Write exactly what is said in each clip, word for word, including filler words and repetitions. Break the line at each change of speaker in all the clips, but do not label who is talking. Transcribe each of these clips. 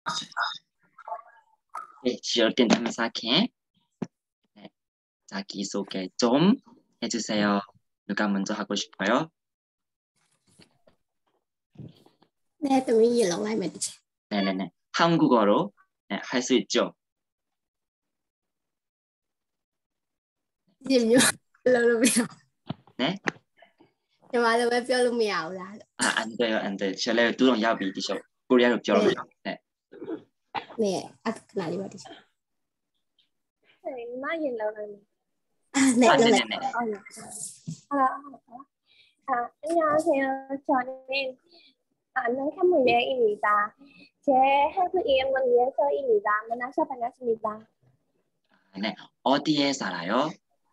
네, 지어된 탐사캔. 네, 자기소개 좀 해주세요. 누가 먼저 하고 싶어요?
네, 동의 일로 하면 되지.
네네네. 한국어로 네, 할 수 있죠?
Dìm vô luôn mèo.
네?
Nhưng mà tôi phải luôn mèo là.
아, 안 돼요, 안 돼요. 제가 두동 야비 디셔. 코리아로 뼈로. 네.
Nè, à, cái này đi vào đi.
Thì nói gì lâu rồi.
À, nè,
아,
lâu này.
네네네.
아, 아, 안녕하세요. 저는 아는 카무예입니다. 제 해부 이름은 예서입니다. 만나서 반갑습니다.
네, 어디에 살아요?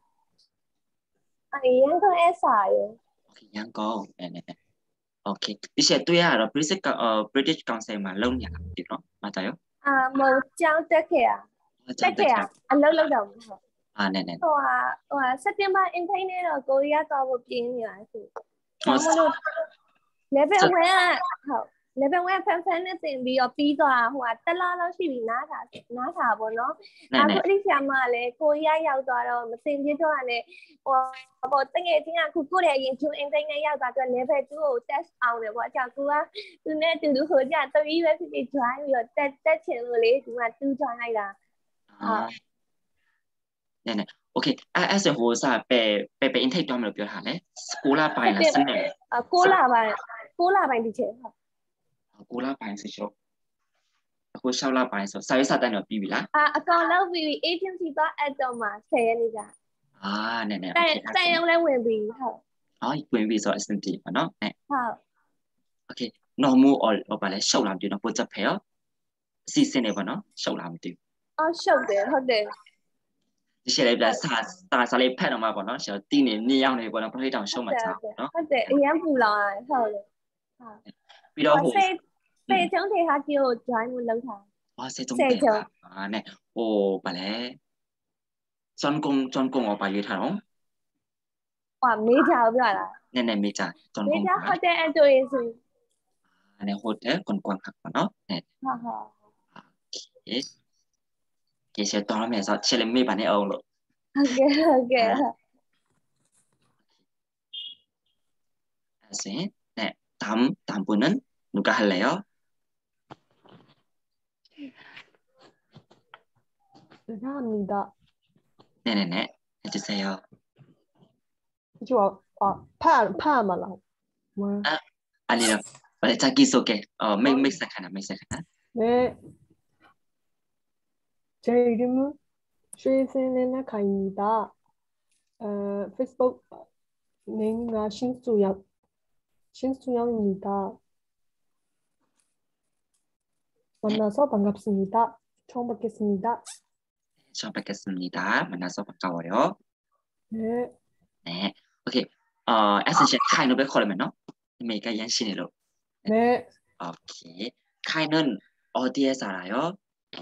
아, 양동에 살아요.
오케이, 양거. 네네네. 오케이. 이제 또야, 브리스 어 브리티시 카운셀만 롱이야. 이거 맞아요?
아, một trang tiếp theo. Tiếp theo. Anh lâu lâu đồng.
아, 네네.
Và và September em thấy nè rồi cô ấy có một chuyện như vậy.
어,
nếu về quê à, nếu về quê fan fan ấy thì bị ở pi tòa hoặc tất là nó chỉ bị ná thả ná thả vào nó. À, cô đi xem mà lấy cô ấy giao tòa rồi mà tìm cho anh này. Và bộ tất nhiên tiếng Anh cô cô để nhìn chung em thấy ngay giao tòa rồi nếu về chú test out để qua chào cô á. Từ nay từ lúc hồi giờ tôi ý với cái chuyện rồi test test chuyện rồi lấy chúng là tư cho này là.
아, 네네. 오케이. 아, 에서 호사 빼 빼빼 인테이크 하면 몇 하네? 스콜라 바이나 쓰네.
아, cô là bài cô là bài gì chứ?
스콜라 바이 쓰죠. 그 샤올라 바이서 사회사 다녀 비빌라?
아, con lớp vì agency đó ở đâu mà xe này ra.
아, 네네.
Đây,
오케이.
đây em lên quyền vì hả?
아, quyền vị rồi xin tỷ mà nó. 네.
Hả?
오케이. 너무 얼 어발에 쇼 làm điều nó 복잡해요. 시즌에 봐너 쇼 làm điều.
Ờ, sầu để thôi để.
이제 레벨 사 사살에 패는 마 봐너. 저 띠네 니양네 봐너 프레이당 쇼 맞아. 너.
Thôi để em phụ lại thôi. Hả?
ပြီးတော့ဟို
xe xe chống thì hả kêu cho anh một lần thả.
아, 세종대. 아, 네. 오, 발에 전공 전공 어바 유타롱.
Quả mấy chào rồi là.
네네 미자 전공.
Mấy chào hotel entry.
아, 네 호텔 건광 학번어. 네.
Hả hả.
오케이. 계셔 떠면서 칠레미 반에 어울로.
Ok ok.
알았어요. 네. 다음 다음 분은 누가 할래요?
감사합니다.
네네네. 해주세요.
이거 아, 파 파마라. 뭐?
아, 아니요. 빨리 자기 소개. 어, 맥 맥삭하나 맥삭하나.
네. 제 이름은 쉐이센레나 카입니다. 어, 페이스북 네임은 신수영 신수영입니다. 만나서 반갑습니다. 처음 뵙겠습니다.
처음 뵙겠습니다. 만나서 반가워요.
네.
네. 오케이. 어, 에센셜 카이노 베콜레면요. 메이가 연신으로.
네.
오케이. 카이는 어디에 살아요?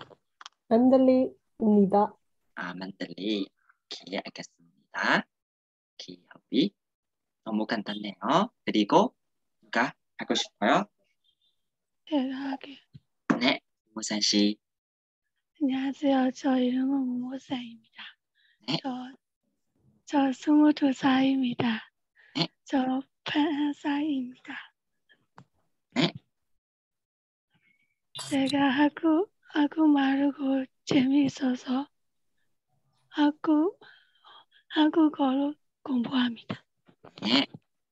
만들리입니다.
아, 만들리. 오케이, 알겠습니다. 오케이, 합의. 너무 간단해요. 그리고 누가 하고 싶어요?
제가 하게.
네, 무산 씨.
안녕하세요. 저 이름은 모모사입니다.
네.
저, 저 스물두 살입니다.
네.
저 판사입니다.
네.
제가 하고, 하고 말고 재미있어서 하고, 한국어로 공부합니다.
네.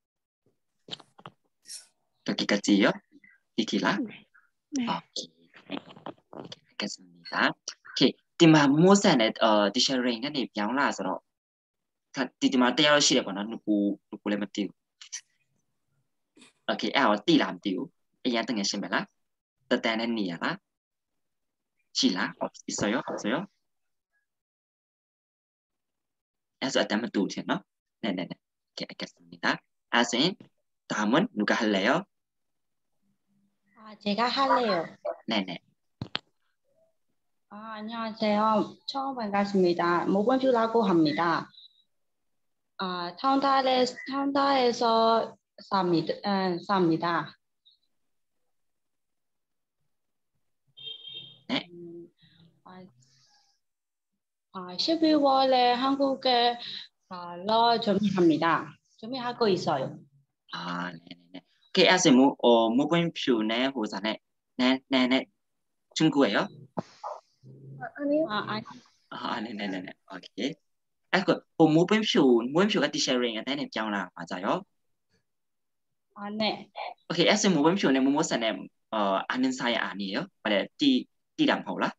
여기까지요? 이기라?
네. 네.
오케이. 오케이, 알겠습니다. 오케이. 디마 모산에 어 디셔링 네 병라서 디디마 떼어 시래 봐나 누구 누구래 맞디요. 오케이. 아, 띠 làm tiểu. 이양 등에 심벨라. 뜻대는 니야라. 지라. 있어요? 없어요? 에서 때문에 또 되나? 네네네. 오케이, 알겠습니다. 아스인 다음은 누가 할래요?
아, 제가 할래요.
네네.
아, 안녕하세요. 처음 반갑습니다. 모건주라고 합니다. 아, 타운타에, 타운타에서 삽니다. 에, 삽니다. 아, 십이월에 한국에 가러 준비합니다. 준비하고 있어요.
아, 네네네. 오케이, 아세 뭐, 어, 무분표네, 호사네, 네, 네, 네, 중국어예요?
아니요.
아, 아니,
아, 네네네. 오케이. 아, 그, 뭐, 무분표, 무분표가 디셔링, 네, 네, 병라, 맞아요?
아, 네.
오케이, 아세 무분표네, 무모사네, 어, 아는 사이 아니에요? 맞아요, 띠, 띠람, 호라?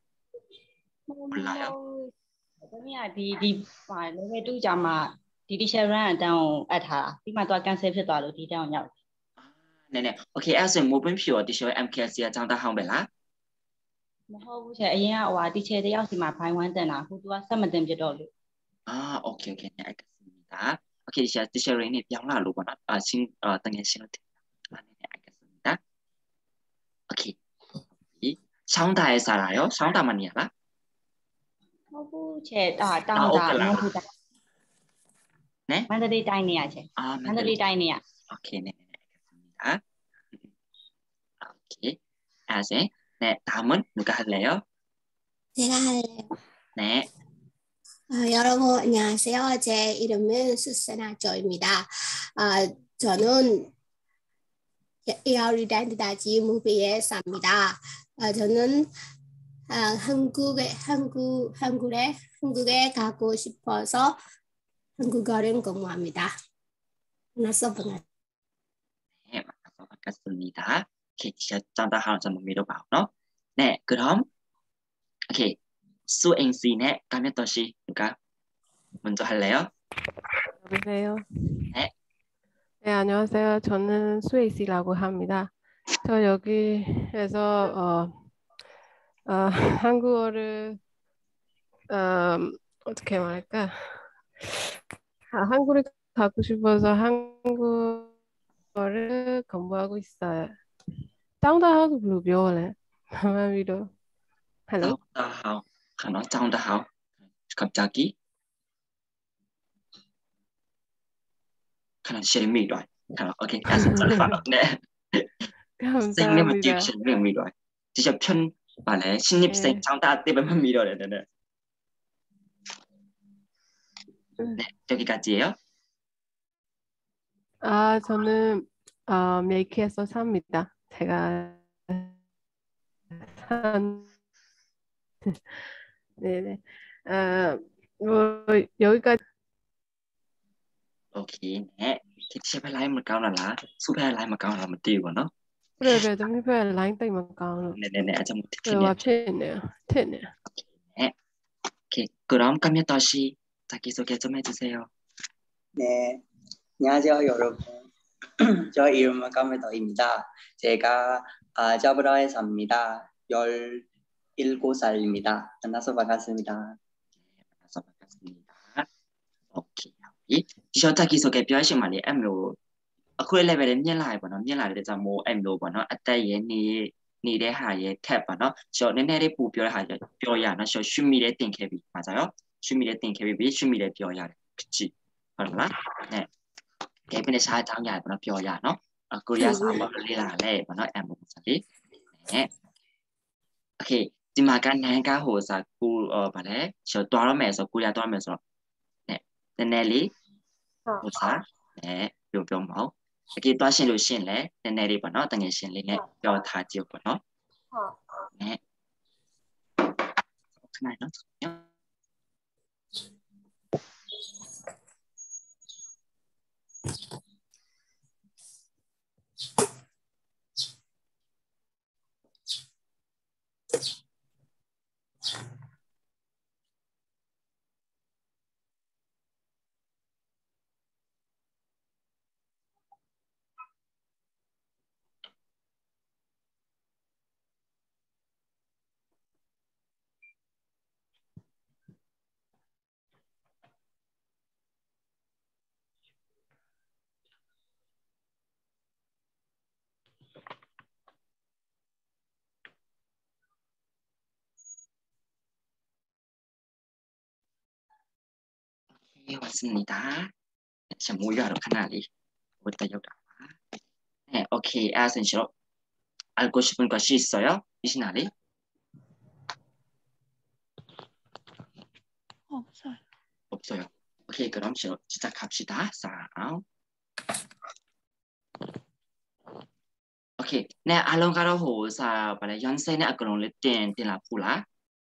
몰라요?
아니야, 디, 디, 아, 내가 또 잠아, 디디 셔런 다운 아타, 디마도 캔슬ဖြစ်သွားလို့ ဒီတောင်ရောက်
네네. 오케이, 아세 무분표, 디셔 엠케시아 장다 하오벨라?
မဟုတ်ဘူးချက်အရင်ကဟိုဟာတီချေတယောက်စီမှာဘိုင်းဝမ်းတင်တာအခု तू ကဆက်မတင်ဖြစ်တော့လို့
아, 오케이, 오케이, 네, 알겠습니다. 오케이, 디셔, 디셔링이 병라, 로거나, 아, 신, 어, 당연 신호 아, 네네, 알겠습니다. 오케이. 이, 상다에 살아요? 상다만이 알아?
မဟုတ်ဘူးချက်ဒါတောင်
아,
တာ
오케이,
မ
라.
ဟုတ်ဘူးတာ
네?
မန္တလေးတိုင်းနေရချက်
아,
မန္တလေးတိုင်းနေရ
오케이, 네, 네, 알겠습니다. 오케이. 아세, 네, 다음은 누가 할래요?
제가 할래요.
네,
아, 여러분 안녕하세요. 제 이름은 수세나 조입니다. 아, 저는 이아리단다지 무비에 삽니다. 아, 저는 아, 한국에 한국 한국에 한국에 가고 싶어서 한국어를 공부합니다. 만나서 반갑습니다.
네, 만나서 반갑습니다. 오케이, 디셔 장다 하나 좀 믿어봐, 너? 네, 그럼, 오케이. 수행시네, 가면 또시 누가 먼저 할래요?
여보세요.
네.
네, 안녕하세요. 저는 수에이씨라고 합니다. 저 여기에서 어, 어, 한국어를 음, 어떻게 말할까? 아, 한국을 가고 싶어서 한국어를 공부하고 있어요. 장다하고 블루비오래. 마마미로. 할로?
장다하오, 가너 장다하오. 갑자기? 가너 실미 rồi. 가너, 오케이, 아세 잘하노. 네. 생님은
감사합니다.
띄우 실미 rồi. 디셔 편, 말해, 신입생
네.
장다 때문에 미뤄야 되네.
음.
네, 여기까지예요.
아, 저는 어, 밀키에서 삽니다. 제가 산 네네. 아, 뭐 여기까지.
오케이, 네. 디셔 발라이 뭐 까오라라. 수배 발라이 뭐 까오라 뭐 띄우고 너.
그래, 그래. 좀 해봐야 라인 때문에 까는.
네네네, 아주 못
그래,
듣겠네.
와 피했네요. 피했네요.
네. 오케이, 그럼 가면 또시 자기소개 좀 해주세요.
네, 안녕하세요 여러분. 저 이름은 까메더입니다. 제가 아, 자브라에 삽니다. 열일곱 살입니다. 만나서 반갑습니다.
만나서 반갑습니다. 오케이, 이 디셔 자기소개 표하신 말이 엠로အခု level မြင့်လာပြီပေါ့နော်မြင့်လာတဲ့ကြောင့်မို့အဲ့လိုပေါ့နော်အတက်ရဲ့နေနေတဲ့ဟာရဲ့ tab ပေါ့နော်ရှော့နည်းနည်းလေးပို့ပြောတဲ့ဟာပြောရနော်ရှော့ရွှေမီလေးတင်ခဲ့ပြီ맞아요ရွှေမီလေးတင်ခဲ့ပြီရွှေမီလေးပြောရတယ်그치ဟုတ်လား네ကဲပြနေစားအကြောင်းရတယ်ပေါ့နော်ပြောရနော်ကိုရီးယားစာပေါ့လေးလာလဲပေါ့နော်အဲ့လိုဆိုပြီး네โอเคဒီမှာကနန်းကဟိုစာကိုဗာလဲရှော့တွားရမယ်ဆိုကိုရီးယားတွားမယ်ဆိုတော့네နည်းနည်းလေးဟိုစာ네ပြောပြောမအောင်အကေတွားရှင်းလို့ရှင်းလဲနည်းနည်းလေးပေါ့နော်တငယ်ရှင်းလေးနဲ့ပြောထားကြည့်ပေါ့နော်ဟုတ်네ခဏနော်네, 왔습니다. 자, 모여하러 가나리. 어디다 여기다. 네, 오케이. 아센시로 알고 싶은 것이 있어요? 이시나리?
없어요.
없어요. 오케이, 그럼 시작합시다. 싸움. 오케이, 네, 알롱가로 호사 발에 연세네 아까롱레 땐 땐라푸라.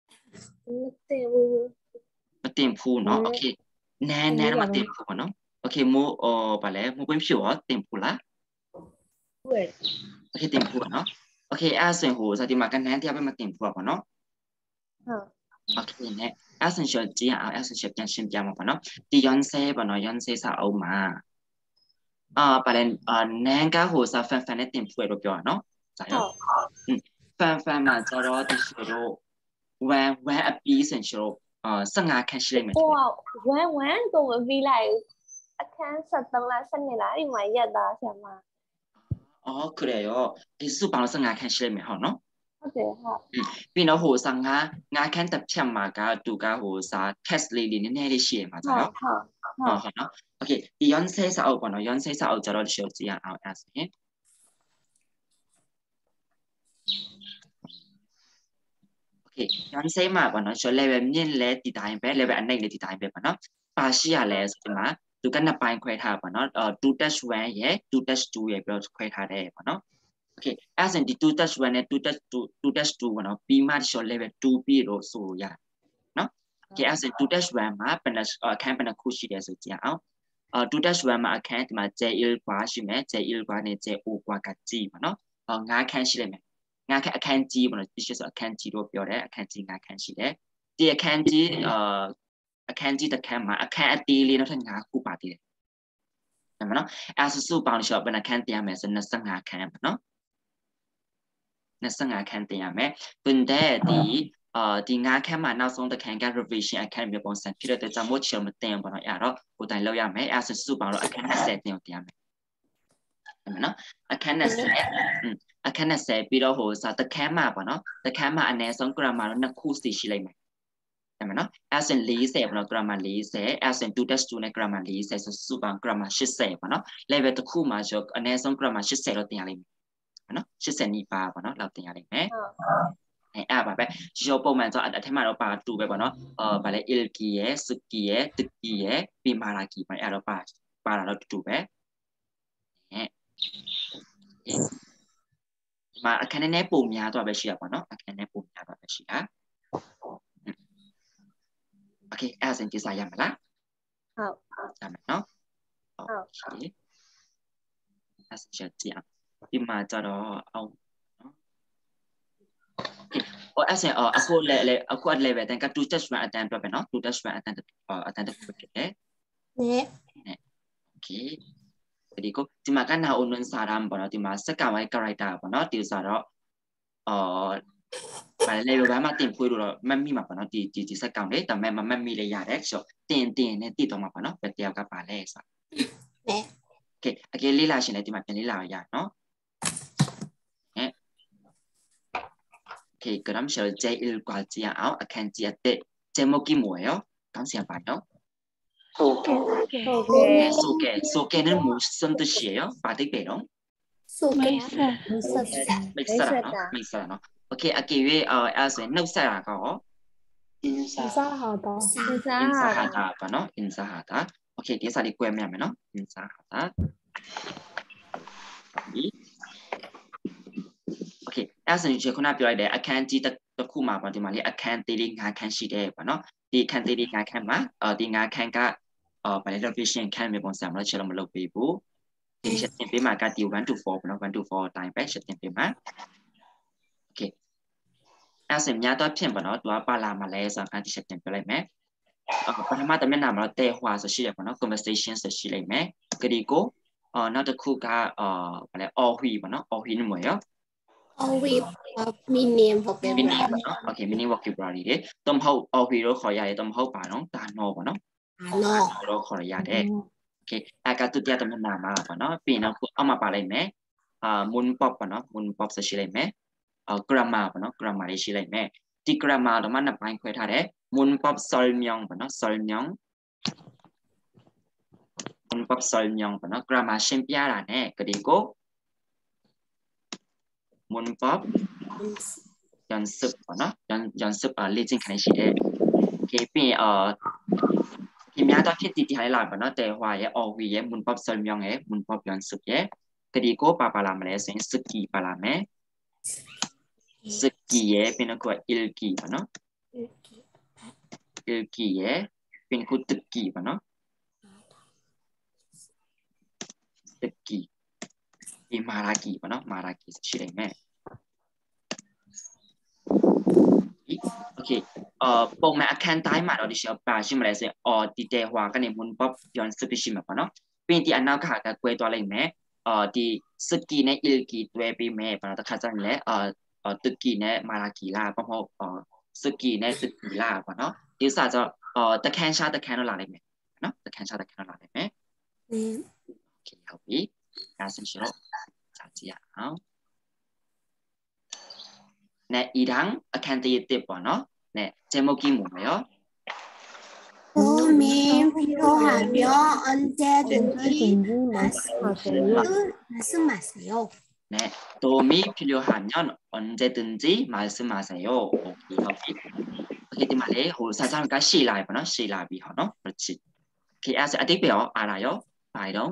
땡.
맞댐 푸노. 오케이, 네, 네, 맞댐 푸노. 오케이, 뭐 어 발에 뭐 뱀피워 댐 푸라.
왜?
오케이, 댐 푸노. 오케이, 아스엔 호사 디마간 네 디아베 맞댐 푸아 보노.
어.
오케이, 네, 아스엔 쇼지 아 아스엔 쇼ပြန်ရှင်းပြမှာပေါ့နော်ဒီ 연세 ပေါ့နော် 연세 စာအုပ်မှာအာပါလဲအာနန်ကဟိုစာဖန်ဖန်နဲ့တင်ဖွယ်လို့ပြောတာနော်ဇာရောဖန်ဖန်မှာကျတော့ဒီရှိတော့ one one အပြီးဆိုရင်ရှိတော့အာfifteenခန်းရှိလိုက်မယ်
ဟိုone one ကိုမပြီးလိုက်အခန်းseventeenလားseventeenလားဒီမှာရက်သားဆရာမ
အော်그래요ဒီစုပေါင်းfifteenခန်းရှိလိုက်မယ်ဟုတ်နော်
ဟုတ်တယ်ဟုတ်
ပြီးတော့ဟိုစာfiveခန်းတစ်ဖြတ်မှာကသူကဟိုစာ test လေးလေးနည်းနည်းလေးရှိရမှာဇာရော
ဟုတ်
ဟုတ်ဟုတ်နော် okay ဒီ 연세 စာအုပ်ပေါ့နော် 연세 စာအုပ်ကျတော့ရှော့ကြည့်ရအောင်အဲ့ဒါဆိုရင်Okay, 연세 မှာပေါ့နော်ရှော့ level မြင့်လဲဒီတိုင်းပဲ level အနှိမ့်လဲဒီတိုင်းပဲပေါ့နော်ပါရှိရလဲဆိုဒီမှာသူကနှစ်ပိုင်းခွဲထားပါပေါ့နော်two dash one ရယ်two dash two ရယ်ပြီးတော့ခွဲထားတယ်ပေါ့နော် Okay အဲ့ဒါဆိုဒီtwo dash one နဲ့two dash two two dash two ပေါ့နော်ပြီးမှရှော့ level two ပြီးတော့ဆိုရနော် Okay အဲ့ဒါဆိုtwo dash one မှာဘယ်နှအခန်းဘယ်နှခုရှိတယ်ဆိုကြည့်အောင်အာtwo dash one မှာအခန်းဒီမှာ J L กว่าရှိမယ် J L กว่าနဲ့ J O กว่าကကြည့်ပေါ့နော်အော်fiveခန်းရှိလိမ့်မယ်fiveခန်းအခန်းကြီးပေါ့နော်ဒီရှိဆိုအခန်းကြီးလို့ပြောတယ်အခန်းကြီးfiveခန်းရှိတယ်ဒီအခန်းကြီးအာအခန်းကြီးတစ်ခန်းမှာအခန်းအသေးလေးနောက်ထပ်fiveခုပါသေးတယ်ဟုတ်မနော်အဲဆိုစုပေါင်းရှော့ဘယ်နှခန်းတင်ရမယ်ဆိုtwenty-fiveခန်းပေါ့နော်twenty-fiveခန်းတင်ရမယ်တွင်တဲ့ဒီအာဒီfiveခန်းမှာနောက်ဆုံးတစ်ခန်းက revision အခန်းမျိုးပုံစံဖြစ်တဲ့ကြောင့်မို့ချင်မတင်ပေါ့နော်အဲ့တော့ကိုတိုင်လောက်ရမယ်အဲဆိုစုပေါင်းတော့အခန်းtwentyတင်တင်ရမယ်ဟုတ်မနော်အခန်းtwentyအခန်းtwentyပြီးတော့ဟိုစာတစ်ခန်းမှာပေါ့နော်တစ်ခန်းမှာအနည်းဆုံး grammar တော့နှစ်ခုစီရှိလိုက်မယ်ဟုတ်မနော်အဲဆိုfortyပေါ့နော် grammar fortyအဲဆိုtwo dash two နဲ့ grammar fortyဆိုစုပေါင်း grammar eightyပေါ့နော် level တစ်ခုမှာဆိုအနည်းဆုံး grammar eightyတော့တင်ရလိမ့်မယ်ဟုတ်နော်eightyနီးပါပေါ့နော်လောက်တင်ရလိမ့်မယ်အဲအဲ့ပါပဲရောပုံမှန်ဆိုအထက်မှာတော့ပါtwoပဲပေါ့နော်အာဗာလဲ ilki ရယ် suki ရယ် tiki ရယ်ပြီး maraki ပေါ့အဲ့တော့ပါပါတာတော့တူတူပဲအဲဒီမှာအခန်းနဲ့ပုံများတော့ပဲရှိရပါတော့အခန်းနဲ့ပုံများတော့ပဲရှိတာโอเคအဲ့ဒါစင်ကြည့်စားရမလား
ဟုတ်
ရမယ်နော်โอเคအဲ့ဒါချက်ကြည့်အောင်ဒီမှာကျတော့အောင်နော်အော်အဲ့ဒါအခုလေအခု level တန်ကtwo dash one အတန်းတော့ပဲနော်two dash one အတန်းအတန်းတစ်ခုဖြစ်တယ်
네
โอเคဒီကိုဒီမှာကနာအုံနန်စာရမ်ပေါ့နော်ဒီမှာစက္ကန့်ဝိုင်း character ပေါ့နော်ဒီဆိုတော့အော်ဘာလဲလေဘာမှတင်ဖွေးလို့တော့မတ်မိမှာပေါ့နော်ဒီဒီဒီစက္ကန့်လေးဒါပေမဲ့မမတ်မိလေရတယ်ဆိုတင်တင်နဲ့တည်တော့မှာပေါ့နော်ဘယ်တယောက်ကပါလဲဆို
네
โอเคအကယ်လေးလာရှင်လည်းဒီမှာပြန်လေးလာရနော်ဟဲ့โอเค그럼 저 제일 과지အောင်အခန်းကြီးအသက် 제목이 뭐예요? 감시해 봐요.
소개.
소개.
소개. 소개는 무슨 뜻이에요? 바디베롱?
소개.
메이사.
메이사라노? 메이사라노? 오케이, 아기 위에 어, 아서 넉사라고.
인사하다.
인사하다. 봐노? 인사하다. 오케이, 뒤에서 리고 하면은 인사하다. 오케이, 아서 이제 그나ပြောတဲ့အခန်းကြီးတစ်ခုမှာပေါ့ဒီမှာလေအခန်းသေးလေး၅ခန်းရှိတယ်ပေါ့နော်ဒီအခန်းသေးလေး၅ခန်းမှာအော်ဒီ၅ခန်းကအော်ဘာလဲ revision ခန်းမျိုးပုံစံမလို့ချက်လို့မလုပ်ပေးဘူးဒီချက်တင်ပေးမှာကဒီ one to four ပေါ့နော်one to four တိုင်းပဲချက်တင်ပေးမှာ okay အဲ့ဆိုများတော့ဖြစ်ပေါ့နော်သူကပါလာမှာလဲဆိုတော့ဒီချက်တင်ပြလိုက်မယ်အော်ပထမတစ်မျက်နှာမှာတော့တဲဟွာဆိုရှိရပေါ့နော် conversation ဆိုရှိလိုက်မယ်ကြဒီကိုအော်နောက်တစ်ခုကအော်ဘာလဲ all hui ပေါ့နော် all hui နမရော
all we meaning vocabulary
okay meaning vocabulary တွေတော့မဟုတ် all we လို့ခေါ်ရတယ်တော့မဟုတ်ပါတော့ဒါနော်ပေါ့နော်
ဒါနော်
လို့ခေါ်ရတယ် okay အကတူတရတမနာမှာပေါ့နော်ပြီးနောက်အောက်မှာပါလိုက်မယ်အာ moon pop ပေါ့နော် moon pop ဆိုရှိလိုက်မယ်အာ grammar ပေါ့နော် grammar လေးရှိလိုက်မယ်ဒီ grammar တော့မှနှစ်ပိုင်းခွဲထားတယ် moon pop solmyong ပေါ့နော် solmyong moon pop solmyong ပေါ့နော် grammar ရှင်းပြတာ ਨੇ ကြဒီကို문법 연습 뭐나 연 연습 아 리진 간시대 오케이 비 어 ဒီများတော့ဖြစ်တည်တည်လိုက်လာပါနော်တဲဟွာရဲ့အော်ဝီရဲ့မွန်ပေါဆယ်မြောင်းရဲ့မွန်ပေါပြန်စုရဲ့ကဒီကိုပါပါလာမလဲဆိုရင်စကီပါလာမယ်စကီရဲ့ပြီးတော့အီလ်ကီပါနော်အီလ်ကီရဲ့ပြီးတော့တကီပါနော်တကီဒီမာရာကီပါနော်မာရာကီရှိနေမယ်โอเคเอ่อပုံမှန်အခန်းတိုင်းမှာတော့ဒီရှောပါရှိမလဲဆိုရင်အော်ဒီတဲဟွာကနေမွန်ပေါပြန်စပရှိမှာပေါ့နော်ပြီးရင်ဒီအနောက်ကကကွဲသွားလိုက်မယ်အော်ဒီစကီနဲ့အီလ်ကီတွဲပြီးမယ်ပေါ့နော်တစ်ခါကျရင်လည်းအော်တကီနဲ့မာရာကီလာပေါ့ဟုတ်အော်စကီနဲ့တကီလာပေါ့နော်ဒီစာကြောအော်တခန်းရှာတခန်းတော့လာလိုက်မယ်နော်တခန်းရှာတခန်းတော့လာလိုက်မယ်อืมโอเคဟုတ်ပြီဒါဆိုရင်တော့ကြာကြည့်ရအောင်네, 이랑 아칸데 때 번호. 네, 제목이 뭐예요?
도움이 필요하면 언제든지 말씀하세요.
네, 도움이 필요하면 언제든지 말씀하세요. 오케이, 오케이. 오케이, 이 말에 사장님과 시라이 번호, 시라비 번호. 그렇지. 오케이, 아서 어디배요? 알아요? 봐요.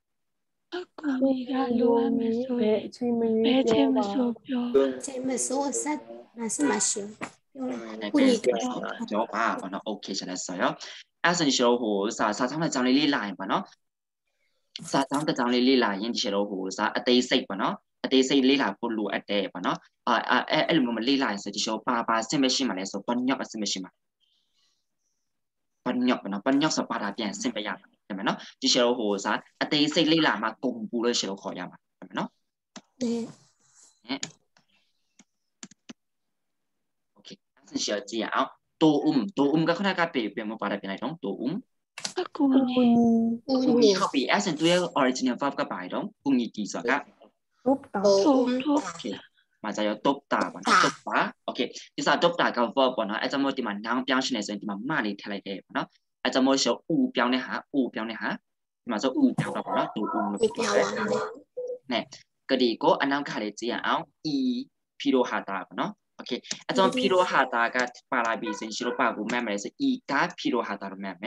아까 로하면서 배 재면서 뼈
재면서 사 말씀하시오.
네, 저 봐, 번호. 오케이, 잘했어요. 아서 이시로호 사 사장의 장례리 라인 번호. 사장의 장례리 라인 이시로호 사 아테이세 번호. 아테이세 리라 볼로 아테 번호. 아, 아, 엘몸 리라인 이시로 바바 세메시마에서 번역 세메시마. 번역 번호. 번역 서 바라 bien 세메야. ใช่ไหมเนาะดิเชลโหซะอเตซิลีลามากงปูเลยเชลขอยามาใช่ไหมเนาะเนี่ยโอเคซึ่งเชลจีอ่ะตัวอุ้มตัวอุ้มก็ค่อนข้างเปลี่ยนเปลี่ยนมาปาได้เป็นอะไรต้องตัวอุ้ม
กูนี่
กูนี่เข้าไปแอสเซนตัวออริจินัลฟับก็ไปต้องกูนี่กี่สักอะ
ตุ๊บตา
โอเคมาจะ要ตุ๊บตาป่ะตุ๊บตาโอเคที่สาตุ๊บตากับฟับป่ะเนาะไอ้จำนวนที่มันนั่งเปียงชนในส่วนที่มันมาเลยเท่าไรเองเนาะอาจจะมองเสียอูเปียงเนี่ยฮะอูเปียงเนี่ยฮะมาจะอูเปียงเราแล้วตัวอูมันเป็นอะไรเนี่ยก็ดีก็อันนั้นขาเลยจีเอาอีพิโรฮาตาเนาะโอเคอาจจะพิโรฮาตาก็ปาราบีเซนชิโรปากูแม่ไม่ได้สิอีกาพิโรฮาตาแม่แม่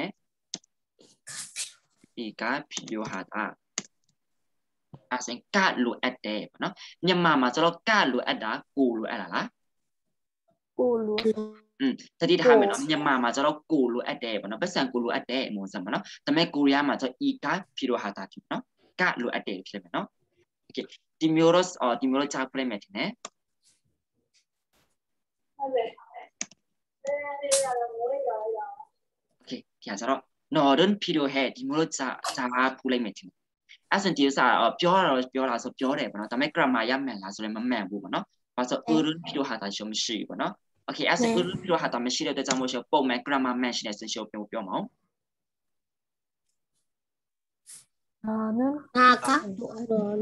อีกาพิโรฮาตาอาเซนกาลูแอดเดเนาะเนี่ยมามาจะเรากาลูแอดดากูลูแอดอะไร
กูลู
อืมแต่ที่ทำเนี่ยเนาะမြန်မာမှာကျတော့ကိုလိုအပ်တယ်ပေါ့နော်ပတ်စံကိုလိုအပ်တယ်အမုံစံပေါ့နော်ဒါပေမဲ့ကိုရီးယားမှာကျတော့ဤကဖီရိုဟာတာဖြစ်နော်ကလိုအပ်တယ်ဖြစ်မယ်နော်โอเคဒီမျိုးတော့အော်ဒီမျိုးတော့ကြားပြလိုက်မယ်ထင်တယ်ဟုတ်တယ်โอเคဒီကကျတော့ northern ဖီရိုဟဲဒီမျိုးတော့ကြားကြားပူလိုက်မယ်ထင်တယ်အဲ့ဆိုဒီဥစားပြောတော့ပြောလာဆိုပြောတယ်ပေါ့နော်ဒါပေမဲ့ grammar ရမှန်လားဆိုလည်းမမှန်ဘူးပေါ့နော်ဘာလို့ဆို urban ဖီရိုဟာတာရှုံးမရှိဘူးပေါ့နော်โอเคအဲ့ဒါကိုပြီးတော့ဟာတာမရှိတဲ့အတွက်ကြောင့်မို့ရှောပုံမှန် grammar match နဲ့ဆက်ရှောပြောပြောမအောင်
나는 나가 너는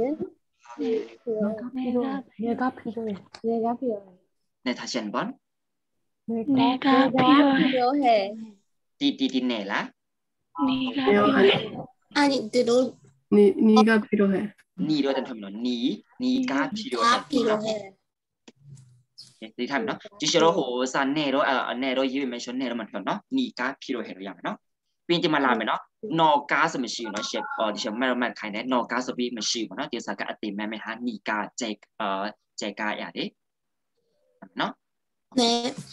내가 내가 필요해 내가 필요해
네 다시 한번
내가 필요해
띠띠띠네라
네가 필요해
아니 너
니 니가 필요해
니로 된 표현은 니 니가 필요해
필요해
ဒီထားမယ်နော်ဒီရှေ့တော့ဟိုစာနဲ့တော့အဲနဲ့တော့ရေးပေးမယ်ရှေ့နဲ့တော့မှတော့နော်နီကာဖြီလို့ဟဲ့လို့ရမယ်နော်ပြီးဒီမှာလာမယ်နော်နော်ကားဆိုမရှိဘူးနော်ရှေ့အော်ဒီရှေ့မဲတော့မဲခိုင်းတယ်နော်ကားဆိုပြီးမရှိဘူးနော်ဒီစာကအတိမဲမဲဟာနီကာဂျက်အာဂျက်ကားရတယ်နော်
네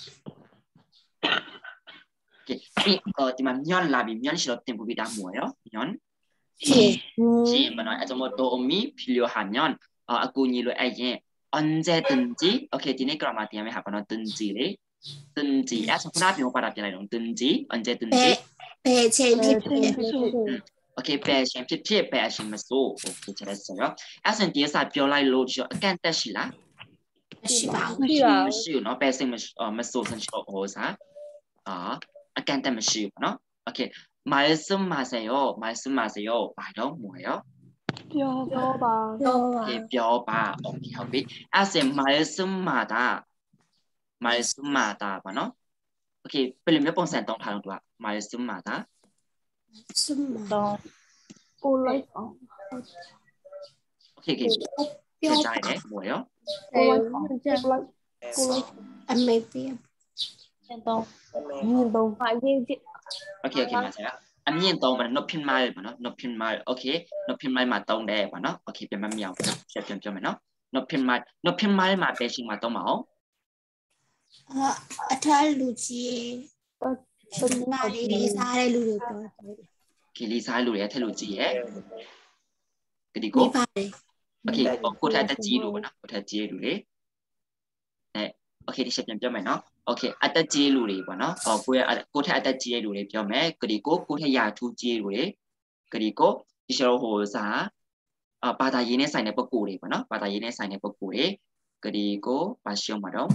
โอเคပြီးအော်ဒီမှာညွန်လာပြီညွန်ရှေ့တော့တင်ပူပြီးတာမို့ရောညွန်
지
지 뭐너 아저뭐 도움이 필요하면 어 아꾸니로 아예 언제든지 오케이 디네 그라마 디아메 하거나 든지래 든지 아 저구나 비용 받아 비나이 든지 언제든지
배챔피
오케이 배챔피 피 배심마소 오케이 잘했어요 아선 뒤에서 뼈라이 로디쇼 아깐 따실라
시바
시우 너 배심 어 마소 선쇼 오사 아 아깐 따마시우 너 오케이 말씀하세요 말씀하세요 말도 뭐예요
뼈봐
오케이 뼈봐 오케이 허비 아세 말씀마다 말씀마다 뭐너 오케이 빨리 몇 번 센터 타는 거야 말씀마다
말씀마다
올라이
오케이 오케이 괜찮네 뭐예요
maybe
nhìn đâu
오케이 오케이 맞아요 အမြင့်သုံးပါနော်높은 말ပေါ့နော်높은 말 okay 높은 말မှာသုံးတယ်ပေါ့နော် okay ပြန်မမြောက်ဆက်ပြန်ပြောမယ်နော်높은 말 높은 말မှာပဲရှိမှာသုံးပါအောင်
အထက်လူကြီးဒီမှာလေးစားတဲ့လူတွေပြောတယ်
ဒီလေးစားလူတွေအထက်လူကြီးရဲ့그리고 okay ကိုထက်တက်ကြီးလူပေါ့နော်ကိုထက်ကြီးလူတွေအဲ okay ဒီဆက်ပြန်ပြောမယ်နော် okay အတက်ကြီးလူတွေပေါ့နော်ဟောကိုရကိုထက်အတက်ကြီးလူတွေပြောမယ် 그리고 ကိုထက်ရာထူးကြီးလူတွေ 그리고 ဒီရှောဟိုစားအဘာသာရေးနဲ့ဆိုင်တဲ့ပုဂ္ဂိုလ်တွေပေါ့နော်ဘာသာရေးနဲ့ဆိုင်တဲ့ပုဂ္ဂိုလ်တွေ 그리고 ဘာရှုံးမှာတော့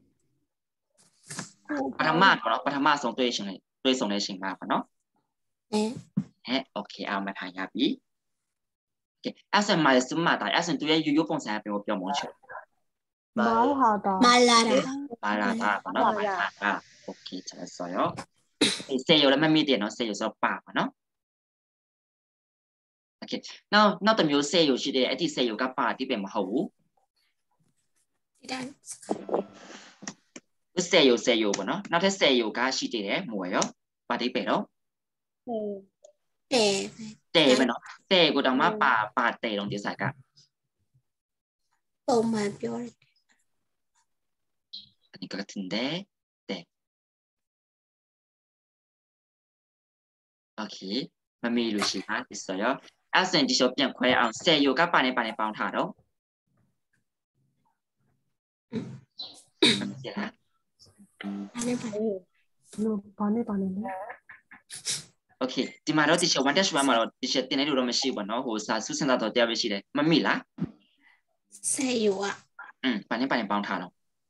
ပထမပေါ့နော်ပထမဆုံးတွေ့ရှင်တွေ့ဆုံတဲ့ရှင်ပါပေါ့နော်အဲဟဲ့ okay အောင်မထားရပြီ okay အဲ့ဆိုမှာစမတာအဲ့ဆိုသူရဲ့ရိုးရိုးပုံစံပြောပြောမအောင်ချင်
말하다
말라라
말하다ပေါ့နော် 말하다 okay 잘했어요 စေရလည်းမမိတယ်နော်စေရဆိုပါပေါ့နော် okay now နောက်တစ်မျိုးစေရရှိတယ်အဲ့ဒီစေရကပါတိပဲမဟုတ်ဘူးစေရစေရပေါ့နော်နောက်ထပ်စေရကရှိတယ်မွေရောပါတိပဲတော့
တဲ
တဲပဲနော်တဲကိုတောင်မှပါပါတဲတော့ဒီဆိုင်က
ပုံမှန်ပြောတယ်
아닌 것 같은데, 네. 오케이. 마미 루시가 있어요. 아스엔 디쇼 ပြန်ခွဲအောင်စေယိုကပါနေပါနေပေါင်းထားတော့မမြင်လား
အဲ့ဒါ
no 바네 바네네
오케이. ဒီမှာတော့ဒီရှောone dash oneမှာတော့ဒီရှေတင်နေလို့တော့မရှိဘူးเนาะဟိုစာစုစင်တာတော့တရားပဲရှိတယ်မမိလား
စေယိုอ่ะ
อืมပါနေပါနေပေါင်းထားတော့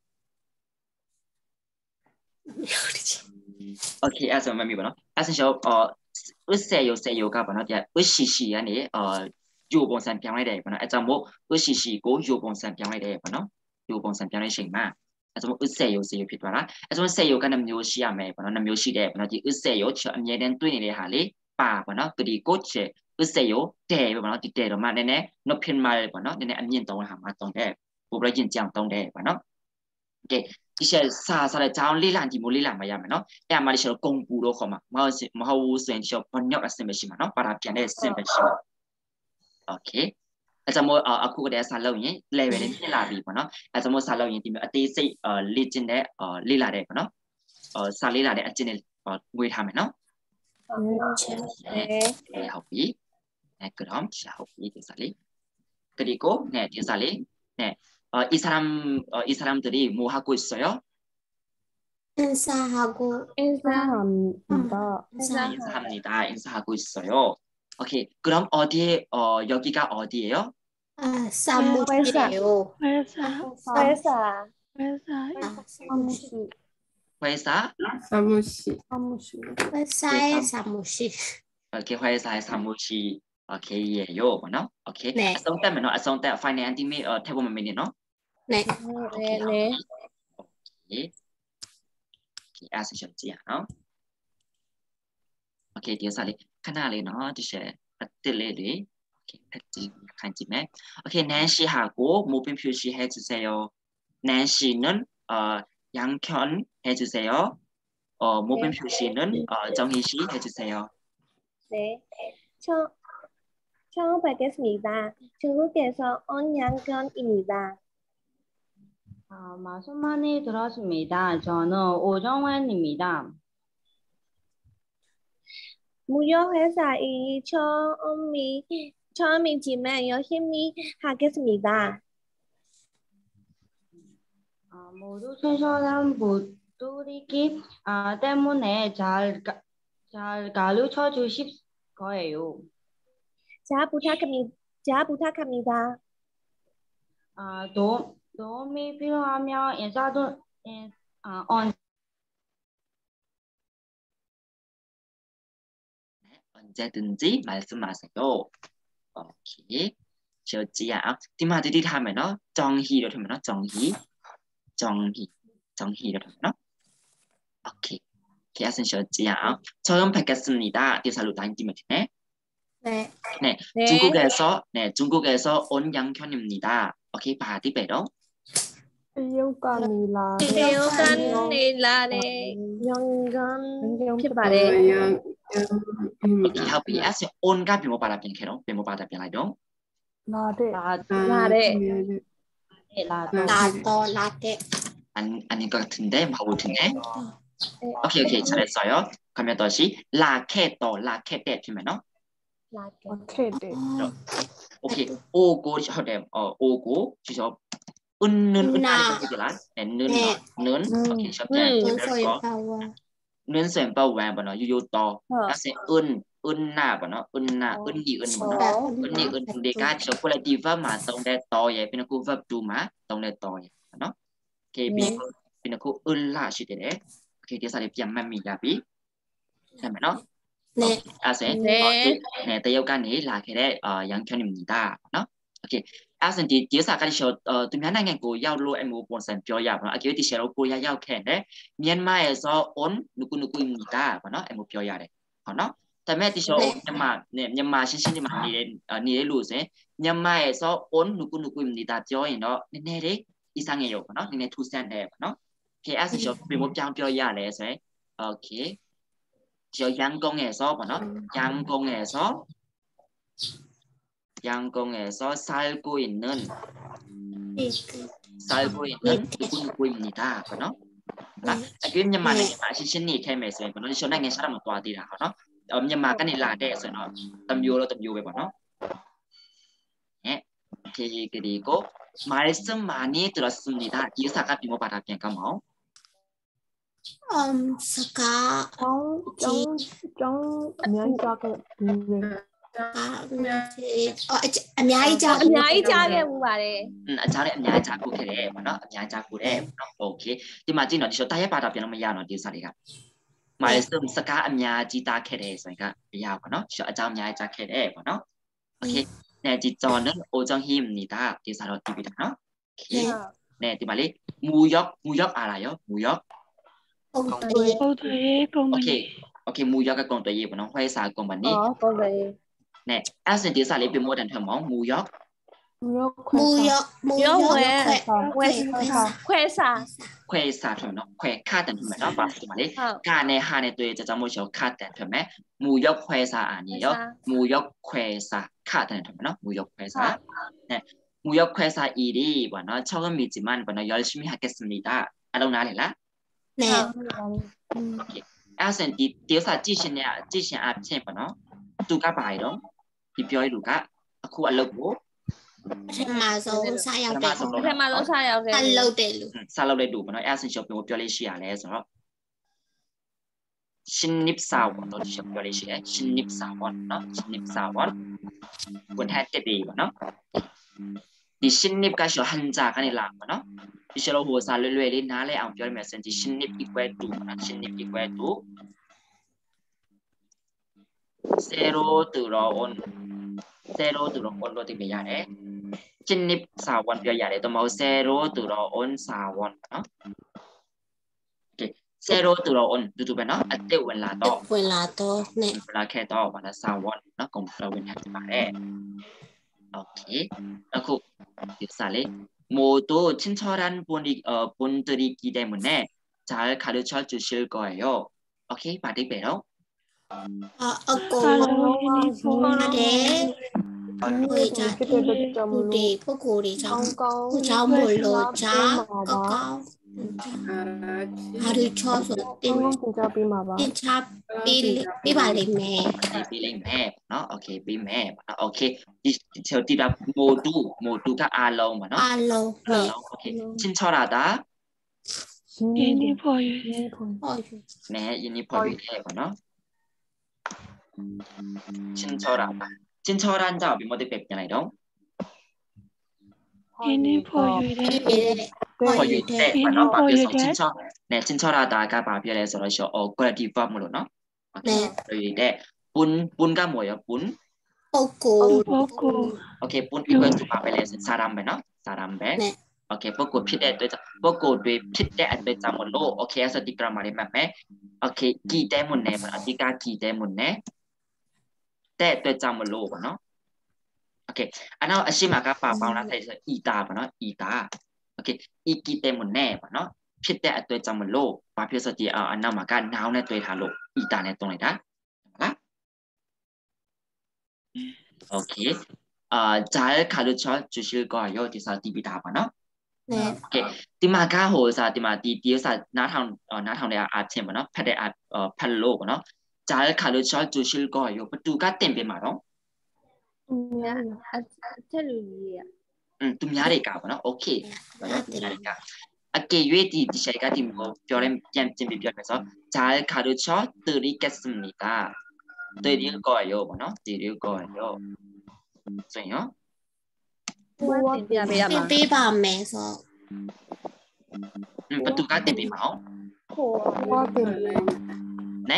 Okay အဲ့ဆိုမမိပါနော်အဲ့ဆိုအော်ဥစေယိုစေယိုကပါနော်တရားဥရှိရှိရနေအော်ယူပုံစံပြောင်းလိုက်တယ်ပေါ့နော်အဲ့ကြောင့်မို့ဥရှိရှိကိုယူပုံစံပြောင်းလိုက်တယ်ပေါ့နော်ယူပုံစံပြောင်းလိုက်ချိန်မှာအဲ့ကြောင့်ဥစေယိုစေယိုဖြစ်သွားတာအဲ့ကြောင့်စေယိုကနှစ်မျိုးရှိရမယ်ပေါ့နော်နှစ်မျိုးရှိတယ်ပေါ့နော်ဒီဥစေယိုချအမြဲတမ်းတွေ့နေတဲ့ဟာလေးပါပေါ့နော်ဂရီကိုချေဥစေယိုတဲပေါ့နော်ဒီတဲတော့မှနည်းနည်း 높은 말ပေါ့နော်နည်းနည်းအမြင့်သုံးဟာမှာသုံးတယ်ပိုပြီးရင်ကြောင်သုံးတယ်ပေါ့နော် Okayဒီရှယ်စာစားတဲ့ကြောင်းလေးလာဒီမိုးလေးလာမရမယ်နော်အဲ့အမှဒီရှယ်ကုံပူတော့ခေါ်မှာမဟုတ်မဟုတ်ဘူးဆိုရင်ဒီရှယ်ဘညော့အစင်ပဲရှိမှာနော်ပါတာပြန်တဲ့အစင်ပဲရှိမှာ Okay အဲ့ဒါမို့အခုကတည်းကစာလုပ်ရင် level လေးပြလာပြီပေါ့နော်အဲ့ဒါမို့စာလုပ်ရင်ဒီမျိုးအသေးစိတ်လေ့ကျင့်တဲ့လေးလာတဲ့ပေါ့နော်စာလေးလာတဲ့အကျင့်နဲ့ငွေထားမယ်နော်ဟုတ်ဟုတ်ပြီအဲ့그럼ဟုတ်ပြီဒီစာလေး 그리고 네ဒီစာလေး네 어, 이 사람, 어, 이 사람들이 뭐 하고 있어요?
인사하고
인사합니다
인사합니다. 인사하고 있어요. 오케이. 그럼 어디에, 어, 여기가 어디예요?
아, 사무실이에요.
회사
회사
회사
사무실
회사?
사무실
사무실
회사의 사무실.
오케이. 회사의 사무실. 오케이예요. 뭐너? 오케이.
네.
아성때 뭐너? 아성때 파이낸팅이 어 태보면 뭐니 너?
네.
오케이.
네.
오케이. 오케이. 아시셨지 않아? 오케이. 뒤에서 하나를 너 드셔. 어떨래리? 오케이. 같이 간지매. 오케이. 낸시하고 모빈 표시해 주세요. 낸시는 어 양현 해 주세요. 어 모빈 표시는 어 정희 씨 해 주세요.
네. 처 처음 뵙겠습니다. 중국에서 온 양견입니다.
아, 말씀 많이 들었습니다. 저는 오정환입니다.
무역회사이 처음이 처음이지만 열심히 하겠습니다.
아, 모두 최선한 부탁드리기 아, 때문에 잘, 잘 가르쳐 주실 거예요.
잘 부탁합니다. 잘 부탁합니다.
아, 도, 도움이 필요하면 인사도 인, 아, 언
언제든지 말씀하세요. 오케이. 지었지야. 디마들이 하면은 정희로 하면은 정희, 정희, 정희로 하면은 오케이. 계약은 지었지야. 처음 뵙겠습니다. 디살로 다니면 되네.
네.
네.
네.
중국에서 네 중국에서 온 양현입니다. 오케이. 바디 배로.
의료관이라
의료관이라네 연관
어,
피바래.
양,
โอเคဟုတ်ပြီအဲ့ဆို on ကပြင်မပါတာပြင်ခဲ့တော့ပြင်မပါတာပြင်လိုက်တော့
လာတဲ့
လာ
လာတဲ့
လာ
လာတော့လာတဲ့
อันอันนี้ก็ถึงได้มาพูดถึงไงโอเคโอเค잘했어요คำต่อชีลาแค่ต่อลาแค่แต่ใช่ไหมเนาะ
လာက
ခဲ့တဲ့
โอเคโอโกဟုတ်တယ်အော်โอโกရှိတော့อึนนึนอึนอะไรก็คือละเนี่ยนึนเนาะนึนโอเคชอบแจ้ง
เงินสวยเปล่าวะ
นึนเสียงเป้าแหวนบ่เนาะยูยูต่อแล้วเสียงอึนอึนหน้าบ่เนาะอึนหน้าอึนดีอึนบ่เนาะอึนดีอึนเด็กก็จะพูดอะไรดีว่ามาตรงได้ต่อใหญ่เป็นกู verb ดูมาตรงได้ต่อใหญ่เนาะโอเคเป็นเป็นกูอึนล่าရှိတယ်โอเคဒီစားလေးပြန်မှတ်မိကြပြီใช่ไหมเนาะ
เนี่ย
အဲ့ဆိုရင်เนี่ยတရုတ်ကနေလာခဲ့တဲ့အာရန်ချွန်နီမီတာเนาะโอเคအဲ့ဆိုဒီဒီစားကလေးရှောသူများနိုင်ငံကိုရောက်လို့အမျိုးပုံစံပြောရပါတော့အကေတီရှယ်တော့ကိုရရောက်ခဲ့တယ်မြန်မာရဲ့ဆို on နုကုနုကုမီတာပေါ့နော်အမျိုးပြောရတယ်ဟုတ်နော်ဒါပေမဲ့တီရှောမြန်မာနဲ့မြန်မာရှင်းရှင်းဒီမှာနေတဲ့နေတဲ့လို့ဆိုရင်မြန်မာရဲ့ဆို on နုကုနုကုမီတာပြောရင်တော့နည်းနည်းလေးဤစားငယ်ရောပေါ့နော်နည်းနည်းထူးဆန်းတယ်ပေါ့နော်โอเคအဲ့ဆိုရှောပြင်မပြောင်းပြောရတယ်ဆိုရင်โอเค저 양공에서 뭐너 양공에서 양공에서 살고 있는 살고 있는 누구누구입니다. 뭐너? 아, 그게မြန်မာနိုင်ငံမှာရှင်းရှင်းနေခဲ့မယ်ဆိုရင်ဘောနော်ရှုံးနိုင်ငံရှာတော့မသွားသေးတာဟောနော်။မြန်မာကနေလာတဲ့ဆိုရင်တော့တမျိုးတော့တမျိုးပဲပေါ့နော်။ဟဲ့ 그리고 말씀 많이 들었습니다. 이 사가 비모 받아 bien 까모.
um စကား
ကျောင်းကျောင်းကျောင်းအများကြီးကြားခဲ့တယ်
အော်အများကြီးကြား
အများကြီးကြားခဲ့မှုပါတယ်
อืมအချားလည်းအများကြီးကြားဖို့ခဲ့တယ်ပေါ့နော်အများကြီးကြားဖို့တယ်ပေါ့နော်โอเคဒီမှာကြည့်တော့ဒီဆိုတာရက်ပါတာပြန်လို့မရတော့ဒီစားတွေကမာရစ်စကားအများကြီးတားခဲ့တယ်ဆိုရင်ကမရပါနော်ဆိုအကြောင်းအများကြီးကြားခဲ့တယ်ပေါ့နော်โอเคနဲ့ဒီကြောင်းနဲ့အိုကြောင့်ဟိမနေတာဒီစားတော့တီးပြီးတာနော်โอเคနဲ့ဒီမှာလေမူယောက်မူယောက်အားလာရောမူယောက်
ဟုတ်တယ်
ဟုတ်တယ်ကုန်
โอ
ပါ
เคโอเคမူယောက်ကကုန်တယ်ရေပေါ့နော်ခွဲစားကုန်ပါနေ
ဟောဟုတ်တယ်
နဲ့အဲ့စဒီစားလေးပြမို့တန်ထမောင်မူယောက်
မျိုးခွ
မူ
ဲ
ရမူရခွဲခွဲခွဲ
ခွဲစာ
ခွဲစားထမောင်ခွဲခါတန်ထမောင်နော်ပါဒီမှာလေ
ဟုတ်
ကနဲ့ဟာနဲ့တွေ့ကြကြမို့ရှောခါတန်ထမေမူယောက်ခွဲစားအာနီရောမူယောက်ခွဲစားခါတန်ထမေနော်မူယောက်ခွဲစားနဲ့မူယောက်ခွဲစားအီဒီပေါ့နော်၆မိจิมันပေါ့နော်열심히 하겠습니다အလုံးနားလေလား
နဲ့
အဲ့စင်ဒီဒီစာကြည့်ရှင်နဲ့ကြည့်ရှင်အဖြစ်ပေါ့နော်သူကပါရတော့ဒီပြောရလူကအခုအလုပ်ကို
ပထမဆုံးစရောက်တယ်
ပထမဆုံးစရောက်တယ်
အလုပ်တယ်လူ
စာလုပ်တဲ့လူပေါ့နော်အဲ့စင်ရှော့ပြောပြောလေးရှိရလဲဆိုတော့신입사원 너 시험 별이시에 신입사원 너 신입사원 군할때비 너 이 신입가 시 한자가 아니라 너 이시로 호사 르르리 나래 안 별면 센지 신입 이qual to 신입 이qual to 새로 들어온 새로 들어온 로 되게 야래 신입사원 별야래 또 뭐 새로 들어온 사원 어 새로 들어온 누구나 어때 원라도
ဝင်လာတော့နဲ့
원라케도 원라 사원 너 컴퓨터 원하지 말래 오케이အခုဒီစားလေ 모두 친절한 분이 어 분들이기 때문에 잘 가르쳐 주실 거예요 오케이 바디베로
အကုန်လုံးပါတယ်ဝေးကြ
ဖြစ်တဲ့အတွက်ကြောင့်မ
ဘူး
လို့
ဒီပုဂ္ဂိုလ်တွေကြော
ကော
င့်
င်းကောင်း
ကြောင့်မလို့ကြောင့်အကောင်းဟာဒီချောဆိုတင်
ကောင်းကောင်းသင်ကြားပေးမှာပါ
တင်ချပေးပေးပါလိမ့်မယ်
비링매 너 오케이 비매 오케이 이 저기다 모두 모두가 알롱 너
အလုံးနဲ့
오케이 친절하다
ရှင်း
ဒီ
နေ
ဒီပေါ်ရ
ရှင်းဖို့
ဟော
네 유니폼이 너 친절하다 친절한 자 어디 뵙잖아요 너
ဒီဒီပေါ်ရတဲ့
ပေးတယ်ဟောယူတဲ့
너 밖에서 친절 네 친절하다가 바비에서 러셔 어 quality verb 뭐로 너 오케이 네 분, 분가 뭐예요? 분?
ပုဂ္ဂိုလ်
ပုဂ္ဂိုလ်
오케이, 분 이거 좀 봐봐요. 사람배, 너? 사람배.
네.
오케이, 보고 피대 되자. 보고 돼 피대 안 되자 뭘로. 오케이, 해서 디그라 말이 맞네. 오케이, 기 때문에 뭐 어디가 기 때문에. 때 되자 뭘로, 너? 오케이, 아나 아시마가 봐봐라. 그래서 이다, 너? 이다. 오케이, 이기 때문에 너? 피대 안 되자 뭘로. 바피어서 디 아나마가 나오네 되다로 이다네 동네다. 아? 오케이. 아, 잘 가르쳐 주실 거예요. 디사 디비다 봐너.
네.
오케이. 디마가 호사 디마 디 디사 나타운 어 나타운의 아침 봐너. 패대 어 팔로 봐너. 잘 가르쳐 주실 거예요. 누가 땜비 말어?
ချက်လူကြီးอ่ะ
음, 두 명이니까 봐너. 오케이. 봐너. 두 명이니까. 아께 유에디 디샤이가 디뭐 별em 잼 잼비 별에서 잘 가르쳐 드리겠습니다. 드릴 거예요. 봐너. 드릴 거예요. ဆိုရင်ရော
ဘွားတင်ပြပေးရ
သ
မှာ
င်ပေးပါမယ်ဆို
ဘယ်သူကတင်ပေးမအောင်
ခိုး
ဘွားတင်လေ
နဲ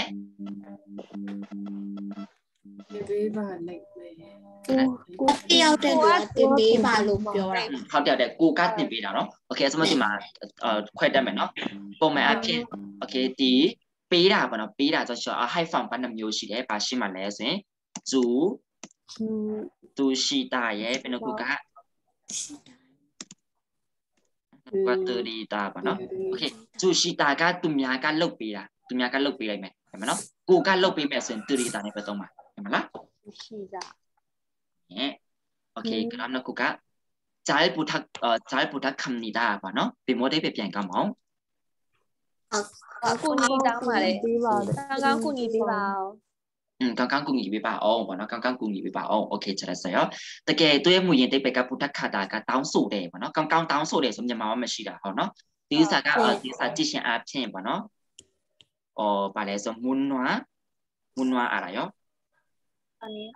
ပေးပါလိုက်မယ်
ကိုတယောက်တည်းကသင်ပေးပါလို့ပြောတာ
ဟုတ်တယ်တဲ့ကိုကတင်ပေးတာเนาะโอเคဆိုမှဒီမှာခွဲတတ်မယ်เนาะပုံမှန်အဖြစ်โอเคဒီပေးတာပေါ့เนาะပေးတာဆိုတော့ high form ဘယ်နှမျိုးရှိတယ်ဘာရှိမှလဲဆိုရင် zu သူရှိတာရဲ့ဘယ်နှခုကကတရီတာပေါ့เนาะโอเค zu ရှိတာကသူများကလုတ်ပေးတာသူများကလုတ်ပေးလိုက်မယ်เห็นมั้ยเนาะကိုကလုတ်ပေးမယ်ဆိုရင်တရီတာနဲ့ပဲသုံးပါเห็นมั้ยလား
ရှိတာ
예. 오케이. 그럼 누가 잘 부탁 어 잘 부탁합니다. 봐너. 비모데 비변가 뭐.
ကိုနီတောင်းပါလေ
ပေးပါလေ
ကောင်းကောင်းကိုနီပေးပါအောင်
음, 강강 궁이 비바 어, 봐너. 강강 궁이 비바 어. 오케이. 잘했어요. 되게 또의 무인 대배가 부탁하다가 다운소대 봐너. 강강 다운소대 좀 마음 마시다. 봐너. 디사가 어 디사 지신 앞에 봐너. 어, 말해서 문화 문화 알아요?
အနည်း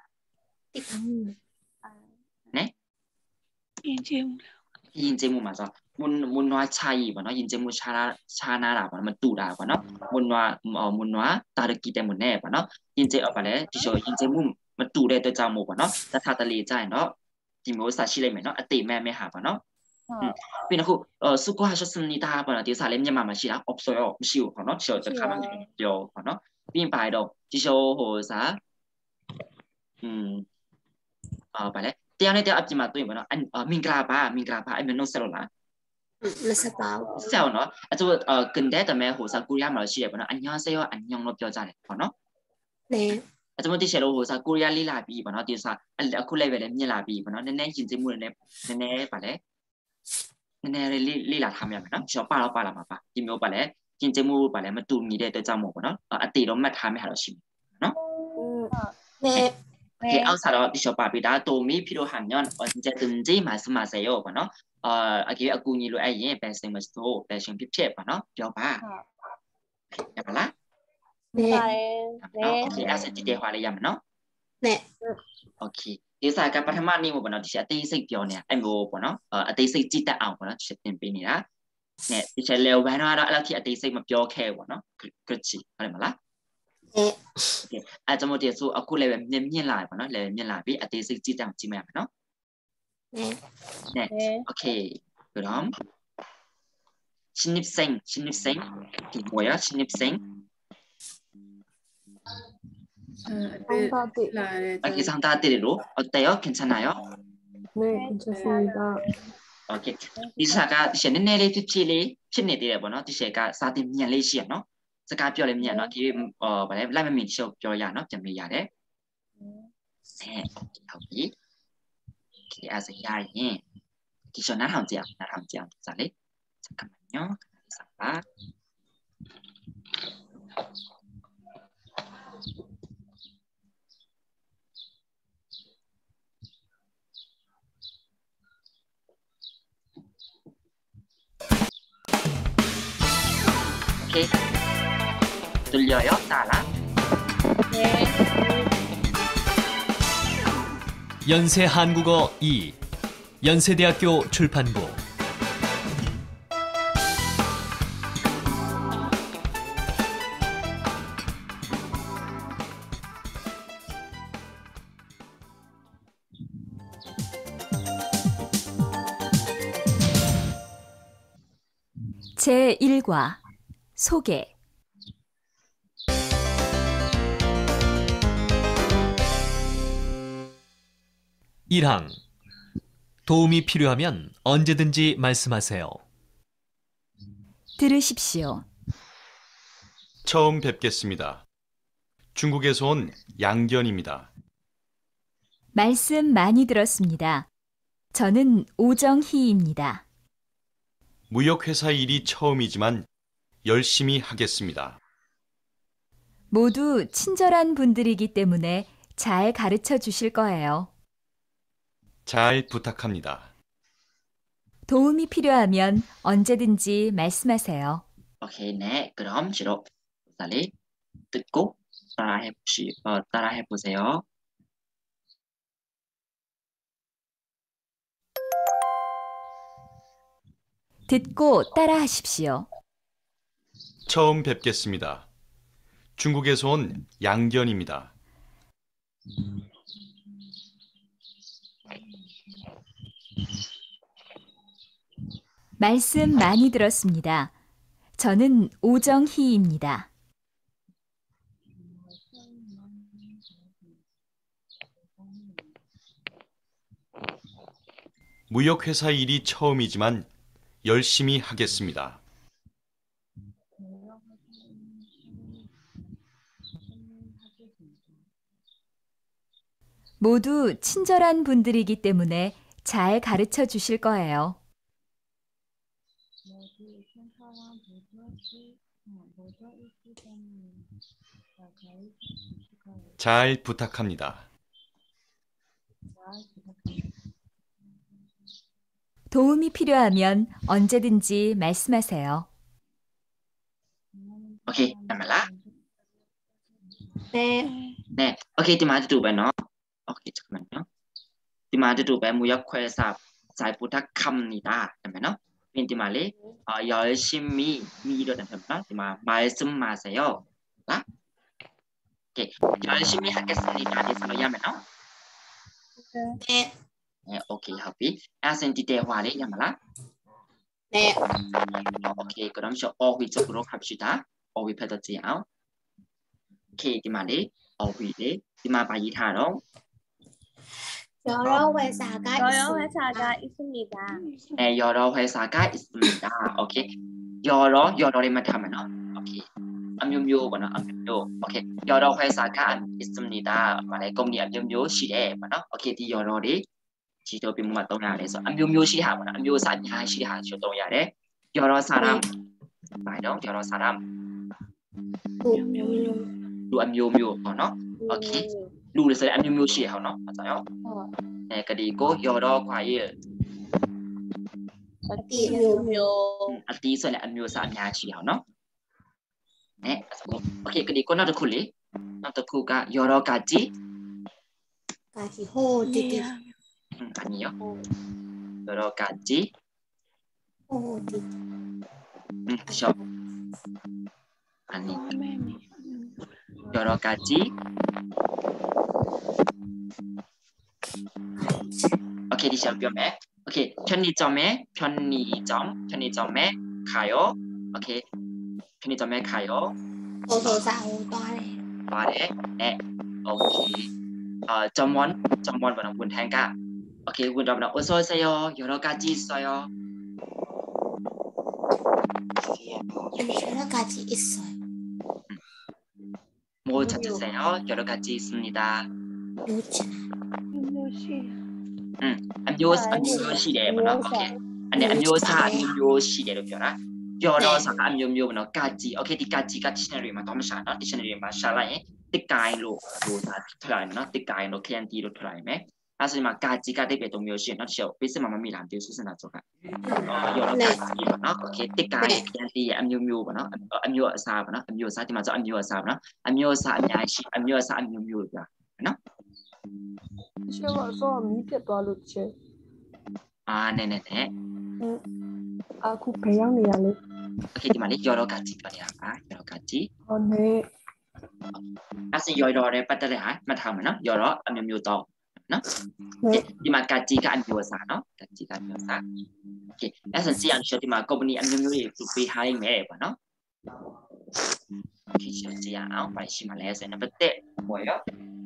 네?
ယဉ်ကျေးမှု
인재무 맞아. 문 문화 차이 뭐너 인재무 차나 차나라 뭐너 뚜라 뭐너 문화 어 문화 다르기 때문에 뭐너 인재 어 발에 디쇼 인재무 뚜래 때 자모 뭐너 다타달리 자이너 디모 사실에면 너 아띠매매 하 뭐너 그리고 어 수고하셨습니다 뭐너 디 사람이 마마시라 없어요. 무시오 뭐너 저 가만 요 뭐너 빈바이도 디쇼 호사 음 어 발에 တရားနဲ့တရားအပြင်မှာတွေ့မှာနော်အမင်္ဂလာပါမင်္ဂလာပါအဲ့မျိုးနှုတ်ဆက်လို့လား
မစပါဘူး
ဆက်အောင်နော်အဲ့ဒါအကန်တဲ့တမဲဟိုစာကိုရီးယားမှာရှိရပါနော်အညာဆေရောအညောင်လို့ပြောကြတယ်ပေါ့နော်
네.
အဲ့ဒါမှတိကျလို့ဟိုစာကိုရီးယားလေးလာပြီးပေါ့နော်ဒီစာအခုလည်းပဲလည်းမြင်လာပြီးပေါ့နော်နည်းနည်းယဉ်ကျေးမှုနဲ့နည်းနည်းပါလေနည်းနည်းလေးလေးလာထားမြမယ်နော်ကျော်ပါတော့ပါလာမှာပါဒီမျိုးပါလေယဉ်ကျေးမှုပါလေမတူညီတဲ့အတွက်ကြောင့်မို့ပေါ့နော်အတေတော့မှတ်ထားမြဟာတော့ရှိမယ်နော်
네.
네, 아우사로 디셔바비다 도미 필요하면 언제든지 말씀하세요. 번호. 어, 아기 아구니로 아예 배송머스도 배송 피피에 번호. 벼봐. 야발라?
네.
ပါတယ်
오케이, 아세티 대화를 야면 너?
네.
오케이. 디사가 파타마니 뭐 번호 디샤 데이식 벼네. 아이 뭐 번호. 어, 데이식 찌다 아우 번호 디샤 템페니라. 네, 디샤 레오 바나라 알라티 데이식 뭐 벼케 번호. 그렇지. 그래 말라?
네.
오케이. 아, 저 뭐지? 소 아쿠 레벨မြင့်လာပါနော်레벨မြင့်လာပြီအသေးစိတ်ကြည့်တောင်ကြည့်မယ်နော်
네.
네. 오케이. 그럼 신입생, 신입생. 이게 뭐야? 신입생. 아기 상다들로 어때요? 괜찮아요?
네 괜찮습니다
오케이. 디사가 디샤 네네리 피피리 핀네들이 뭐너 디샤가 사딘 미안레시야 너. စကားပြောလည်းမြင်နော်ဒီဟောဗါလဲလိုက်မမင်းရှော့ပြောရနော်ပြန်ပြရတယ်အဲဟုတ်ပြီဒီအဲ့ဒါရရင်ဒီရှော့နားထောင်ကြအောင်နားထောင်ကြအောင်စလေစကမညောစပါ 오케이. 들려요? 따라.
네.
연세 한국어 이 연세대학교 출판부
제일 과 소개
일 항 도움이 필요하면 언제든지 말씀하세요.
들으십시오.
처음 뵙겠습니다. 중국에서 온 양견입니다.
말씀 많이 들었습니다. 저는 오정희입니다.
무역회사 일이 처음이지만 열심히 하겠습니다.
모두 친절한 분들이기 때문에 잘 가르쳐 주실 거예요.
잘 부탁합니다.
도움이 필요하면 언제든지 말씀하세요.
오케이, 네. 그럼 시로 우사리 듣고 따라해 보시, 어, 따라해 보세요.
듣고 따라하십시오.
처음 뵙겠습니다. 중국에서 온 양견입니다.
말씀 많이 들었습니다. 저는 오정희입니다.
무역회사 일이 처음이지만 열심히 하겠습니다.
모두 친절한 분들이기 때문에 잘 가르쳐 주실 거예요.
잘 부탁합니다.
도움이 필요하면 언제든지 말씀하세요.
오케이, 잠깐만.
네.
네, 오케이, 디마드두베노. 오케이, 잠깐만요. 디마드두베 무역회사 잘 부탁합니다. 잠깐만요. 빈디말리 어, 열심히 미르는 잠깐만. 디마 말씀하세요. 라? 오케이, 열심히 하겠습니다. 디스노야메노.
네.
네, 오케이, 하비. 아센티 대화리 야말라.
네.
오케이, 그럼 저 어휘 쪽으로 갑시다. 어휘 패더지요. 오케이, 디말리 어휘리 디마 바이타로.
여러 회사가
여러 회사가 있습니다.
네, 여러 회사가 있습니다. 오케이, 여러 여러리만 하면 오케이. 암묘묘거나 암묘묘. 오케이, 여러 회사가 있습니다. 말해 công ty 암묘묘 시대 뭐나. 오케이, 이 여러리 지도 비문만 동야래서 암묘묘 시하거나 암묘사 냐 시하 저 동야래. 여러 사람 말이요. 여러 사람. 루 암묘묘 뭐나. 오케이. 루에서 암묘묘 시하 너 맞아요? 네, 그리고 여러 과일.
암묘묘.
아티서 암묘사 냐 시하 너. 네, 오케이, 그리고 나도 쿨리. 나도 쿠가 여러 가지.
가지 호디디.
음, 아니요. 여러 가지.
호디디.
음, 셔. 아니. 여러 가지. 오케이, 디셔 뼈매. 오케이, 편의점에 편의점 편의점에 가요. 오케이. 편의점에 가요.
오도사오 또래.
말해. 네. 오케이. 어, 점원 점원 뭐나 문탱가. 오케이, 문담나 어서 오세요. 여러 가지 있어요.
여러 가지 있어요.
뭐 찾으세요? 여러 가지 있습니다.
요즘.
응, 암요 암요 시대 뭐나. 오케이. 아니 암요사 암요 시대로 표라. 여러 사 암요 뭐나 가지. 오케이, 이 가지가 디셔너리만 더 마샤나. 디셔너리만 샤라에 띠까이로 로사 틀라이나 띠까이로 캔디로 틀라이메. 아스마 가지가 되게 동료시 너 쇼. 비스마 마미람 디수스나 저가. 여러 가지 뭐나. 오케이, 띠까이 캔디 암요 뭐나. 암요 사 뭐나. 암요 사 디마저 암요 사 뭐나. 암요 사 암야시 암요 사 암요 뭐야. 너?
시험을 써 밑에 도와줬지.
아, 네네네.
아, 그 배양이야래.
오케이, 디말리 여러 가지 거냐 봐. 여러 가지.
어, 네.
아스 여러를 빠따라 마타면은 여러 암묘묘도. 너?
네.
디마 가지가 암묘사 너? 가지가 암묘사. 오케이. 아스 지안 쇼 디마 company 암묘묘이 비 하이메 봐 너? 오케이, 쇼 지안 어, 빨리 심할래서 number 때 뭐예요?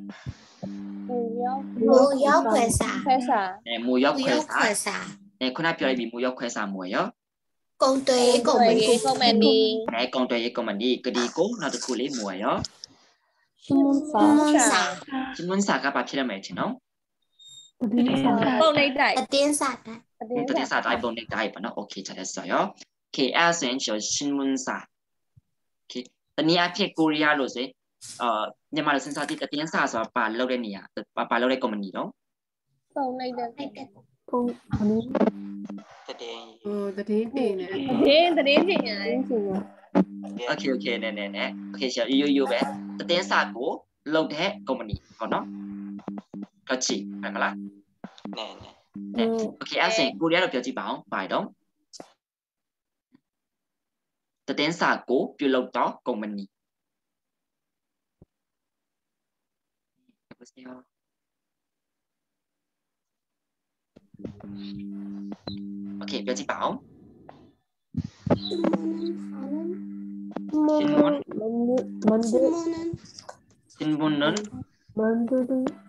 무역 회사.
회사.
네, 무역
무역
회사.
회사.
네, 쿠나 별이 무역 회사 뭐예요?
công ty của mình
của mình.
네, 공도의 company. 그리고 나도 쿨이 뭐예요?
신문사.
신문사.
신문사가 밥 필요하지 너?
ပုံနေတိုက်
အတင်းစာတိုင်း
တတင်းစာတိုင်းပုံနေတိုင်းပေါ့နော်โอเค잘했어요โอเคအဲ့ဆိုရင်ကျွန်တော်신문사โอเคတနည်းအားဖြင့်ကိုရီးယားလို့ဆိုရင်အာမြန်မာလိုစဉ်းစားကြည့်တတင်းစာဆိုတာပါလောက်တဲ့နေရာပါလောက်တဲ့ company တော့
ပုံနေတယ်
ပုံခဏ
တည်
ဟိုတည်ပြင်းနေ
သတင်းသတင်းပြင်ရတယ်
โอเคโอเคနဲနဲနဲโอเคရှင်ရိုးရိုးပဲတတင်းစာကိုလောက်တဲ့ company ပေါ့နော်ကချီမှန်မလား
နဲနဲ
โอเคအဲ့ဆိုရင်ကိုရီးယားလိုပြောကြည့်ပါအောင်ပါတော့တတင်းစာကိုပြုလုပ်တော့ companyโอเคပြောကြည့်ပါအောင် 신문
만두
신문은
만두는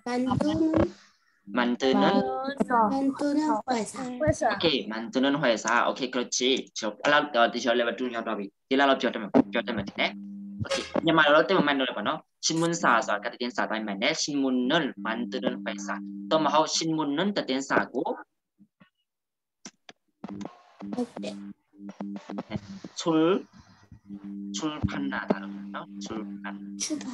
만드는
만두는 회사
회사
오케이 만드는 회사 오케이 그렇지 저 알아 디저 레벨 두 년 더비 딜라로 뼈때면 뼈때면 되네 오케이မြန်မာလို때문에 만들어 봐 너 신문사ဆိုတာတည်င်းစာတိုင်းမှန်တယ် 신문을 만드는 회사 또မဟုတ် 신문은 တည်င်းစာကို 출 출판나다 너 출판
출판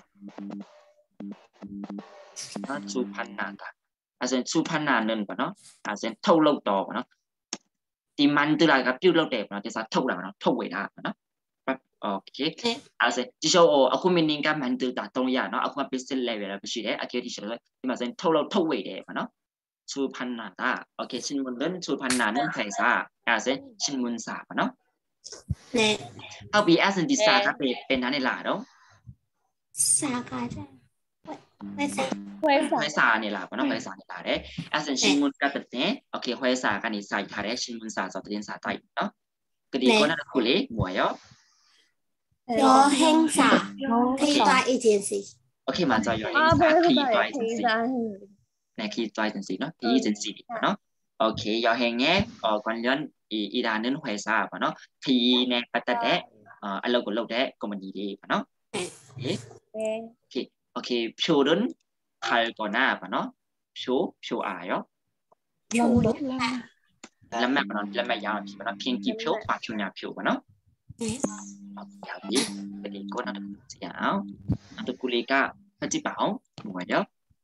너 출판나다 아선 출판나는 거너 아선 ထုတ်လုပ်တော့ဘောနော်ဒီ 만들어가 ပြုတ်လုပ်တယ်ဘောနော်ဒီစာထုတ်တာဘောနော်ထုတ်ဝေတာဘောနော်โอเคอาเซดิโชအခု meaning က 만들다 သုံးရเนาะအခု basic level ပဲရှိတယ်အခုဒီဆိုဒီမှာဆိုထုတ်လုပ်ထုတ်ဝေတယ်ပေါ့နော် 출판나다 오케이 신문은 출판나는 회사 아세 신문사 ပေါ့နော်
네
ဟုတ်ပြီအဲ့စင်ဒီစာကเป็นနားနဲ့လာတော့
사가자 회사
회사
회사နေလာပေါ့နော် 회사နေလာတယ်အဲ့စင် 신문 ကတဲ့ 오케이 회사 ကနေစာထားတဲ့ 신문사 ဆိုတဲ့စာတိုက်เนาะ그리고 하나ခုလေး뭐예요
여행사 Tour agency
오케이 맞아
아
여행사
그래서
agency 네, 키 agency 너 agency 너 오케이 여행에 어 관련 이 일하는 회사 너 키네 받다대 어 알로고 로데 company 디 너 네 오케이 오케이 표는 갈 거나 너 표, 표 알아요? 람매 너 람매 야 너 비행기 표, 파표냐 표 너 오케이 그리고 나도 야 나도 꿀리가 하지 마오 뭐예요?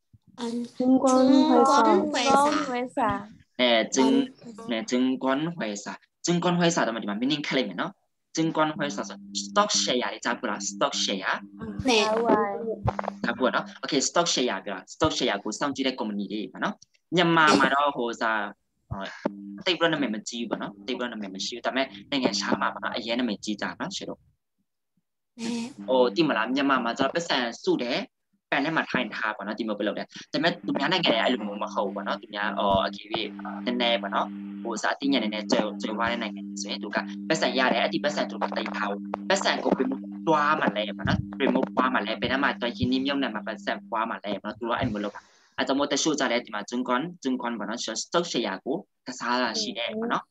증권회사
네, 증, 네, 증권회사. 증권회사도 말이야, meaning 클레임, 너? 증권회사서 stock share 잡으라, stock share.
네.
잡으라. 오케이, stock share 비라, stock share 고 상지의 company, 너? 냠마마로 호사 어, 테이블은 매면 지우, 너? 테이블은 매면 지우. 다음에 내가 샤마, 너? 얘는 매 지자, 너? 싫어.
네.
어, 디말아, 냠마마 저 배산 수대. แปลให้มาทายทาป่ะเนาะที่มาเป็นเราเนี่ยแต่แม้ตุ้มยาได้ไงไอ้ลูกมือมาเข้าป่ะเนาะตุ้มยาอ๋อโอเคพี่แน่ๆป่ะเนาะโอ้สาธิตเนี่ยเนี่ยเจอเจอว่าได้ไงส่วนตัวกันภาษายาได้อธิภาษาตัวกันไต่เผาภาษาก็เป็นมุกตัวมาแล้วป่ะเนาะเป็นมุกว่ามาแล้วเป็นน้ำมาตัวยินนิยมเนี่ยมาภาษาว่ามาแล้วป่ะตัวไอ้มือเราอาจจะโมแต่ชูใจแล้วที่มาจึงก่อนจึงก่อนป่ะเนาะสต๊อกเชียร์กูภาษาชีแดงป่ะเนาะ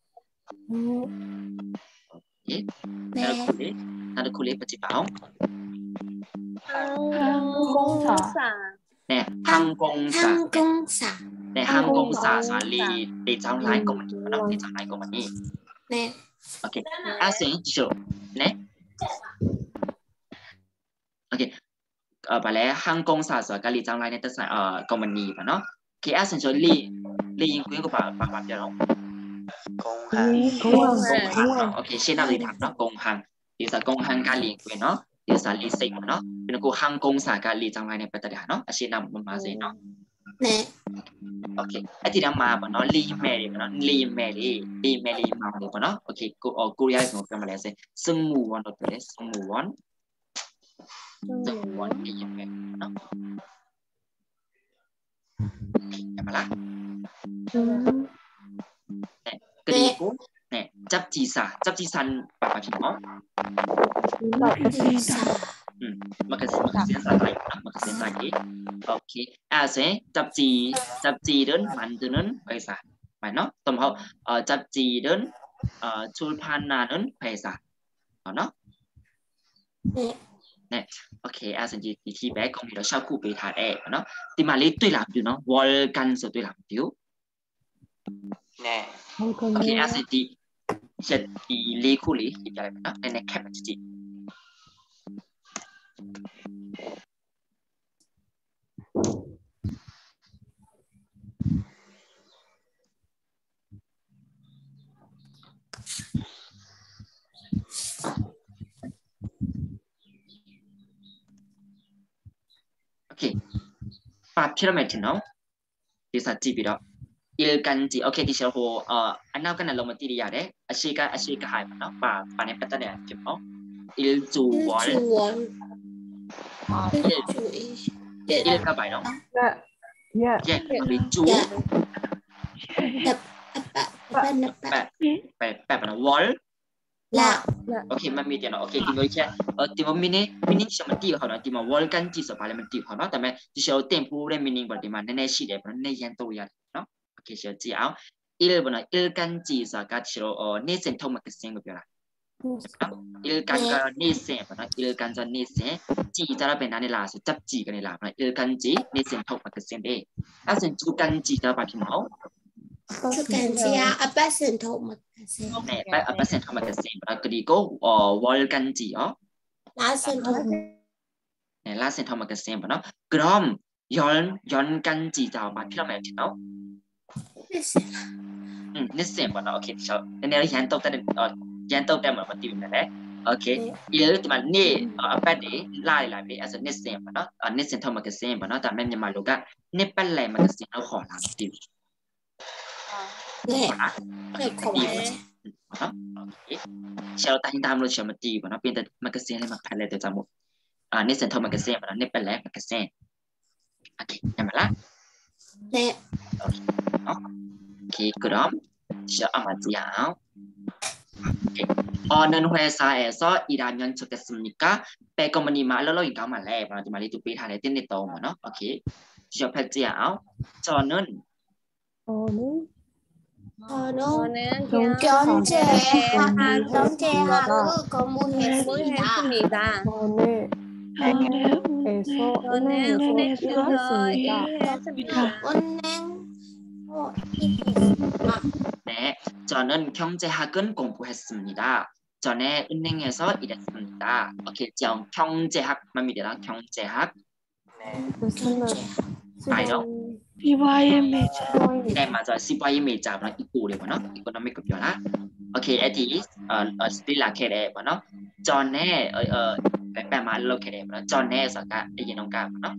โอเคนั่นคือเลยนั่นคือเลยปฏิบัติ
항공사
네, 항공사.
항공사.
네, 항공사. 리 리장라인 company. 어, 리장라인 company.
네.
오케이. 아세요? 죠. 네. 오케이. 어, 발레 항공사서 가 리장라인의 뜻은 어, company, 봐, 너. 오케이. 아세요? 저 리, 리 인구에 그 봐, 봐, 봐, 봐.
공항.
공항. 오케이. 신나리 답, 공항. 그래서 공항 가 리 인구에 너. 그래서 리세 너. 그리고 항공사가 리장라인에 받다야 너. 아시 남 뭐마세 너.
네.
오케이. 아티랑 마 봐, 너. 리메리 봐, 너. 리메리. 리메리 마리 봐, 너. 오케이. 고 어, 코리아에서 뭐 말해서 승무원 어때? 승무원. 승무원 리메리 너. 알아? 네. 그리고 네, 잡지사. 잡지사는 봐봐 뭐?
잡지사.
음, magazine magazine 사다이, magazine 사기. 오케이. 아세 잡지 잡지를 만드는 회사. 맞나? 또 뭐, 어, 잡지를 어, 출판하는 회사. 맞나?
네.
네, 오케이, 아서 이제 이 티백 거기로 샤쿠 베타에, 너, 디말리 뚜이람뷰, 너, 월간서 뚜이람뷰.
네.
오케이, 아서 이 이제 이 리쿠리 이제 너, 내내 캐파시티. 오케이. 바 피라미드 너. 디사 집이라. 일간지. 오케이, 디셔호 어 안나가나 로마티리아데. 아시가 아시가 하이 너. 바 바네 빠따네 좀. 일주월.
일주월.
일. 일가 봐요.
Yeah.
예, 우리 주.
Apa apa
백. 백, 백 번. 월.
là
오케이, 맘이 되나. 오케이, 디모 이제 어 디모 미니 미니 시험 띄고 하나 디모 월간지 서 발음을 띄고 하나. 다음에 디셔 템포의 미닝 버 디마 내내 시대 버 내연 또야. 너. 오케이, 셔 지아오. 일 번은 일간지 서가 디셔 어 내센 통막 생거 벼라. 일간가 내센 버 일간자 내센 지자라 베나니라서 잡지가 내라. 일간지 내센 통막 생데. 아선 주간지가 바뀌노.
주간지야 apa sentuh makasih
네, apa sentuh makasih. 그리고 어 월간지요.
lá sentuh
네, 라 sentuh makasih. 그럼 연 연간지가 바뀌면 되나요? 음, 네센 봐. 오케이, 저 내가 연도 때는 어 연도 때문에 뭐 뛰는데. 오케이. 이럴 때만 네 아빠들 라이라비 as 네센 봐. 아 네센 더 makasih 봐. 다음에 말로가 네 빨래 makasih 너ခေါ်လာပြီ.
네, 네, 고마워요.
오케이. 셔 따인 다음으로 셔 맞지 봐. 빈다 makasih 래 막 팔래 되자 뭐. 아, 네센 더 makasih 봐. 네 빨래 makasih. 오케이. 해말라.
네.
오케이. 그럼 셔 아마지야. 오케이. 어느 회사에서 일하면 좋겠습니까? 백어머니 말로 이거 말래. 뭐 말이 두 비타래 띵네 또 뭐. 오케이. 셔 패지야. 저는
저는
저는 경제학 경제학을 공부했습니다.
저는 은행에서 은행에서 일했습니다.
은행에서 일했습니다.
네, 저는 경제학은 공부했습니다. 전에 은행에서 일했습니다. 오케이, 정 경제학만 믿으라. 경제학.
교수는
아이요.
비와의 매자.
네, 맞아요. 시바이 매자는 이코래 보나. 이코노믹 표현아. 오케이, 에티 어 스틸라케래 보나. 전에 어 빼말로케래 보나. 전에서가 이게는가 보나.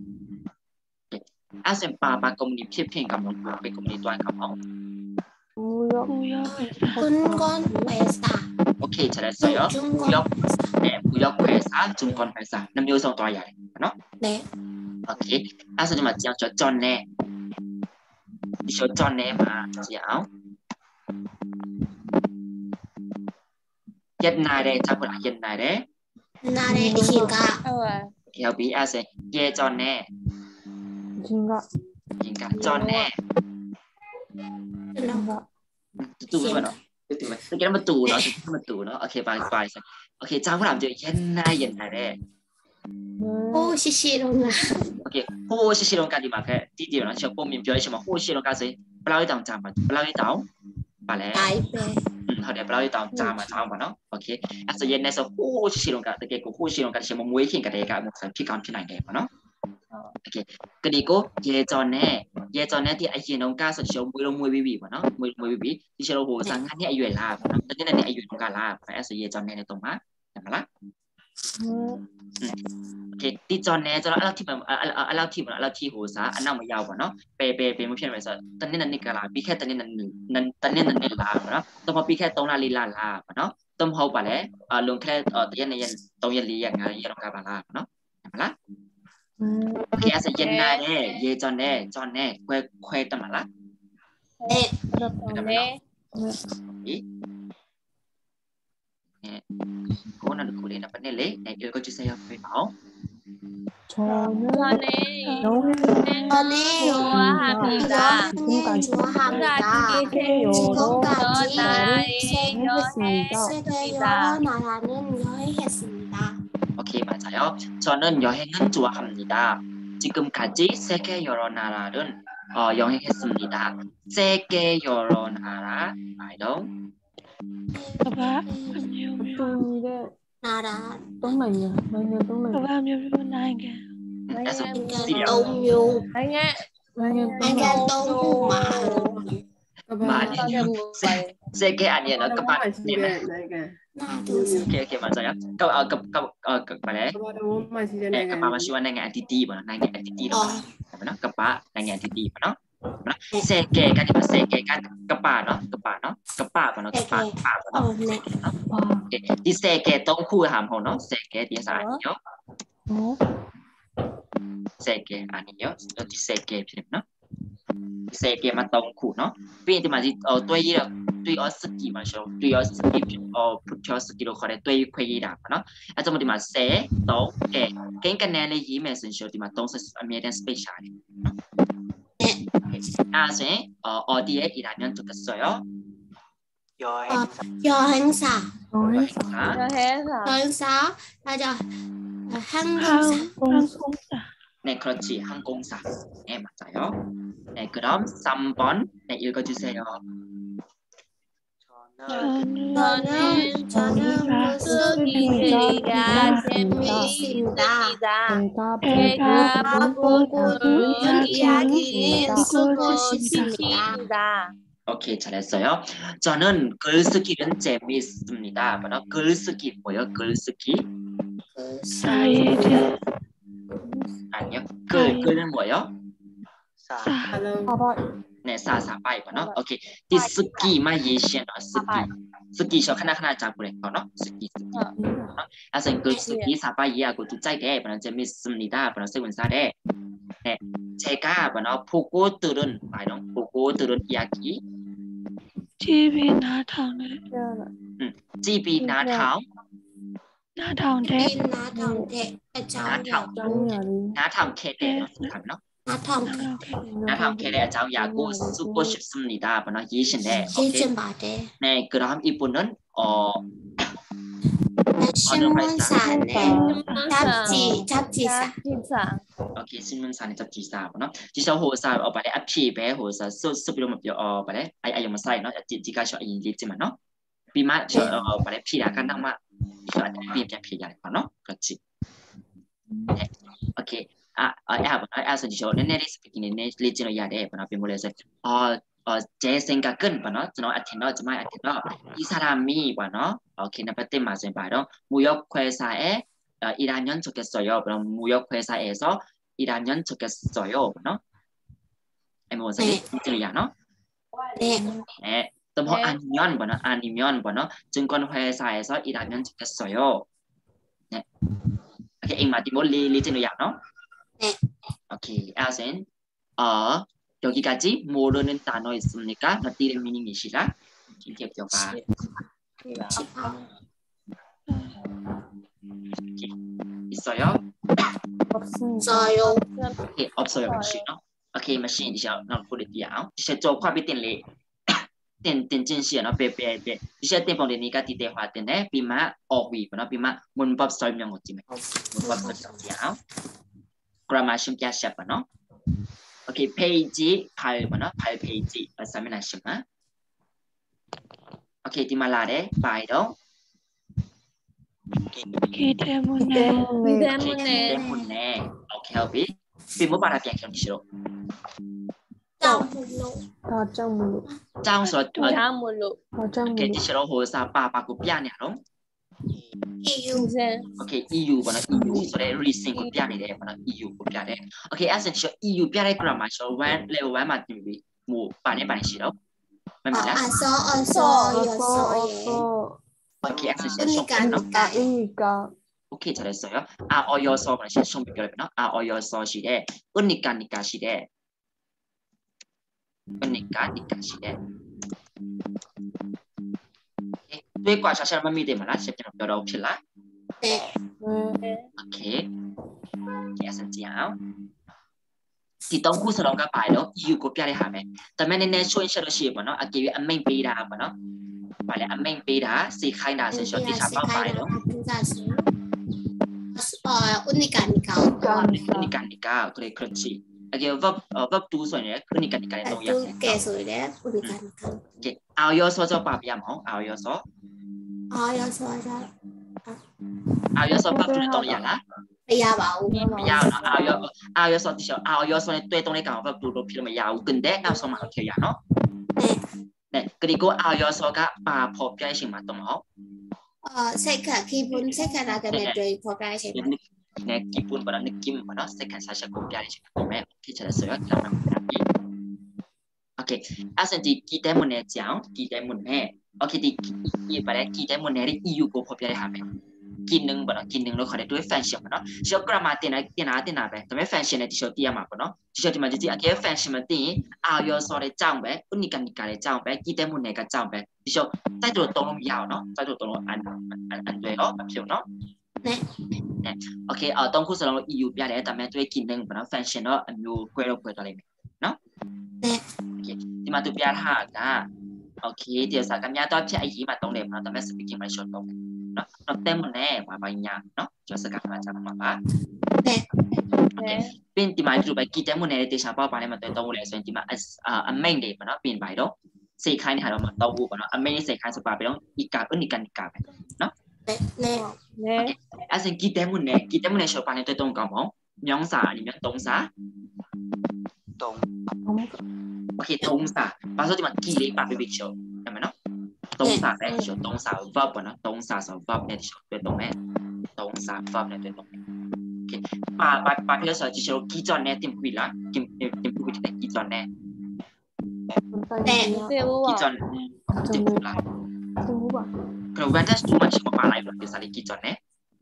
아셈 빠빠 커뮤니 피핑 감독 배 커뮤니 또한 감독.
무역
증권 회사.
오케이, 잘했어요. 무역 네, 무역 회사, 증권 회사. 남녀성 또야 돼. 보나.
네.
오케이. 아서 좀 맞지 않죠? 전에 이쇼 전에 맞지요? 옛날에 잡으라. 옛날에
옛날에 이신가.
여기 아서 예전에
진가
그러니까 전에 뚜 뭐노? 뚜 cái nó tù nó cái nó tù nó. 오케이, 바이 바이. 오케이, 잡으라 하면 옛날 옛날에
호시시롱아.
오케이, 호시시롱까지 막 디디랑 저 보면 별시면 호시롱까지 bao nhiêu đồng chạm mà bao nhiêu đồng bà lẽ họ để bao nhiêu đồng chạm mà chạm mà nó ok. à sau này sau khu chỉ luôn cả cái của khu chỉ luôn cả chỉ một mũi khi cả đấy cả một sản phẩm cái này này mà nó ok. cái đi cô 예전에 예전에 thì ai nói cả sau chỉ mũi lông mũi bì mà nó mũi mũi bì thì chỉ là hồ sang ngắn này ai là mà nó tất nhiên là ai dùng cả là phải sau 예전에 này tông má làm lá.โอเคที่จอนเนี่ยจะเราที่แบบเราที่แบบเราที่หัวซะอันนั้นมันยาวกว่าเนาะเปเปเปไม่เพี้ยนไปซะตอนนี้นั่นนี่ก็ลาปีแค่ตอนนี้นั่นนั่นตอนนี้นั่นนี่ลาเนาะต้องพอปีแค่ตรงลาลีลาลาเนาะต้องพอไปแล้วอ่าลงแค่เอ่อตอนนี้ยันตรงยันลีอย่างไงยันลงกาบาลาเนาะมาละโอเคอาศัยยันนาเนี่ยเยจอนเนี่ยจอนเนี่ยคุยคุยตั้งมาละเอ๊ะเนี่ยโอ้นั่นคุยนะเป็นเนี่ยเลยเนี่ยเดี๋ยวก็จะใส่ไปเปล่า
저는
저는 좋아합니다. 좋아합니다. 지금까지 세계 여러 나라는 여행했습니다.
오케이, 맞아. 맞아요. 저는 여행은 좋아합니다. 지금까지 세계 여러 나라를 어, 여행했습니다. 세계 여러 나라 말도
Ba nhiều nhiều.
tôi đấy
나라
tốn này nhỉ này nhỉ tốn này
Ba nhiều nhiều này kìa.
That's a
Anh
video.
tôm nhiều
anh nghe
này nhỉ
anh
tốn
ăn
này
tôm mà
많이 세계 아니에요.
Nó
그바
phải chỉ
네.
để này kìa.
오케이 오케이 맞아요. 그그그 뭐래?
Nó đâu mà chỉ để
네,
này
그바 마시와 내가 엔티티 뭐나 내가 엔티티 로 뭐나 그바 내가 엔티티 뭐나 뭐나 세계가 아니라 세계가 그바 너 그바 너 그바 뭐나 그바 그바 너
어, 네.
오케이 이 세계 동구 함호 너 세계 뒤에서 아니요. 세계 아니요. 이 세계 필요나? 세계 맞동구 너. 비인데 맞지 어 또이라 또이 어스키 마셔. 또이 어스키 어 붙여스키로 거래 또이 괴이라 너. 아저 뭐디 맞세 또 개. 갱간내는 이 메신저 디마 동서 아메리칸 스페셜. 아세 어 어디에 일하면 좋겠어요?
여행
어, 여행사
여행사.
여행사
여행사 맞아 항공사
항공사.
네, 그렇지. 항공사. 네, 맞아요. 네, 그럼 삼 번 네, 읽어주세요.
저는
저는 저는 무수기가 재미있습니다.
배가
배가 고픈 이야기는 쓰고 싶습니다.
오케이, 잘했어요. 저는 글쓰기는 재미있습니다. 뭐라? 글쓰기 뭐요? 글쓰기?
사이드.
아니요. 글, 글은 뭐요?
사
네, 사사바이 뭐나? 오케이. 디 스키마 예시너 스키. 스키 저 하나하나 잡으래 거너? 스키 스키. 아서 그 스키 사바이하고 두 짝에 뭐나 재미있습니다. 뭐나 세운사래. 네. 제가 뭐나 보고 들은 말로 보고 들은 이야기.
티비 나타네.
음. 집이 나타오.
나타온데.
나타온데
나타오. 나타오 캐대. 너
나타온
나타오 캐대 아자오 야구 쓰고 싶습니다. 뭐나 예신데.
예전 말에
네, 그럼 이분은 어
신문사네 잡지 잡지사
진짜
오케이 신문사네 잡지사 뭐나 지서 호사 어 발에 앞이 배 호사 수 수비로 뭐 어 발에 아이 아이 뭐 사이 너 지가 저 인지지만 너 비마 저어 발에 피라 간다마 저 비 비야 피야 너 그렇지 네 오케이 아 아 아서 지서 네네 스피킹 네 리지노 야데 뭐나 비몰레서 어 어, 제 생각은 뭐너 저는 아테너 정말 아테너 이 사람이 뭐너 오케이 나빠때 맞아요 바로 무역 회사에 어, 일하면 좋겠어요. 그럼 무역 회사에서 일하면 좋겠어요. 뭐너 에모서 이들이야 너?
네.
네. 또 뭐 아니면 뭐너 아니면 뭐너 증권 회사에서 일하면 좋겠어요. 네. 오케이 이마디 뭐 리리지노야 너?
네.
오케이 아센 어 여기까지 모르는 단어 있습니까? 너띠의 미닝이시라. 김태엽 교가 있어요?
없어요.
오케이 없어요 마신. 오케이 마신 이제 나 보내드려. 이제 저 화비 땐리 땐 땐진시야 너 베베베. 이제 땐번에니까 디데화 때네 비마 어휘 너 비마 문법 설명 어찌면 문법 설명이야. 그라마심 캐시아 너. 오케이 페이지 팔 번호 팔 페이지 말씀을 하시면 오케이 디말라레 파이도
기 때문에.
기
때문에
때문에
때문에 오케이 허비 비모 바라 비앙 경기시로
ở trong một
짱 소
장 몰로
ở trong
오케이
một
디시로 호사 빠빠고 삐아냐로
이유
이제
오케이 이유 번호 이유 소레 리싱 고 삐아니래 번호 이유 고 삐아래 오케이 에센셜 이유 삐아래 그라마쇼 원 레오 원 맞는비 뭐 빠네 빠네시로 맞나?
어서 어서 어서
오케이 에센셜
그러니까 그러니까
그러니까
오케이 잘했어요. 아 어여서 뭐라 시험 비교해보나? 아 어여서 시대 은니까 니까 시대 은니까 니까 시대ด้วยกว่าชาชามันมีเดมาละเชฟจะนำเราผิดละ
네.
โอเคแกสันเจียวที่ต้องพูดสลองกับไปแล้วอยู่กับแกได้หาไหมแต่แม่ในช่วยเชื่อชีพเนาะอากิวิอันไม่ปีดาเนาะไปเลยอันไม่ปีดาสี่ใครดาเสียชดที่ชาเป้าไปแล้ว
อุนิการนิกา
อุนิการนิกาก็เลยครึ่งชีโอเค verb verb တူဆိုရင်อุนิการนิกาတော့ရမယ်
ကဲဆိုရင်อุนิการนิกา
โอเคအာရောစောစောပါပြမအောင်အာရောစော
အာရောစောစော
အာရောစော verb တူတော့ရလား
မရပါဘူး
မရအောင်အာရောအာရောစောတိချောအာရောစောနဲ့တွေ့တုံးတဲ့ကောင် verb တူတော့ဖြစ်လို့မရဘူး근데နောက်ဆုံးမှထည့်ရနော်네 그리고 아여서가 바 법변신 맞던 거.
어, 색깔 기분 색깔하게 내 법변신.
네 기분보다 느낌 뭐나 색깔 사실 법변신 때문에 괜찮았어요. 오케이. 아선지 기 때문에 장, 기 때문에 오케이 이 말에 기 때문에 이유고 법변을 하면 기능 뭐나 기능로 거래 또 팬션 뭐나 저 그라마 때나 때나 때나 배. 그다음에 팬션에 디셔 띠야 맞거나. 디셔 띠만 지지 아게 팬션은 띠 아여서의 짱배, 우니까니까의 짱배, 기 때문에가 짱배. 디셔 사이드로 동로 야오너. 사이드로 동로 안안 돼요. 맞죠?
네.
네. 오케이. 어 동구스로 이유 뼈래. 그다음에 또 기능 뭐나 팬션어 아니요 괴로 괴로래. 너?
네.
오케이. 이만 또 뼈하가 오케이. 디어서 감야 또 피 아이 마 동네 뭐나 그다음에 스피킹 말 쇼 동네. nó nó 때문에 와봐냐 nó cho sự cảm ơn mà ba
네
bên thì mai chụp bài kia 때문에 để sao bao bài này mà tôi tàu lại xem thì mà à main để mà nó bên bài đó xây khai này là mà tàu của nó main này xây khai số bài đó ít cả ít cả ít cả nó
네
네
à xem kia 때문에 kia 때문에 số bài này tôi tông cảm không 명사 아니면 동사
동
오케이 동사 봐서지만 기레 bài bị show mà nó 동사 네, 저 동사 verb nó 동사서 verb này thì tuyệt động này 동사 verb này tuyệt động này ok ba ba ba phía sau chỉ số kỹ chọn này tìm quỷ là tìm tìm quỷ thì kỹ chọn này
네
kỹ chọn tìm quỷ là cái advantage too much của ba lại rồi thì sao kỹ chọn này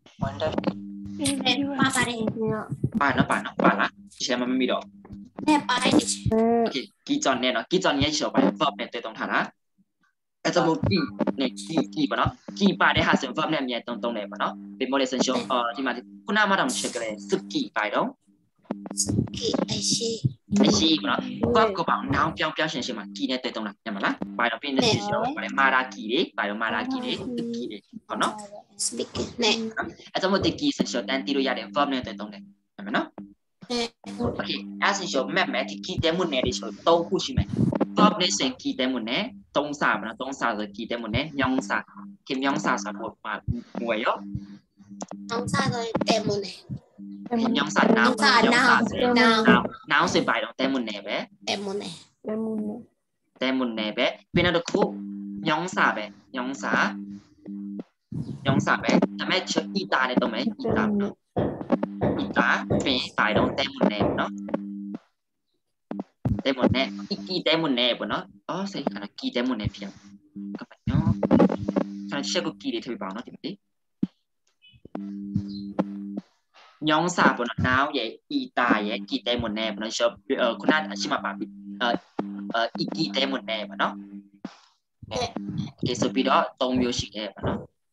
네 빠바래
ba nó ba nó ba là chỉ là mà mình được
네 빠바래
ok kỹ chọn này nó kỹ chọn này chỉ số bài verb này tuyệt động thà là cái trong một kỳ này kỳ kỳ của nó kỳ bài để hạ sản phẩm này nhẹ tông tông này của nó để một lesson show ờ thì màคุณน่ามาทำเช็คเลยสึกกี่ไปแล้ว
กี่ไอชี
ไอชีcủa nó verb của bạn nào ပြောင်းပြောင်းရှင်ရှင်မှာkỳနဲ့တွေ့တုံးတာညမလားbàiတော့ပြင်နေရှိရောbàiမာရာkỳတွေbàiတော့မာရာkỳတွေสึกกี่တွေဟုတ်နော်
speak နဲ့
အဲ့တော့ဒီkỳဆက် show တန်တီလို့ရတယ် verb နဲ့တွေ့တုံးတယ်ညမနော် okay as in show map မဲ့ဒီ key တဲမှုနဲ့ဒီ show သုံးခုရှိမယ် verb နဲ့ဆိုရင် key တဲမှုနဲ့동사 뭐나 동사서 기 때문에 명사 김명사서 뭐 뭐예요?
명사서 때문에
김명사 now now now sẽ bài động 때문에 배
때문에
때문에
때문에 배 bên đó khu 명사 배 명사 명사 배 다음에 저 이다 này 동네 이다 이다 배 bài động 때문에 nó 때문에 있기 때문에 뭐나 어 생각나 기 때문에 비야 잠깐만요 잘 시작고 기를 되게 많아 되는데 명사 뭐나 now 얘 이다 얘 기 때문에 뭐나 저 어, 그날 아침에 봐 어, 어, 있기 때문에 뭐나 네 그래서 비도 동묘식에 뭐나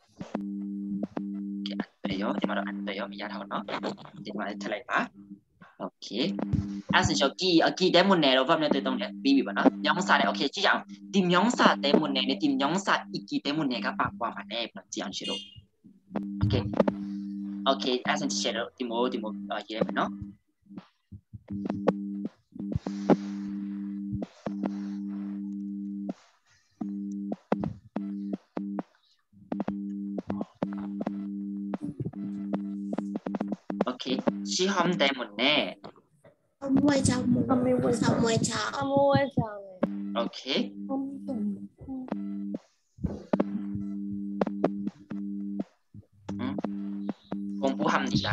이렇게 안 돼요 이말은 안 돼요 미안하구나 이말 틀어봐 오케이 as in 기 기 때문에 verb này tôi tông đấy vì vậy nó 명사 này okay chỉ rằng tìm 명사 때문에 này tìm 명사 있기 때문에가 바꿔 mà này nó chỉ ăn chế độ okay okay as in chế độ tìm một tìm một ở gì đấy nó okay 시험 때문에
아무의 장 아무의 장 아무의 장
아무의 장
오케이 음. 공부합니다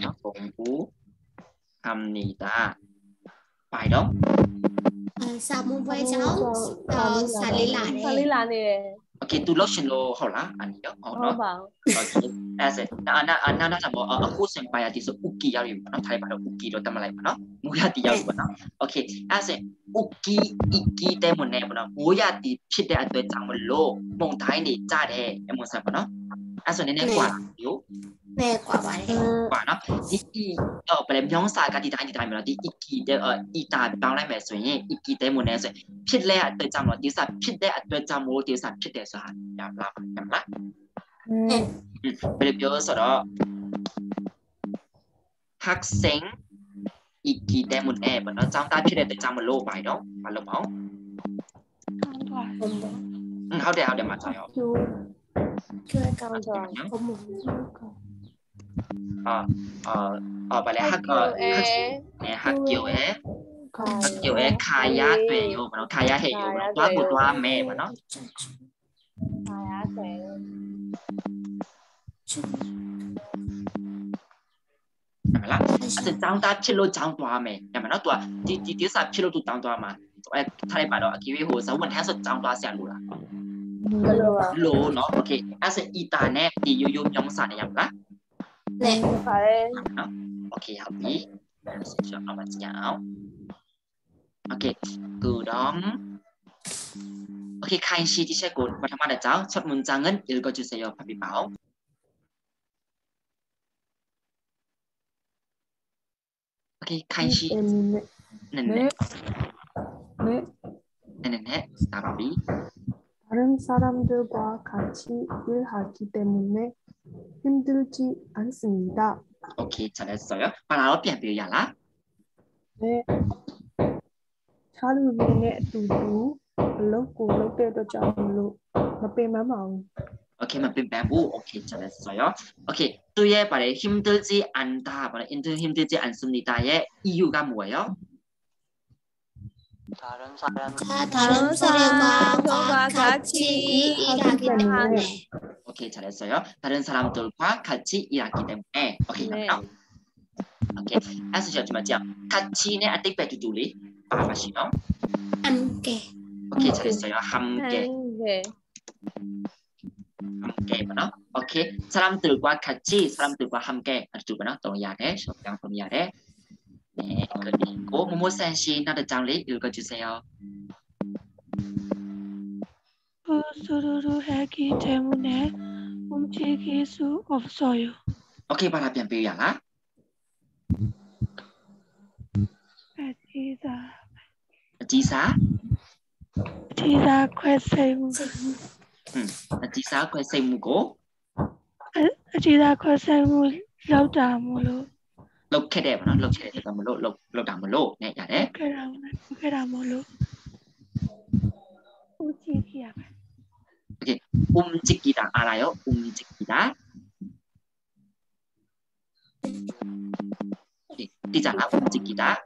공부합니다 bài đó
사무의 장 살릴라네
살릴라네
ok tu lót xin lô họ lá anh nhớ họ nó ok à sẽ na na na na là một ở khu sân bay thì số uki giao điểm nó thay bằng uki rồi tầm lại mà nó mua ya thì giao điểm nó ok à sẽ uki iki 때문에 mà nó mua ya thìဖြစ်တဲ့အတွက်ကြောင့်မလို့မုံတိုင်းနေကြတယ်အမှန်ဆက်ပါနော်အဲ့ဆိုနည်းနည်းกว่าမျိုး
네, 과발해.
과나 이 어, 그래 명사가 디다 디다 하면 이 있기 때 어, 이다 방라면 소인 있기 때문에 서 필래 때 잠로 디사 필때 때 잠로 디사 필때서 야 라 라 음. 그래 비어서로 학생 있기 때문에 뭐너 장다 필요할 때 장을 놓 봐요. 말로 뭐? 응, 하대 하대 맞아요.
교회 강좌 건물
어, 어, 어, 빨리 학, 어, 학생, 네, 학교에 학교에 가야 돼요. 뭐너 가야 해요. 뭐너 도와고 도와매 뭐너?
가야 돼.
Làm là anh trang ta chilo trang toa mày, làm mà nó toa tí tí tí sa chilo tu trang toa mà, tụi thay bài đó kêu hồ sáu mình hay sự trang toa xem luôn à, lô nó ok, anh sẽ internet thì yêu yêu nhóm sản này làm lá,
nè phải
nó ok hợp lý, anh sẽ chọn nó là chảo, ok, từ đó, ok khai sĩ thì sẽ cuốn và tham gia cháu chọn 문장은 읽어주세요, 파비 bảo. 오케이, 칸시.
네.
네네.
네.
네네네. 나바비.
다른 사람들과 같이 일하기 때문에 힘들지 않습니다.
오케이, 잘했어요. 바로 비행비야라.
네. 차를 위해 두두 lâu lâu tê tôi chọn lâu nó bên má mỏng.
오케이, 만 뱀부. 오케이, 잘했어요. 오케이, 또의 말에 힘들지 않다, 말에 힘들지 않습니다의 이유가 뭐예요?
다른 사람
다른 사람과 같이 일하기 때문에.
오케이, 잘했어요. 다른 사람들과 같이 일하기 때문에. 오케이,
네.
맞나요? 오케이, 아시죠? 맞죠? 같이는 어떻게 배두둘이? 바라시죠?
함께.
오케이, 잘했어요. 함께.
함께.
함께 뭐나? 오케이. 사람들과 같이, 사람들과 함께. 아주 뭐나? 동의하래. 적당 동의하래. 네, 그리고 모모산 씨 나도 장리 읽어주세요.
스스로 하기 때문에 움직일 수 없어요.
오케이, 바라 변비야라.
지사.
지사.
지사 쾌세무.
응. 지사 쾌세무고.
지사 쾌세무 laudamulo.
Lộc cái đẹp nó lộc cái đẹp mà lộc lộc lộc đảm một lô này, dạ đấy.
cái đảm cái đảm một lô. 움직이야.
오케이, 움직이다 알아요? 움직이다. 오케이, 뛰잖아. 움직이다.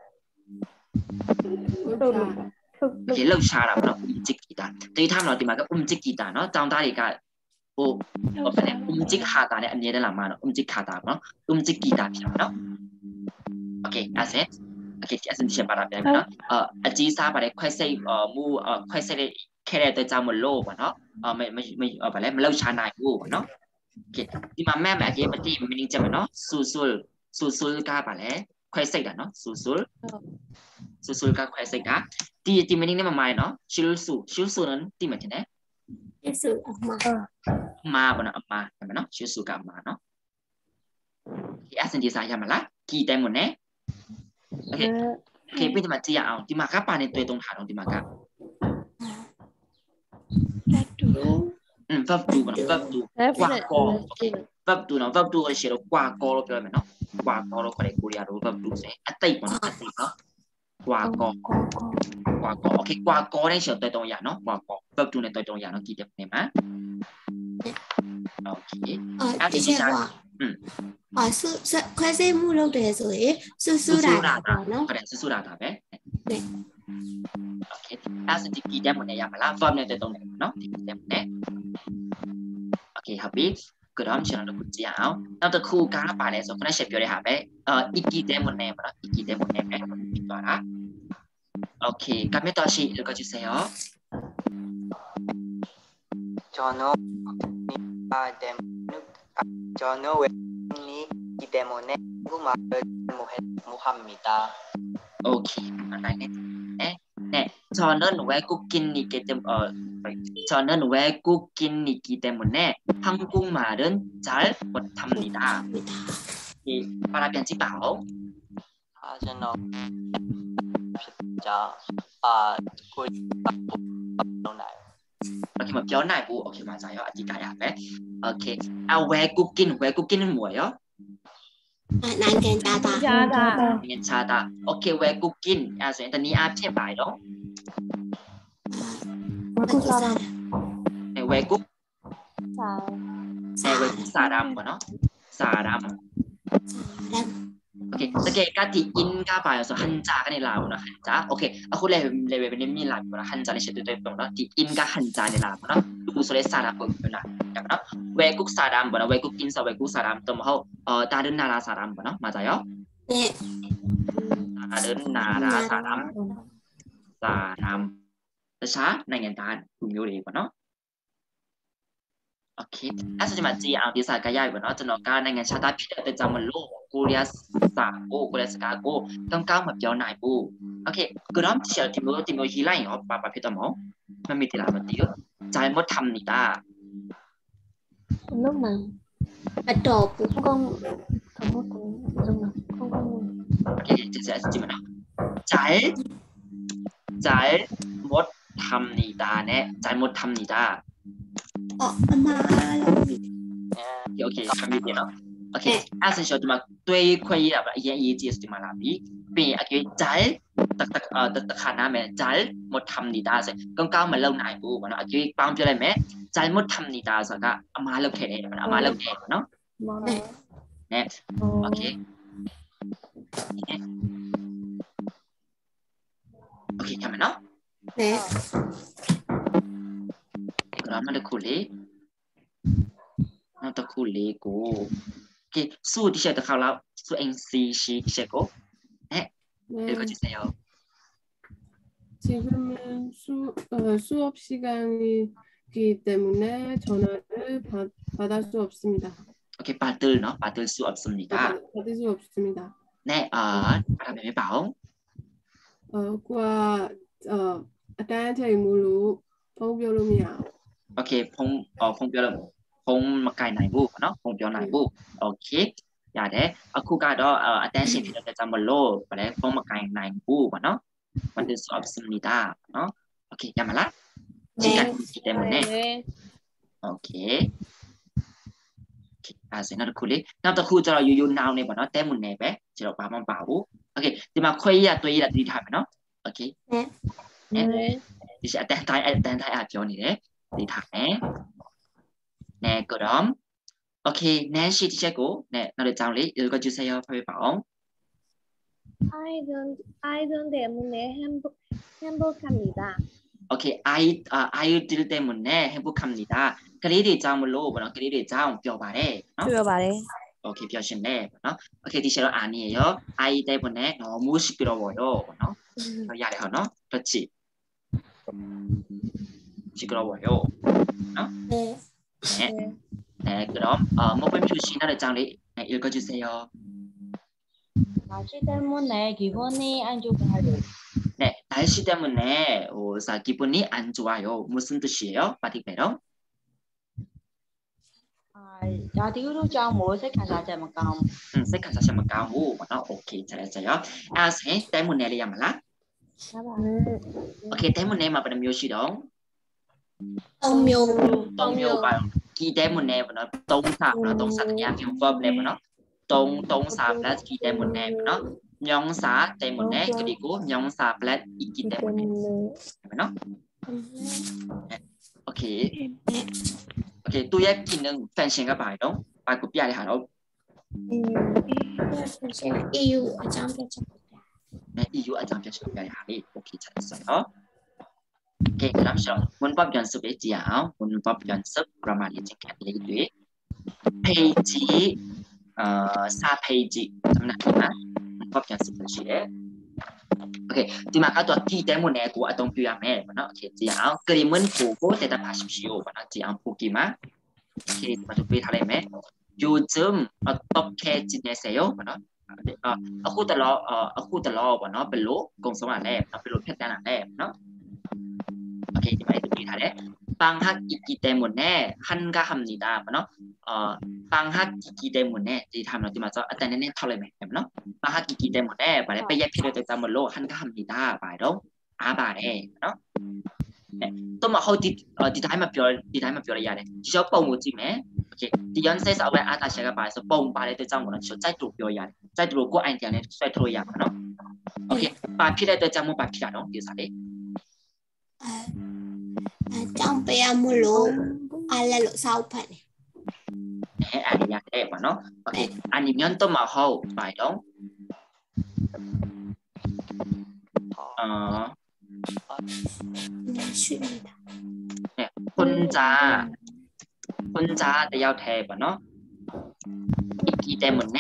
오케이, lâu xa là nó 움직이다. Tuy tham nó thì mà cái 움직이다 nó trong ta thì cả ô ở bên này 움직하다 này anh nhớ đây là mà nó 움직하다 nó 움직이다 thì nó. 오케이, 아세. 오케이, 아세 디셔 바라면 너. 어, 지사 바래 쾌세 어, 무 어, 쾌세를 캐레 때 잠을 로 봐, 어, 뭐, 뭐, 어, 바래 lâu xa này u nó. 오케이, thì mà mẹ mẹ kia mà thì mình chăm nó, susul susul cả 바래 쾌세 đó nó, susul susul cả 쾌세 cả. thì thì mình nên mà mai nó, 실수 실수는 thì mà thế này.
실수 엄마.
엄마 뭐나 엄마, mà nó 실수가 엄마 nó. thì asen đi sai mà lá, kỳ 때문에. 오케이, 오케이, bây giờ mà chỉ ảo, thì mà các bạn nên tuyệt động thả đồng thì mà các. Ừ, verb to mà nó verb to, qua co, verb to nó verb to cái gì đó qua co lo mà nó, qua co lo cái này Korea đó verb to sẽ, à tây mà nó, à tây nó, qua co, qua co, ok, qua co này sẽ tuyệt động giả nó, qua co, verb to này tuyệt động giả nó kỳ 때문에 mà. 오케이.
어, 디셔와.
응.
어, 수, 수, 쾌세무로 돼서 수수라다.
그래, 수수라다 배.
네.
오케이. as thì 때문에 야 말라 verb này 동네 nó thì 때문에. 오케이, hợp lý. 그 다음 시간으로 붙지 않아. 나도 그 가나 발에서 그냥 셰표를 하배. 어, 있기 때문에 뭐라? 있기 때문에 배. 알아? 오케이. 그러면 다시 읽어 주세요.
저는 저는 외국인이기 때문에 한국말을 못합니다.
오케이. 알겠네. 네. 네. 저는 외국인이기 때문에 어, 저는 외국인이기 때문에 한국말은 잘 못합니다. 이 바라변 지 bảo.
아, 저는 진짜 아, 그 lâu này.
오케이, 뭐 변화이 뭐 오케이 맞아요. 아직 가야 돼. 오케이. 아, 외국인 외국인은 뭐예요?
နိုင်ငံခြားသား
ကြာတာ
နိုင်ငံခြားသားโอเคဝဲကုกินအဲဆိုရင်တနည်းအားဖြင့်ပါတော့
ဝကုစားရမ်
အဲဝဲကု
စာ
အဲဝဲကုစာရမ်ပေါ့နော်စာရမ်โอเคတကယ်ကတိ in ကပါဆိုဟန်ဂျာကနေလာဘူးနော်ဟန်ဂျာโอเคအခုလေလေပဲနေမြင်လာပြီနော်ဟန်ဂျာနဲ့ရှစ်တွေ့ပေါ့နော်ဒီ in ကဟန်ဂျာနေလာပေါ့နော်သူဆိုလေစာရမ်ပေါ့နော်နော်ဝဲကုစာရမ်ပေါ့နော်ဝဲကုกินဆိုဝဲကုစာရမ်တော့မဟုတ်အော်တာဒနာလာစာရမ်ပေါ့နော်မှာကြရော
네
တာဒနာလာစာရမ်စာရမ်တခြားနိုင်ငံသားလူမျိုးတွေပေါ့နော်โอเคအဲ့ဆိုဒီမှာကြည့်အောင်ဒီစာကရပြီပေါ့နော်ကျွန်တော်ကနိုင်ငံခြားသားဖြစ်တဲ့အတွက်ကြောင့်မလို့ကိုရီးယားစာကိုကိုရီးယားစကားကိုကောင်းကောင်းမပြောနိုင်ဘူးโอเค그럼시어팀으로팀으로힐라인어빠빠피더뭐만미티라면디요잘못합니다
lúc mà ở tổ của con không có con lúc mà không có
오케이 이제 지금은 잘 잘못합니다 네 잘못합니다
어 엄마
오케이 오케이 감미디너 오케이 아스쇼 좀对ခွင့်ရပါအရင်အရေးကြီးစဒီမှာလာပြီပြီးရင်အကေ잘တက်တက်အတက်တက်ခါနာမယ်잘 못합니다ဆိုကောင်းကောင်းမလုပ်နိုင်ဘူးပေါ့နော်အကေပေါင်းပြလိုက်မယ် 잘못합니다ဆိုတာကအမှားလုပ်ခဲ့တယ်ပေါ့နော်အမှားလုပ်တယ်ပေါ့နော် 네 오케이 오케이 가면 너?
네
그러면 더 쿨리 더 쿨리고 오케이 수 디셔 더 칼라 수 엔씨 시 디셔고 네 읽어주세요
지금은 수, 어, 수업 시간이기 때문에 전화를 받, 받을 수 없습니다.
오케이 받을 너 받을 수 없습니다.
받, 받을 수 없습니다.
네, 아, 바람에 왜 봐요?
어, qua 어, 아까 저희 물로 봉별로미야.
오케이, 봉, 어, 봉별로, 봉 막가이 나이부, 너, 봉별 나이부. 오케이, 야래. 아쿠가도 어, attention 필요할 때 잠을로, 그래, 봉 막가이 나이부, 너, 받을 수 없습니다. 너, 오케이, 야말라. 시간이기 때문에. 오케이. à sẽ nó được khui nào ta khui cho you you now này bọn nó tem một nè bé chỉ đọc bảo mong bảo ok thì mà khui là tùy là đi thải nó ok nè thì sẽ tên thay tên thay à cho này đấy đi thải nè cỡ đó ok nè chị thì sẽ cố nè nó được chào lý được có chưa say phải bảo
아이들 아이들 때문에 행복 행복합니다.
오케이 아이 아 아이들 때문에 행복합니다. 그리디 자물로 뭐나 그리디 자웅 뼈바래.
뼈바래.
오케이 뼈신네. 뭐나 오케이 디셔 아니에요. 아이 때문에 너무 시끄러워요. 뭐나 야래 하나 그렇지. 시끄러워요. 네. 네. 네 그럼 어 모범 출신의 장리 네, 읽어주세요.
날씨 때문에 기분이 안 좋아요.
네, 날씨 때문에 어, 사 기분이 안 좋아요. 무슨 뜻이에요? 바디베로?
아, 라디오로 장 뭐세 간사제 막강.
음, 세 간사제 막강. 오, 맞아. 오케이, 잘했어요. 아, 세 때문에를 야말라. 오케이, 때문에 말하는 묘시동.
동묘.
동묘 봐. 기 때문에 뭐나 동사, 뭐나 동사 그냥 verb 뭐나 동 동사 플러스 기 때문에 뭐나 명사 때문에 그리고 명사 플러스 있기 때문에 뭐나 오케이 오케이 또의 기능 펜싱가 봐요. bài của Pia để hỏi đâu?
e u ở trong cái trong
네, e u ở trong cái trong cái hỏi. 오케이 잘했어요. 오케이 그럼 시험 문법 연습에 지향 문법 연습 그라마리 지금 얘기 페이지 어 사 페이지 잠깐만 문법 연습 시에 오케이 디마가 또 기 때문에 고 어떤 표현에 뭐나 오케이 지향 그림은 보고 대답하십시오. 뭐나 지향 보기만 오케이 맞아 비타레메 요즘 어떻게 지내세요? 뭐나 아အခုတလောအခုတလောပေါ့နော်ဘယ်လိုအကုန်ဆုံးရလဲဘယ်လိုဖြတ်တန်းရလဲနော်오케이ဒီမှာဒီထားတယ် 방학이기 때문에 한가합니다. 뭐너 어 방학이기 때문에 이 다음에 어디 맞아? 어떤에는 털레메 뭐너 방학이기 때문에 말에 빼야 필요될 때문로 한가합니다. 말로 아바래 뭐너 네. 또뭐 어디 어디 다이마 별, 이 다이마 별이야 돼. 지저 뻥 뭐지매 โอเคဒီ Yonsei ဆိုအဝဲအားသာရှာကပါဆိုပုံပါတဲ့အတွက်ကြောင့်ပေါ့နော်ချိုကြိုက်လို့ပြောရတယ်ကြိုက်လို့ကိုယ် idea နဲ့ဆွဲထုတ်ရပါနော်โอเคပါဖြစ်တဲ့အတွက်ကြောင့်မို့ပါဖြစ်တာနော်ဒီစားလေး
အဲကြောင့်ပေးရမလို့အားလည်းလို့စောက်ဖတ်နေ
အဲအားရရတယ်ပေါ့နော်โอเค아니면 또 뭐 하고 봐요 어
쉽니다
네 혼자 혼자 대역 돼 봐, 너? 있기 때문에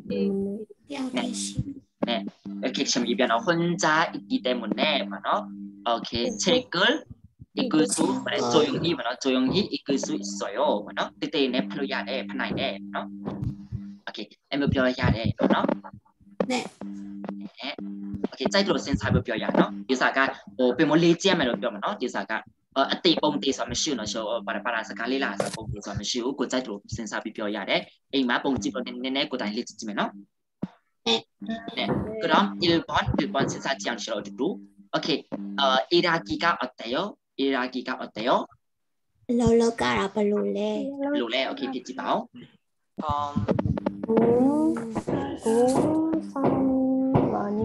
네 이렇게 좀 이변 혼자 있기 때문에 봐, 너? 오케이 책을 읽을 수 조용히 봐, 너? 조용히 읽을 수 있어요 봐, 너? 그때 내 풀어야 돼 파나이 돼 너? 오케이 em biểu ya 돼 너?
네
오케이 ใจလို့စဉ်းစားပြီးပြောရနော်ဒီစားကဟိုပြင်မလေးကျဲမယ်လို့ပြောမှာနော်ဒီစားကအတိပုံတေးဆိုမရှိနော်ဆိုပါပါလာစကားလေးလားဆိုပုံတေးဆိုမရှိဘူးကိုကြိုက်လို့စဉ်းစားပြီးပြောရတယ်အိမ်မှာပုံကြည့်လို့နည်းနည်းကိုတိုင်းလေးကြည့်မယ်နော်네 그럼 일 번 일 번 생사지 않으시라고 두두 오케이 어 일하기가 어때요 일하기가 어때요
롤러가라 별로래
별로래 오케이 듣지 봐요
오, 오, 사람이 많이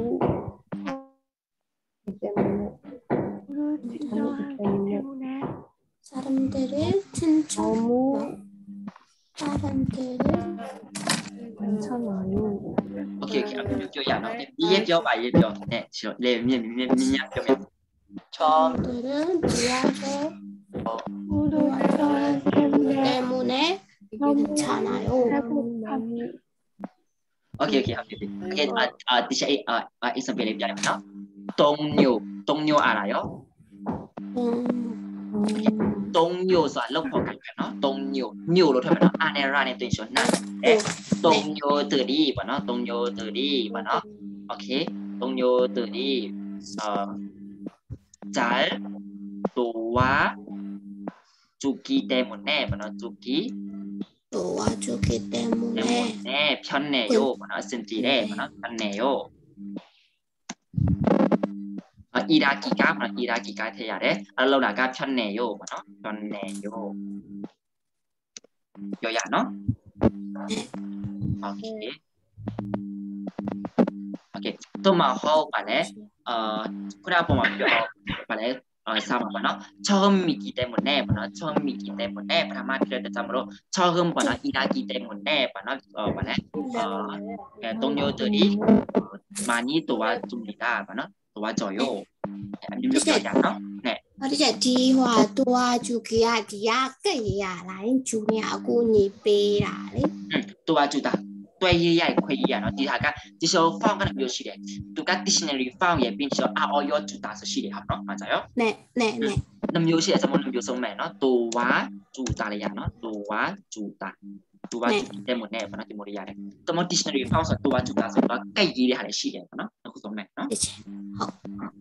때문에
사람들을 튼쳐 사람들을
괜찮아요.
오케이 오케이 앞에 표야 너 이해 표 봐, 이해 표 네 싫어 네 미안 미안 미안 표면
사람들은 미안해 때문에 괜찮아요.
오케이 오케이 오케이 오케이 아 디샤 아 example 얘기 하면 너 동료 동료 알아요? 동료ဆိုတာလောက်ပေါ်ကြတယ်နော်동료ညိုလို့ထည့်မယ်နော်အာနဲ့ရာနဲ့တွင်ရှောနာအဲ동료들이ပေါ့နော်동료들이ပေါ့နော်โอเค동료들이 어잘 도와주기 때문에ပေါ့နော်주기
도와주기 때문에
때문에 편해요ပေါ့နော်အဆင်ပြေတယ်ပေါ့နော်편해요 아 일하기가 뭐 일하기가 해야 돼. 알로나가 편해요. 뭐너? 편해요. 요야 너? 오케이. 오케이. 또 뭐 하고 말해. 어, 그래 보면 말해. 어, 사람 뭐너? 처음이기 때문에 뭐너? 처음이기 때문에 브라마 필요할 때쯤으로 처음 뭐너? 일하기 때문에 뭐너? 어, 말해. 어, 동료들이 많이 도와줍니다. 뭐너? 도와줘요. 아니면 표현 너? 네.
어디서 디화 도와주기야 디야 그야 라인 주냐고 니베라래.
응, 도와주다. တွေ့ရရခွေရနော်ဒီဟာကဒီဆို form ကမျိုးရှိတယ်သူက dictionary form ရဲ့ပြီးတော့ are all your tutor ဆိုရှိတယ်ဟာနော်맞아요
네, 네, 네.
နှမျိုးရှိတယ်စမနှမျိုးဆုံးမယ်နော်도와 주다လေရနော်도와 주다 도와 주기 때문에ဘာနော်ဒီမိုးရရတယ်တမ dictionary form ဆို도와 주다ဆိုတော့ကြိုက်ရေးတဲ့ဟာလည်းရှိတယ်ပေါ့နော်အခုဆုံးမယ်နော်
ဟုတ်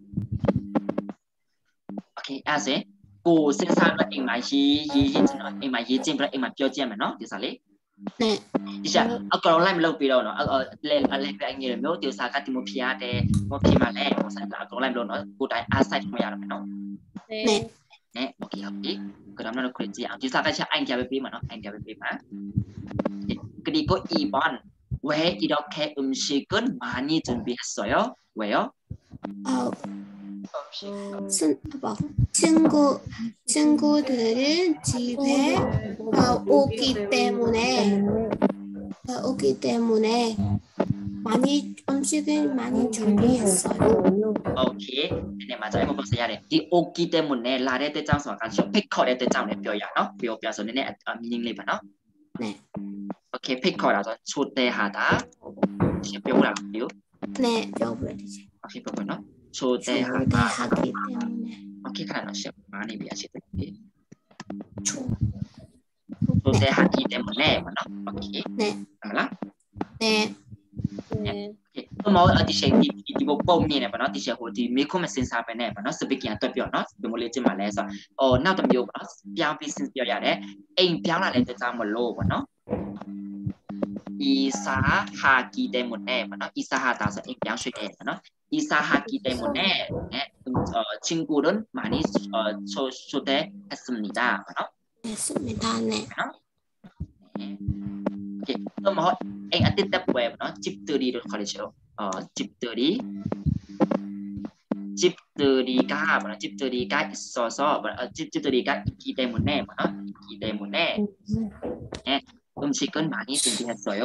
Okay အဲ့ဒါကိုစဉ်းစားပြီးအိမ်မှာရေးရေးရေးချင်တော့အိမ်မှာရေးချင်းပြီးတော့အိမ်မှာပြောကြည့်မယ်နော်ဒီစားလေး
네.
ဒီစားအကောင်လိုက်မလုပ်ပြီးတော့နော်လဲလဲပြအငယ်မျိုးဒီစားကတိမို့ဖျားတယ်မို့ဖျားမှလည်းဟိုစားအကောင်လိုက်မလို့နော်ကိုတိုင်းအားဆိုင်မှရမယ်နော်
네.
네, 오케이, 오케이. 그러면 그랬지. 뒤사가 자 아이디어 빼면 너 아이디어 빼면. 그리고 이 번 왜 이렇게 음식은 많이 준비했어요? 왜요?
어, 순, 뭐, 친구 친구들은 집에 어, 오기 때문에 어, 오기 때문에 많이 음식을 많이 준비했어요.
오케이. 네, 맞아요. 이거 벌써 야래. 이 오기 때문에 라레 때 장소가 가지고 피커레 때 장소에 뼈야, 너? 뼈 뼈서 내내 미닝 리바, 너?
네.
오케이, 피커라서 초대하다. 뼈라 뼈.
네, 뼈를 이제.
오케이, 뼈 너? 초대하다.
초대하기 때문에.
오케이, 그래 너 시작. 많이 비하시대.
초.
초대하기 때문에, 너? 오케이.
네.
알아?
네.
네. 뭐 어디서 이 이거 봄이네 봐. 어디서 어디 메코메 센사베네 봐. 스피킹 또 뼈. 너 몰래지 말래서 어 나도 묘 봐. 뼈 비슷 뼈야 돼. 애인 뼈라 내 때자 몰로 봐. 이사하기 때문에 봐. 이사하다서 애인 뼈 쉬게 봐. 이사하기 때문에 어 친구는 많이 어 초대했습니다. 봐.
했습니다. 네.
오케이. 또 뭐, 엥 아뜻 때부에 뭐, 집들이를 가리죠. 어, 집들이. 집들이가 뭐나 집들이가 있어서 뭐 집, 집들이가 있기 때문에 뭐나 있기 때문에 네, 음식은 많이 준비했어요.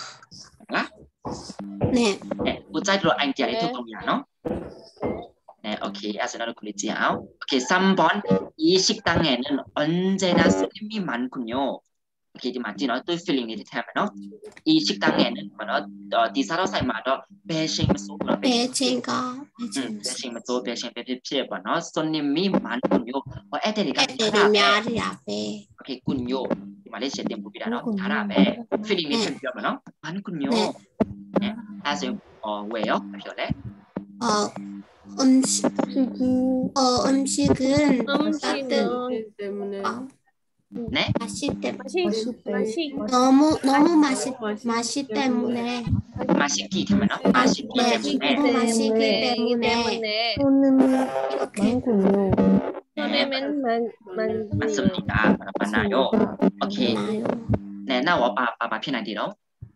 네.
네, 우짜리로 안티아리 토통이야노. 네, 오케이. 아스나로 굴리지요. 오케이, 삼 번. 이 식당에는 언제나 손님이 많군요. 오케이, 맞지노? 또 필링이 되면은 이 식당에는 뭐나 어, 디사로 사이마도 배싱 소라
배싱가
배싱 또 배싱 배피피에 뭐나 손님이 많군요. 어, 애들이가
애들이 많이야 배.
오케이, 군요. 말레이시아 tempo비라노. 잘하네. 필링이 되면은 많군요. 네. 아세요? 어, 왜요? 별래?
어, 음식 어, 음식은
음식은
때문에
네?
맛이 때문에
맛이
너무 너무 맛이 맛이 때문에
맛있기 때문에 맛있기 때문에
너무 맛있기 때문에
손님이
이렇게
많군요.
손님은 많
맞습니다. 맞나요? 오케이.
많아요.
네, 나와 봐봐 피나디로.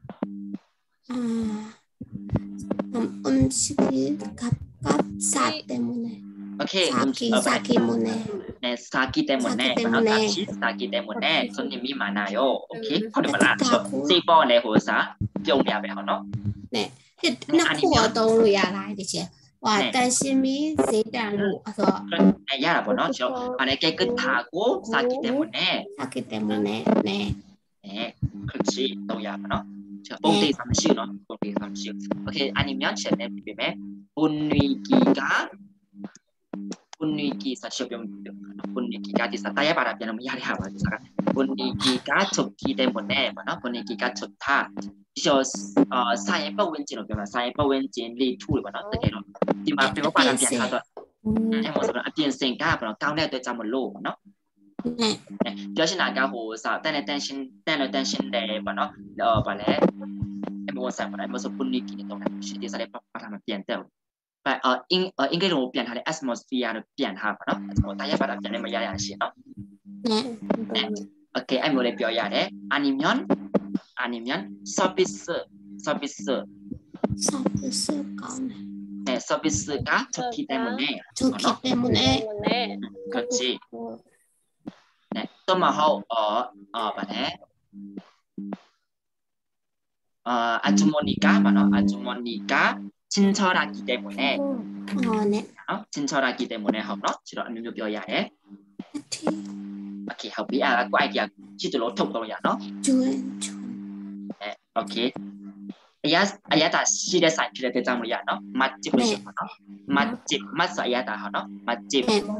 아, 음, 음식이 값값 때문에
오케이.
사기 사기 때문에
네, 싸기 때문에, 값이 싸기 때문에 손님이 많아요. 오케이, 그럼 là si bo này hồ sa, dùng nhà về họ nó.
네, nó của tôi là lại đi chứ. 와,担心이 세다로 와서.
네, 야라 보노. 저 안에 깨끗하고 싸기 때문에.
싸기 때문에, 네.
네, 그렇지. 너야 보노. 저 봉대 삼시노. 봉대 삼시. 오케이, 아니면 쟤네 비빔에 분위기가 분위기 사실은 분위기가 디사 따야 바라면 미야리 하고 분위기가 좋기 때문에 뭐나 분위기가 좋다. 저 어, 사회 보wen진으로 보면 사회 보wen진 리투를 뭐나 어떻게 로 디마 배워 바람 bien 하다. 에 뭐서 변생가 뭐나 가운데 또 잠을로 뭐나. 네. 여신아가 호사 때네 텐션 때네 텐션데 뭐나 어 발레 에 뭐서 뭐나 뭐서 분위기는 또 시디 사례 바람 bien 때 và ở in ở anh cái đồ biển hay là atmosphere được biển hả nó một tay bắt đầu cho nên mà ra gì nó ok anh muốn để biểu diễn đấy 아니면 아니면 서비스 서비스
서비스 가네
네 서비스가 좋기 때문에
좋기 때문에
그렇지 네 또 뭐하고 어어 뭐네 어 아주머니가 뭐너 아주머니가 친절하기 때문에
어, 네.
어? 친절하기 때문에 học nó chỉ đoạn mình biểu diễn đấy ok học bí à của ai kìa chỉ từ lỗ thông rồi nó ok aya aya ta chỉ để sai chỉ để trang rồi nó 맛집 rồi nó 맛집 맛 aya ta họ nó 맛집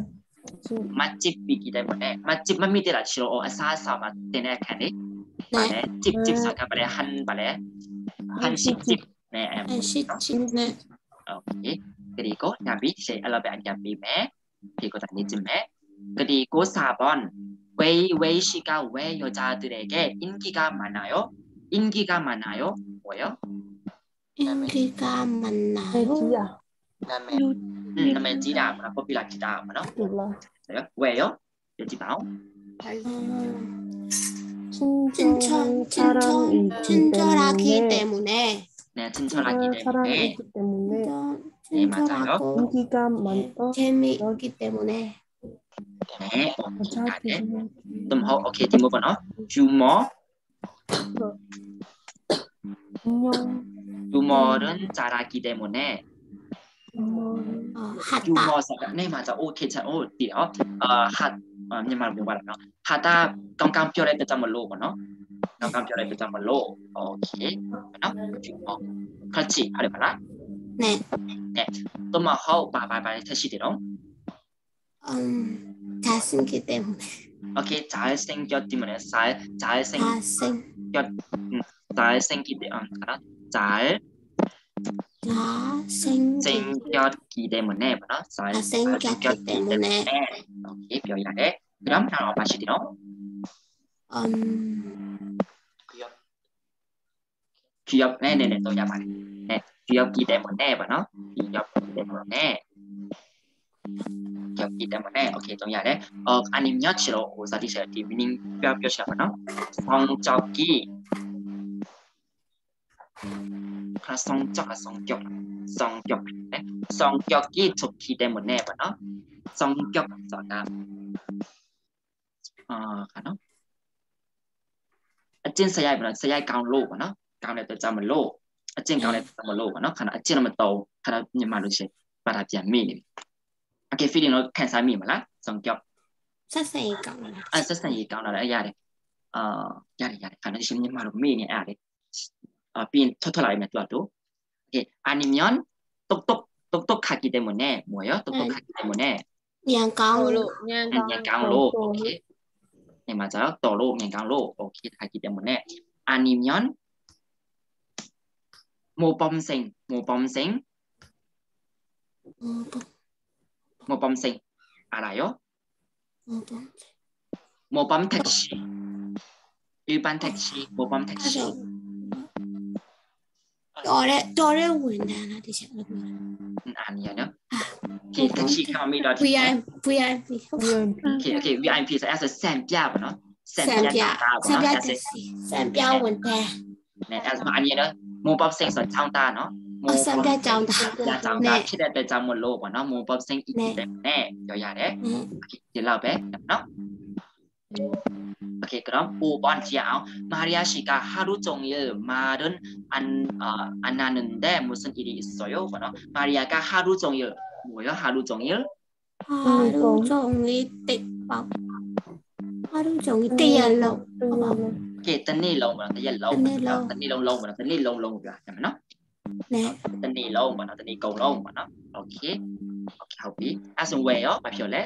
맛집이기 때문에 맛집만 믿으라 싫어 어 사사 맛 때문에 가네 네 집집 사가 발에 한 발에 한식집 네,
한식집 네.
오케이. 그리고 나비 제 알라베 안잡비메 그리고 다니즘메 그리고 사 번 왜 왜 시가 왜 여자들에게 인기가 많아요? 인기가 많아요? 뭐요?
인기가 많나요?
음, 남의 지다 뭐나 popular 지다 뭐나? 왜요? 여기 봐요.
친절 친절 친절하기 때문에
네, 친절하기 때문에.
때문에.
네, 맞아요.
인기가 많다.
재미있기 때문에.
네, 오케이. 좀 호, 오케이, 팀 뭐나? 유머. 유머는 잘하기 때문에. 유머 네, 맞아. 오케이, 자, 오, 띠요. 어, 하, 어, nhưng mà mình gọi là nó. 하다 깜깜 뼈에 때 잠을 놓고 너. 깜깜 뼈에 때 잠을 놓고. 오케이. 너. 유머. 그렇지. 하려 봐라.
네.
네. 또 뭐 하고 바바바 다시 들어.
음, 잘생기 때문에.
오케이. 잘생겼 때문에 잘 잘생 잘생겼 음, 잘생기 때문에 알아? 잘 잘생겼기 때문에 뭐라?
잘생겼기 때문에.
오케이. 표현해. 그럼 하나 다시 들어.
음.
귀엽. 네, 네, 네. 또 야 말해. 네. 귀엽기 때문에 뭐나? 귀엽기 때문에 เกี่ยวกับแต่มันแน่โอเคตรงอย่างเนี้ยเอ่ออันนี้ยอดชิโร่โอซาดิเชตีมินิงเปียวเปียวเชียวเนาะซองจอกกี้คลาซองจอกกับซองจอกซองจอกเนี่ยซองจอกกี้ถูกทีแต่มันแน่ปะเนาะซองจอกสอนน้ำอ่าค่ะเนาะอาจารย์สยายปะเนาะสยายกลางโลกปะเนาะกลางในตัวจำมันโลกอาจารย์กลางในตัวจำมันโลกปะเนาะขณะอาจารย์มันโตขณะยังมาดูเชปาราเปียมีเนี่ยโอเคฟีลิ่งเราแข่งสายมีมาละสองจอก
ဆက်ဆံရေးကောင်းလား
အဲဆက်ဆံရေးကောင်းလာတယ်ရတယ်အာရတယ်ရတယ်ခါနေရှင်မြန်မာလိုမေးနေအဲ့ဒါအာပြီးရင်ထွက်ထွက်လာပြီတော့တို့โอเคအာနီမြန်တုတ်တုတ်တုတ်တုတ်ခါကြည့်တယ်မနဲ့မွေရတုတ်တုတ်ခါကြည့်တယ်မနဲ့
ညံကောင်းလို့
ညံကောင်း
ညံကောင်းလို့โอเคနေမှာကျတော့တော်လို့ညံကောင်းလို့โอเคခါကြည့်တယ်မနဲ့အာနီမြန်မိုပမ်စင်မိုပမ်စင်မိုပမ်စင်อะไร哟모범 택시 일반 택시 모범 택시
တော်တဲ့တော်တဲ့ဝန်ထမ်းလားတခြားလို့ပြောတာ
아니야 နော်ဒီ 택시 ကမှမိတော့
V I V I P
okay okay V I P ဆိုအဲ့ဒါစံပြပါနော်
စံပြစံပြတက်စီစံပြဝန်ထမ်း
နဲ့အဲ့ဒါအညီနော်모범 생ဆိုចောင်းသားနော်
စံပြចောင်းသား
ចောင်းသားဖြစ်တဲ့အတွက်ကြောင့်မလို့ပေါ့နော်모범 생อีกတဲ့နဲ့ပြောရတယ်ဒီလောက်ပဲနော်오케이 그럼 오 번 지하오 마리아 씨가 하루 종일 말은 안 어, 안 하는데 무슨 일이 있어요? 뭐너 마리아가 하루 종일 뭐요? 하루 종일
하루 종일 떼밥 하루 종일 떼열로
오케이 떼니롱 뭐너 떼열로 떼니롱 롱 뭐너 떼니롱 롱 뭐너
네
떼니롱 뭐너 떼니공롱 뭐너 오케이 오케이 하비 아슨 왜요? 마피올레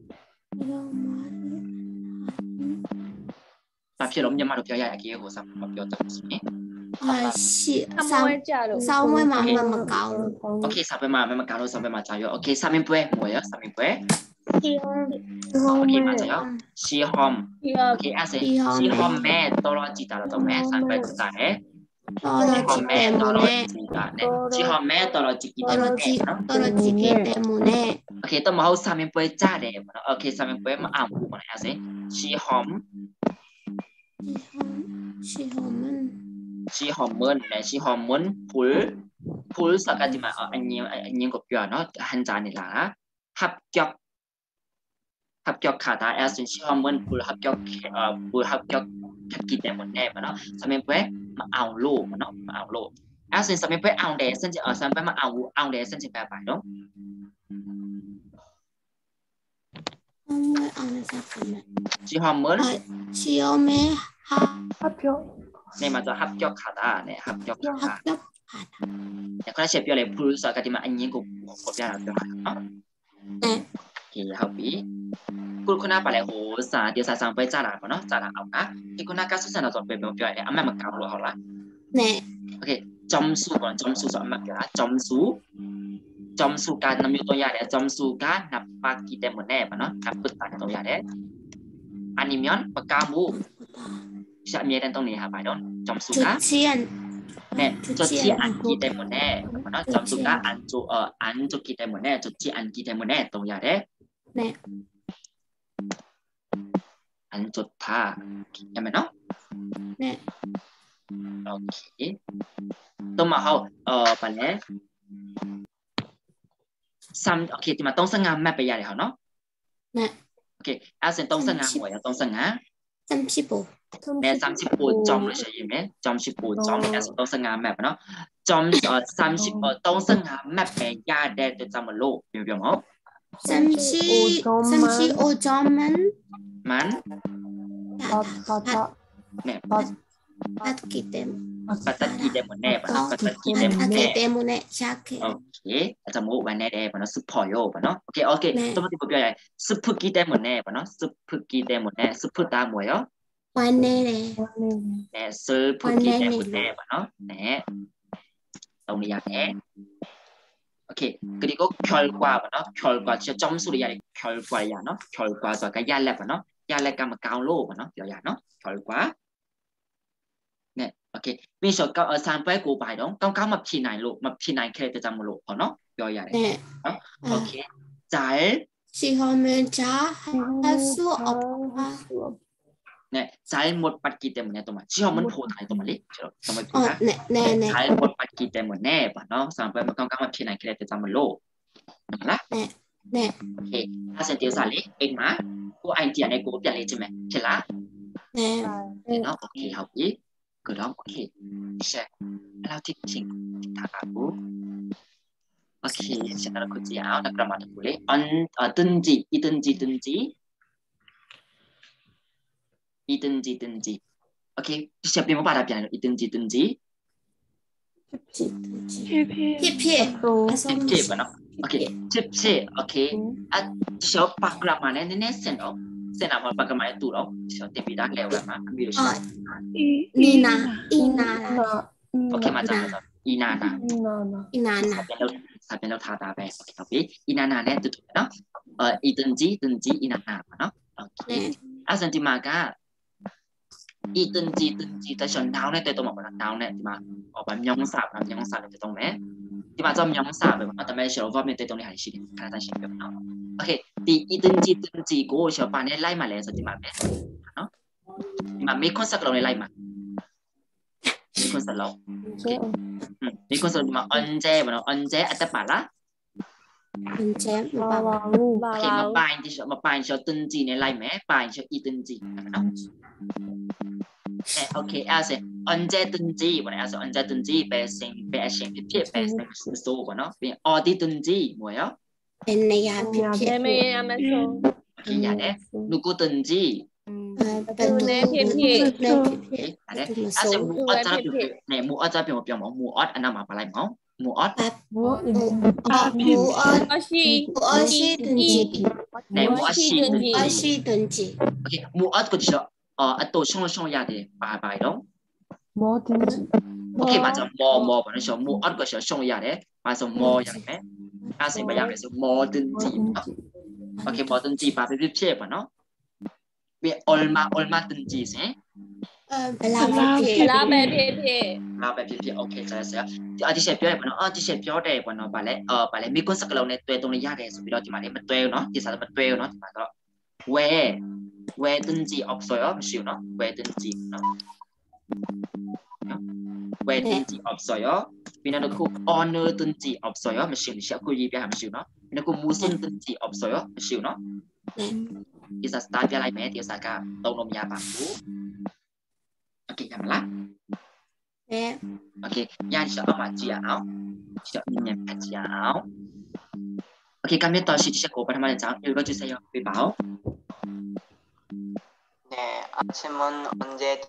ဘာဖြစ်လို့မြန်မာတို့ပြောရရကြီးကိုစမ်းမပြောတော့ဘူးရှင်
အာရှိဆောင်းကြတော့ဆောင်းဝဲမှာမကောင်းလို့
โอเคဆောင်းဝဲမှာမကောင်းလို့ဆောင်းဝဲမှာကြာရောโอเคဆောင်းမပွဲမွေရဆောင်းမပွဲ
ရှီဟ
ုမ်โอเคမှာကြာရောရှီဟ ုမ်โอเคအဲ့ဒါရှီဟ ုမ်မဲတော်တော်ကြည့်တာတော့မဲဆောင်းပွဲကြည့်တာလေ
တော်တော်ကြည့်တယ်မို့နဲ့
ရှီဟ ုမ်မဲတော်တော်ကြည့်တယ်
တော်တော်ကြည့်တော်တော်ကြည့်တယ်မို့နဲ့
โอเคတော့မဟုတ်ဆောင်းမပွဲကြားတယ်ပေါ့နော်โอเคဆောင်းမပွဲမအောင်ဘူးပေါ့နော်အဲ့ဒါရှီဟ ုမ်
시험은
시험은 네 시험은 불 불 서까지만 어 안녕 안녕 kopio 너 한자니라 합격 합격하다 as in 시험은 불 합격 어 불 합격했기 때문에 뭐너 서면부에 아울로 뭐너 아울로 as in 서면부에 아울데 선지 어 서면부에 아울 아울데 선지 봐봐 너
시험을 안 해서
시험은
시험에
합격
네 맞아 합격하다 네 합격하다
합격하다
네 그래서 표현에 불서까지만 안녕고 kopio라 표현하나
네
오케이 합이 꿀코나 빨래 호사 điều sang với trả lại của nó trả lại ông á thì cô na các số sản là dọn về biểu biểu này ăn mà cao rồi hả
네
ok 점수 còn 점수 dọn mà kiểu là 점수 점수가 năm yếu tố ya đấy 점수가 나빴기 때문에 mà nó 나쁘다 cái tố ya đấy 아니면 까무 시험에 대한 동의 하봐요. 점수가
좋지 않
네 좋지 않기 때문에 뭐 점수가 안 좋 어 안 좋기 때문에 좋지 않기 때문에 동의하래.
네.
안 좋다. 그러면은
네.
오케이. 또 뭐하고 어 빨리 삼 오케이 thì mà tông sang ngam map bây giờ hả nó?
네.
오케이. 아선 tông sang ngam 뭐야? tông sang ngam
삼십오
네, 삼십오 점을 시험에 삼십오 점 에서 또 생각 맵 너. 점 삼십오 또 생각 맵에 야 될 때 점으로 biểu 어.
삼십 삼십오 점은
만
받아
네.
받기 때문에
받기 때문에 받기
때문에 때문에 시작해.
오케이. 자, 뭐 원래 돼. 뭐 스퍼요. 뭐. 오케이. 오케이. 또 뭐지 뭐 야. 스프기 때문에 뭐 스프기 때문에 스프다 뭐요?
원래래.
네, 슬프기 때문에 뭐. 네. 동의하네. 오케이. 그리고 결과 뭐. 결과 진짜 점수를 야 결과야 너. 결과서 그 야래 뭐. 야래가 뭐 cao 뭐. 야 너. 결과 ok bây giờ câu ở sang với của bài đó câu cáo mập chi này luôn mập chi này kể từ trong một lục của nó rồi vậy đó ok 잘
시험을 잘 할 수 없다.
네, 잘못 받기 때문에 또 막 시험은 보다 또 말이 시험을
어,
보다.
네, 네, 네.
잘못 받기 때문에 봐너 상품 건강한 피나 그래 되자물로. 알아?
네. 네.
오케이. 하선 tiêu 살이 엑마. cô anh chị này cô biết lấy chứ mẹ. Thế là.
네.
Thế nó ok học ý. Cứ đó ok. Sẽ lao thích trình thả cô. Ok, sẽ là cô chị áo đặc ra mặt của lấy. Ấn 어떤지 이든지 든지. 이든지 든지. 오케이. 시합이 뭐 받아비야. 이든지 든지.
피피. 피피.
피피 뭐나? 오케이. 피피. 오케이. 아, 시합 바그라마네 네네 센어. 센아 뭐 바그라마에 뚜러. 시합 때비다 레오라마. 미로 시합.
니나. 이나라.
오케이 맞아 맞아. 이나나.
이나나.
이나나.
사변로 타다 배. 오케이. 오케이. 이나나네 뜻이나? 어, 이든지 든지 이나나 뭐나? 오케이. 아선티마가 이든지 든지 대신 다운에 때도 뭐라 다운에 디마 어 명사 명사를 때동네 디마 좀 명사 뭐 어떤 시로 버면 때동네 한 시리 가다 시죠 오케이 디 이든지 든지 고 쇼반에 라이 말해서 디마 배 어? 디마 미콘사클론에 라이 말 미콘사클론 오케이 음 미콘사클론 디마 언제 뭐 언제 아따 봐라
언제
뭐 오케이 뭐 바인 디쇼 뭐 바인 쇼 든지네 라이 매 바인 쇼 이든지 네, 오케이. 알았어. 언제든지 뭐래? 알았어. 언제든지 배생 배생 피피 배생 소 뭐너? 어디든지 뭐예요?
베네야 피피.
베네야면서.
오케이, 야네. 누구든지.
네, 피피.
네, 피피.
알았어. 무엇자 피피. 네, 무엇자 피피 뭐 무엇 하나 말 말라이 뭐? 무엇?
무엇? 무엇이 무엇이든지.
네, 무엇이든지.
무엇이든지.
오케이. 무엇 그죠? 어, 또 숑숑야 돼. 바바이로.
뭐든지.
오케이, 맞아. 뭐, 뭐, 뭐는 뭐, 어떤 것이 숑야 돼. 맞아, 뭐, 야네. 아서 뭐, 야면서 뭐든지. 오케이, 뭐든지 바비비 피해 봐너. 왜 얼마, 얼마든지, 세?
라베피피.
라베피피.
라베피피, 오케이, 잘했어요. 어디 셰피어에 봐너, 어디 셰피어에 봐너, 발레, 어, 발레, 미군 스클론에 또 동네 야래, 소비로 디마네, 뭐, 또요, 너? 디사도 뭐, 또요, 너? 디마도. 왜? 왜든지 없어요. 쉬우나? 왜든지 왜든지 없어요. 비나도 그 어느든지 없어요. 쉬우나? 그 얘기하면 쉬우나? 비나 그 무슨든지 없어요. 쉬우나? 이사 스타일 비라이 매 디사가 동놈이야 방구. 오케이, 잠라.
네.
오케이, 야 시작 엄마 지야오. 시작 님님 지야오. 오케이, 그러면 다시 시작 고발하면 장 읽어주세요. 비바오.
네, 아침은 언제?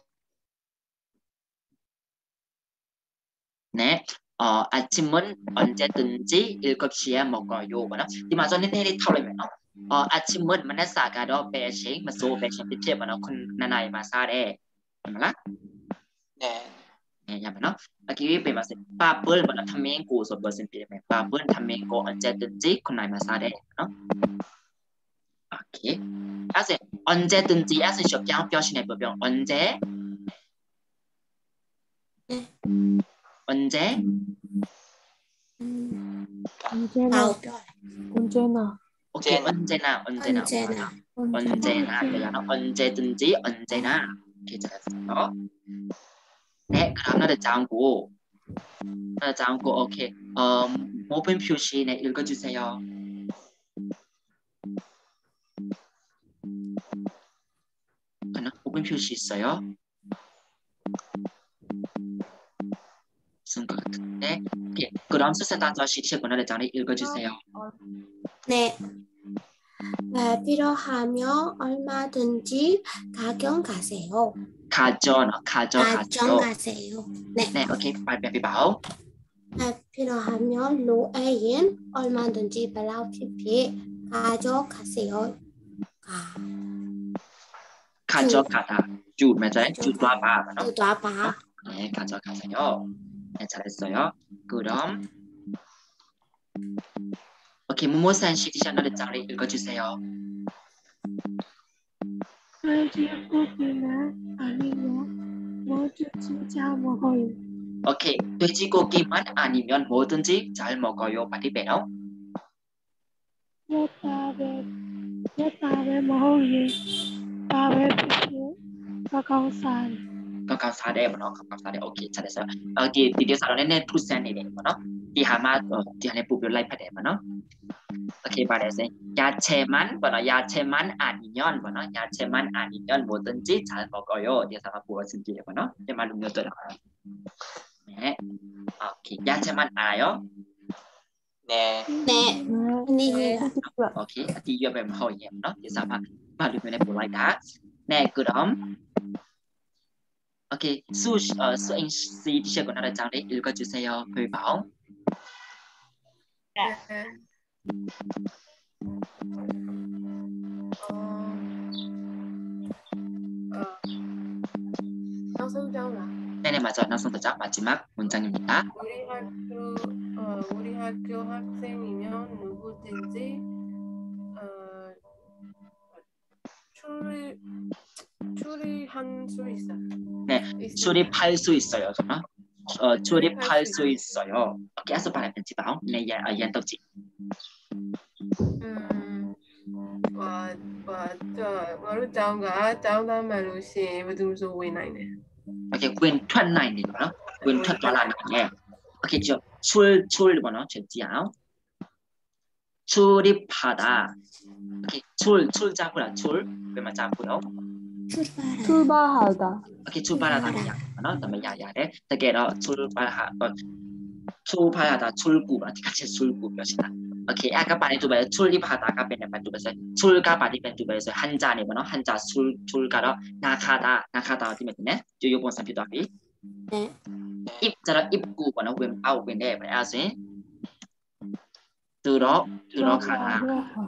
네, 어, 아침은 언제든지 일곱 시에 먹어요. 뭐나? 디마저 네네리 타오르면 어, 아침은 만나사가도 배식, 마소 배식 비피에 뭐나 군 나나이 마사래. 맞나?
네.
네, 야면어. 여기 배마세 밥을 뭐나 탐맹고 소버슨 비면 밥은 탐맹고 언제든지 군 나이 마사래. 어? 오케이. 아세 언제든지 아세 쇼병 표시네 보병 언제 언제
언제나. 언제나.
오케이 언제나 언제나
언제나.
언제나 그냥 언제든지 언제나 오케이 잘했어요. 네, 그럼 나를 장고 나를 장고 오케이 어 모든 표시네 읽어주세요. 하나 모든 표시 있어요. 쓴 것 같은데. 오케이. 그럼 수사단 저시 시작권을 장을 읽어주세요.
네. 네, 필요하면 얼마든지 가경 가세요.
가전, 가져가세요.
가정 가세요. 네.
네, 오케이. 발표비 바오.
네, 필요하면 로에인 얼마든지 발라피피 가져가세요. 가.
가져가다. 주 맞아요? 주도하바.
주도하바.
네, 가져가세요. 네, 잘했어요. 그럼 오케이. 무모산 시티션을 장을 읽어주세요.
돼지고기는 아니면 뭐든지 잘 먹어요.
오케이. 돼지고기만 아니면 뭐든지 잘 먹어요. 바디 배너.
여따베 여따베 뭐해 따베 피피 가까운살
ก็กาวซาได้บ่เนาะกาวซาได้โอเคชัดเลยเออที่ที่เดียวสารเนี่ยเนี่ยทุกเซนนี่เลยบ่เนาะที่หามาเออที่หาในปุ๊บอยู่ไล่พัดได้บ่เนาะโอเคบ่ได้สิยาเชมันบ่เนาะยาเชมันอานิยอนบ่เนาะยาเชมันอานิยอน뭐든지 잘 먹어요เดี๋ยวสามารถพูดว่าสิ่งที่บ่เนาะจะมาลุงเยอะตัวเนาะแหมโอเคยาเชมัน알아요
네.
네. 네.
โอเคအတီးရွက်ပဲမဟုတ်ရင်เนาะဒီစာမှာဘာလို့ပြောနေပို့လိုက်တာ네 그럼 오케이 수 어, 수행 씨 티셔츠 하나 장래 읽어주세요. 불바오.
네. 어, 나선장아.
네네 맞아. 나선장 마지막 문장입니다.
우리 학교 어, 우리 학교 학생이면 누구든지 어, 출입 출입할 수 있어요.
네, 출입할 수 있어요. 정말. 어, 출입할 수 있어요. 오케이, 아서 말하면 지바오. 네, 야, 야, 떡지.
음, 와, 와, 저, 뭐로 짜온가? 짜온다 말로 시, 무슨 무슨 왜 나이네.
오케이, 웬 턴 나이네, 뭐라? 웬 턴 돌아 나이네. 오케이, 저 출, 출, 뭐라? 제지야오. 출입하다. 오케이, 출, 출 잡으라, 출. 왜만 잡으라?
출발하다.
오케이, 출발하다. 너, 너무 야야래. 되게로 출발하, 어, 출발하다, 출구, 어디 같이 출구 몇이다. 오케이, 아까 반에 두 배, 출입하다가เป็นแบบ두 배에서 출가 반이เป็น두 배에서 한자네 뭐너 한자 출 출가로 나가다 나가다 어디 met네. 저 요번 상피도 하비.
네.
입자로 입구 뭐너 웬 아웃 웬데 뭐래 아세. 들어 들어가다.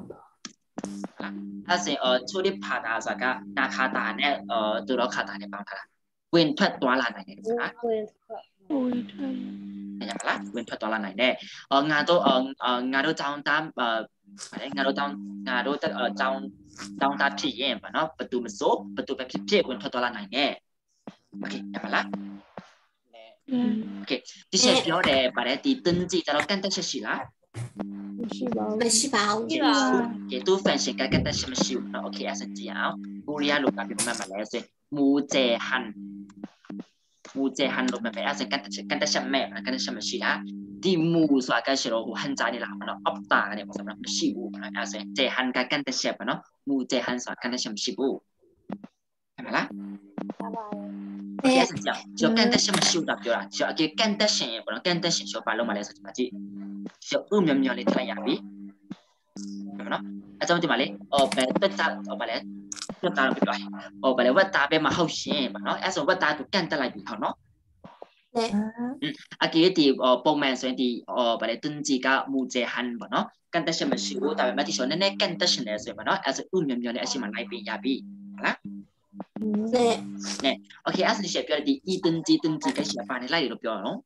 아세 어 출입하다가 나가다네 어 들어가다네 방파라. 웬ထွက်သွားလာနိုင်တယ်ဆိုတာ
ဝင်ထွက်
ဝင်ထွက်
ရပါလားဝင်ထွက်သွားလာနိုင်တယ်အော်ငါတို့အော်ငါတို့တောင်းတမ်းဗါလေငါတို့တောင်းငါတို့တောင်းတောင်းတဖြစ်ရင်ဗောနော်ဘသူမစိုးဘသူပဲဖြစ်ဖြစ်ဝင်ထွက်သွားလာနိုင်တယ်โอเคရပါလားโอเคဒီချက်ပြောတယ်ဗါလေဒီတင်းကြည့်တော့ကန်တက်ချက်ရှိလား
မရှိပါဘူး
မရှိပါဘူး
ကြည့်ပါ
ကဲသူ function ကကန်တက်ချက်မရှိဘူးနော်โอเคအစကြည့်အောင်ကိုရီးယားလိုကပြမှတ်မှာလဲဆိုမူဂျေဟန်မူဂျေဟန်လို့ပဲအဲ့ဒါကန်တက်ချက်ကန်တက်ချက်မဲ့ကန်တက်ချက်မရှိတာဒီမူဆိုတာကရှိတော့ဟိုဟန်ဂျာနေလားမနော်အော့တာကနေပေါ့ဆိုတော့မရှိဘူးနော်အဲ့ဒါဆိုဂျေဟန်ကကန်တက်ချက်ပေါ့နော်မူဂျေဟန်ဆိုတာကန်တက်ချက်မရှိဘူးဟုတ်မလားโอเคအဲ့ဒါကြောင့်ကန်တက်ချက်မရှိဘူးတော့ပြောတာကျအကေကန်တက်ရှင်ပေါ့နော်ကန်တက်ရှင်ဆိုဘာလို့မလဲဆိုတော့ကြည့်ကျဥမျောမျောလေးထိုင်ရပြီဟုတ်နော်အကြောင်းဒီမှာလေအော်ဘယ်တက်တာအော်ဘာလဲတက်တာပြောရအော်ဘာလဲဝတ်တာပဲမဟုတ်ရှင်ပေါ့နော်အဲ့ဆိုဝတ်တာကိုကန်တက်လိုက်ပြီဟောနော်
네.
အကေဒီပုံမှန်ဆိုရင်ဒီအော်ဘာလဲတင်းကြီးကမူဂျေဟန်ပေါ့နော်ကန်တက်ရှင်မရှိဘူးဒါပေမဲ့ဒီဆိုနည်းနည်းကန်တက်ရှင်လဲဆိုရင်ပေါ့နော်အဲ့ဆိုဥမျောမျောလေးအရှိမလိုက်ပြီးရပြီဟုတ်လား
네.
네. 오케이, 아스 씨ပြောဒီဤတင်းကြီးတင်းကြီးကရှိပါနေလိုက်လို့ပြောတော့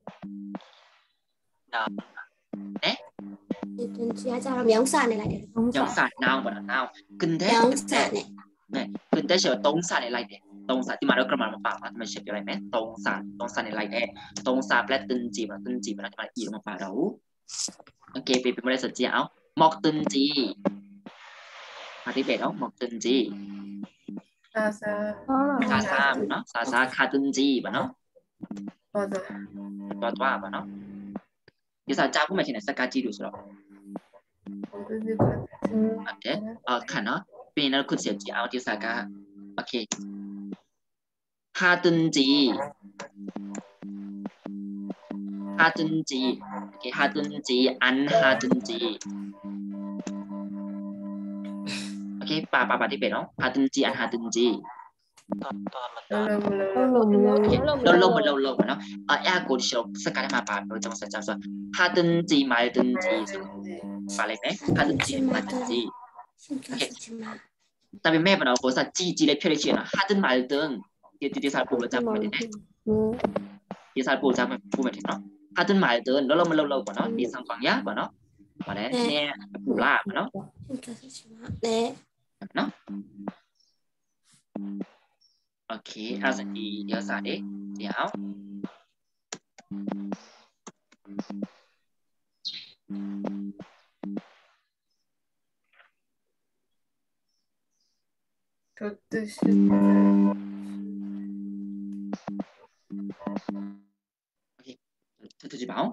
နာ네
이든지 하자면 명사 안에 나야 돼.
명사 나온 거다 나온 근데
명사 안에
네 근데 저 동사 안에လိုက်တယ်동사ဒီမှာတော့ grammar မပါပါဒါပေမဲ့ရှင်းပြလိုက်မယ် 동사 동사 နဲ့လိုက်တယ် 동사 ပလက်တင်းကြီးပါတင်းကြီးပါဒီမှာ e မပါတော့ဘူး okay ပြပြမလဲစကြည့်အောင် mock တင်းကြီးအတိပဲတော့ mock တင်းကြီး
사사
사사 နော် 사사 ခါတင်းကြီးပါနော်
맞아
သွားသွားပါနော်ဒီစာကြားဖို့မှရှင်စကားကြည့်လို့ဆိုတော့
어디지 그
ဟုတ်တယ်အော်ခဏနော်ပြင်တော့ခုစီကြည့်အောင်ဒီစာကโอเคဟာတင်းကြီးဟာတင်းကြီးโอเคဟာတင်းကြီးอันဟာတင်းကြီးโอเคပါပါပါဒီပဲနော်ဟာတင်းကြီးอันဟာတင်းကြီး
몰라 몰라
လုံးလုံးမလုံးလုံးနော်အဲ့ကိုရှောစကားထဲမှာပါလို့ကျွန်တော်ဆက်ကြဆိုဟာတင်းကြီးမိုင်တင်းကြီးဆိုပါလိုက်မယ်ဟာတင်းကြီးမိုင်တင်းကြီး ဒါပေမဲ့ဘာလို့ကိုစားကြီးကြီးလေးဖြစ်နေချင်တာဟာတင်းမိုင်တင်းဒီဒီစားပို့လို့ကြမှာတယ်ဒီစားပို့ကြမှာပို့မယ်နော်ဟာတင်းမိုင်တင်းလုံးလုံးမလုံးလုံးပေါ့နော်ဒီဆောင်ပန်ရပေါ့နော်ဗါလဲနည်းပူလာပေါ့နော်
네.
နော်โอเคအဲ့ဒါဒီရစားတယ်ဒီအောင်
뜻이
오케이. 듣지 마.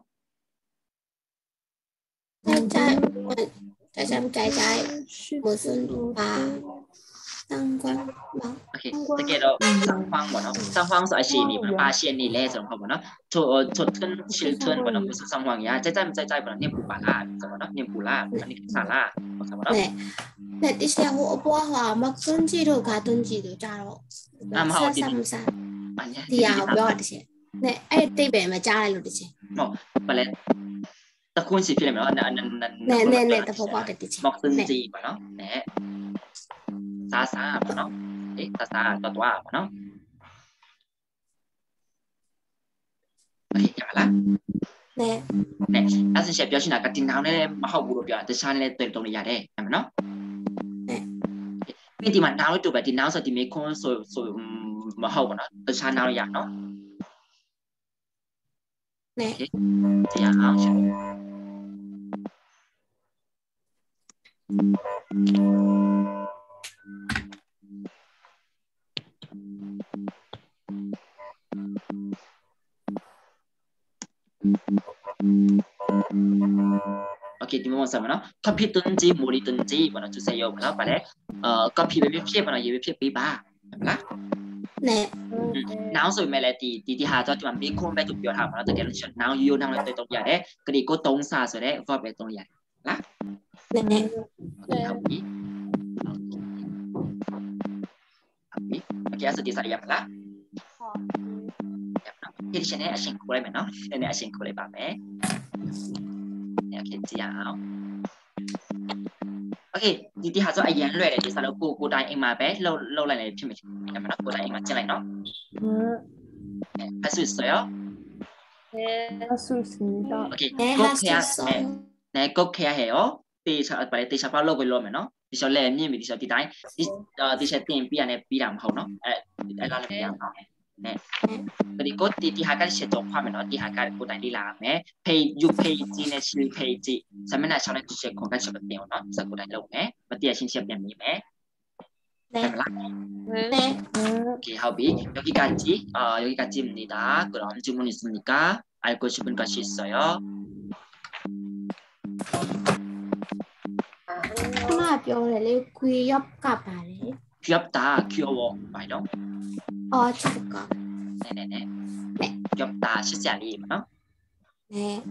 trái trái trái trái trái trái mùa xuân và tăng quang bảo
오케이. 그게로 상황 뭐노? 상황서 아시니 뭐 아시니 레서 뭐노? 저 저튼 실튼 뭐노 무슨 상황이야? 짜짜면 짜짜 뭐노? 님부발라 뭐노? 님부라 아니 살라 뭐노?
네. 네, 뜻이야. 뭐 오빠와 막 던지러 가든지도 자로. 사삼사.
아니야.
디야 뭐 뜻이. 네, 애 때문에 자라로 뜻이.
뭐 발레ตะคุณสิพี่เลยมั้ยอันนั้นนั้น
네, 네, 네, 다 보고 됐지.
หมอกซึนจีบ่เนาะแหน่ซาซาบ่เนาะเอ๊ะซาซาตัวตัวบ่เนาะโอเคရပါလား
네.
네. အဲ့ဆိုချက်ပြောရှင်းတာကတင်တောင်းနဲ့မဟုတ်ဘူးလို့ပြောတာတခြားနဲ့တွေ့တုံးလို့ရတယ်ဟုတ်မနော်
네.
ဒီဒီမှာနောင်လို့တူပဲဒီနောင်ဆိုဒီမေခွန်းဆိုဆိုမဟုတ်ဘူးเนาะတခြားနောင်ရเนาะ
네.
တရားအောင်ရှင်း 오케이, 디모먼 사면은 커피든지 물이든지 뭐나 주세요. 뭐나 빨래 어 커피 왜 피해 뭐나 예배 피해 비바. 몰라?
네.
now ဆိုမဲ့လည်းဒီဒီဒီဟာတော့ဒီမှာမေးခွန်းပဲသူပြောထားမှာနော်တကယ်လို့ now you now လည်းတွေ့တော့ရတယ်ခရီးကိုသုံးစာဆိုတဲ့ verb ပဲသုံးရတယ်လား
네. 네.
ဟုတ်ပြီဟုတ်ပြီ okay အဲ့ဒါဒီစာရပါလားဟုတ်ဒီရှင်နဲ့အရှင်ခိုးလိုက်မယ်နော်ဒီနဲ့အရှင်ခိုးလိုက်ပါမယ် okay ကြည့်အောင် okay ဒီဒီဟာဆိုအရင်လွယ်တယ်ဒီစာလို့ကိုကိုတိုင်းအိမ်မှာပဲလှုပ်လှုပ်လိုက်လည်းဖြစ်မှာဖြစ်မှာနော်ကိုတိုင်းအိမ်မှာကျင်လိုက်နော် 할 수 있어요?
네, 할 수 있습니다.
오케이.
네,
꼭
할 수
해야
있어요.
네, 네, 꼭 해야 해요. 디셔 빨리 디셔 바로 걸로면 너. 디셔 레미 디셔 디다이 디 어, 디셔 띵 비안에 비람 하고 너. 에, 에라를 비람 하고. 네. 그리고 디 디하가 시에 좀 하면 너 디하가 고다이 리라메 페이 유 페이지네 실 페이지. 사면나 샤네 디셔 공간 셔 때요 너. 그래서 고다이 로메. 마티야 신시에 뱀미메.
네.
네. 오케이, 하비 여기까지 어 여기까지입니다. 그럼 질문 있습니까? 알고 싶은 것이 있어요?
하나 뼈를 귀엽까 봐래.
귀엽다, 귀여워, 말이요?
어, 좋을까.
네네네.
네.
귀엽다, 실제아리, 뭐?
네.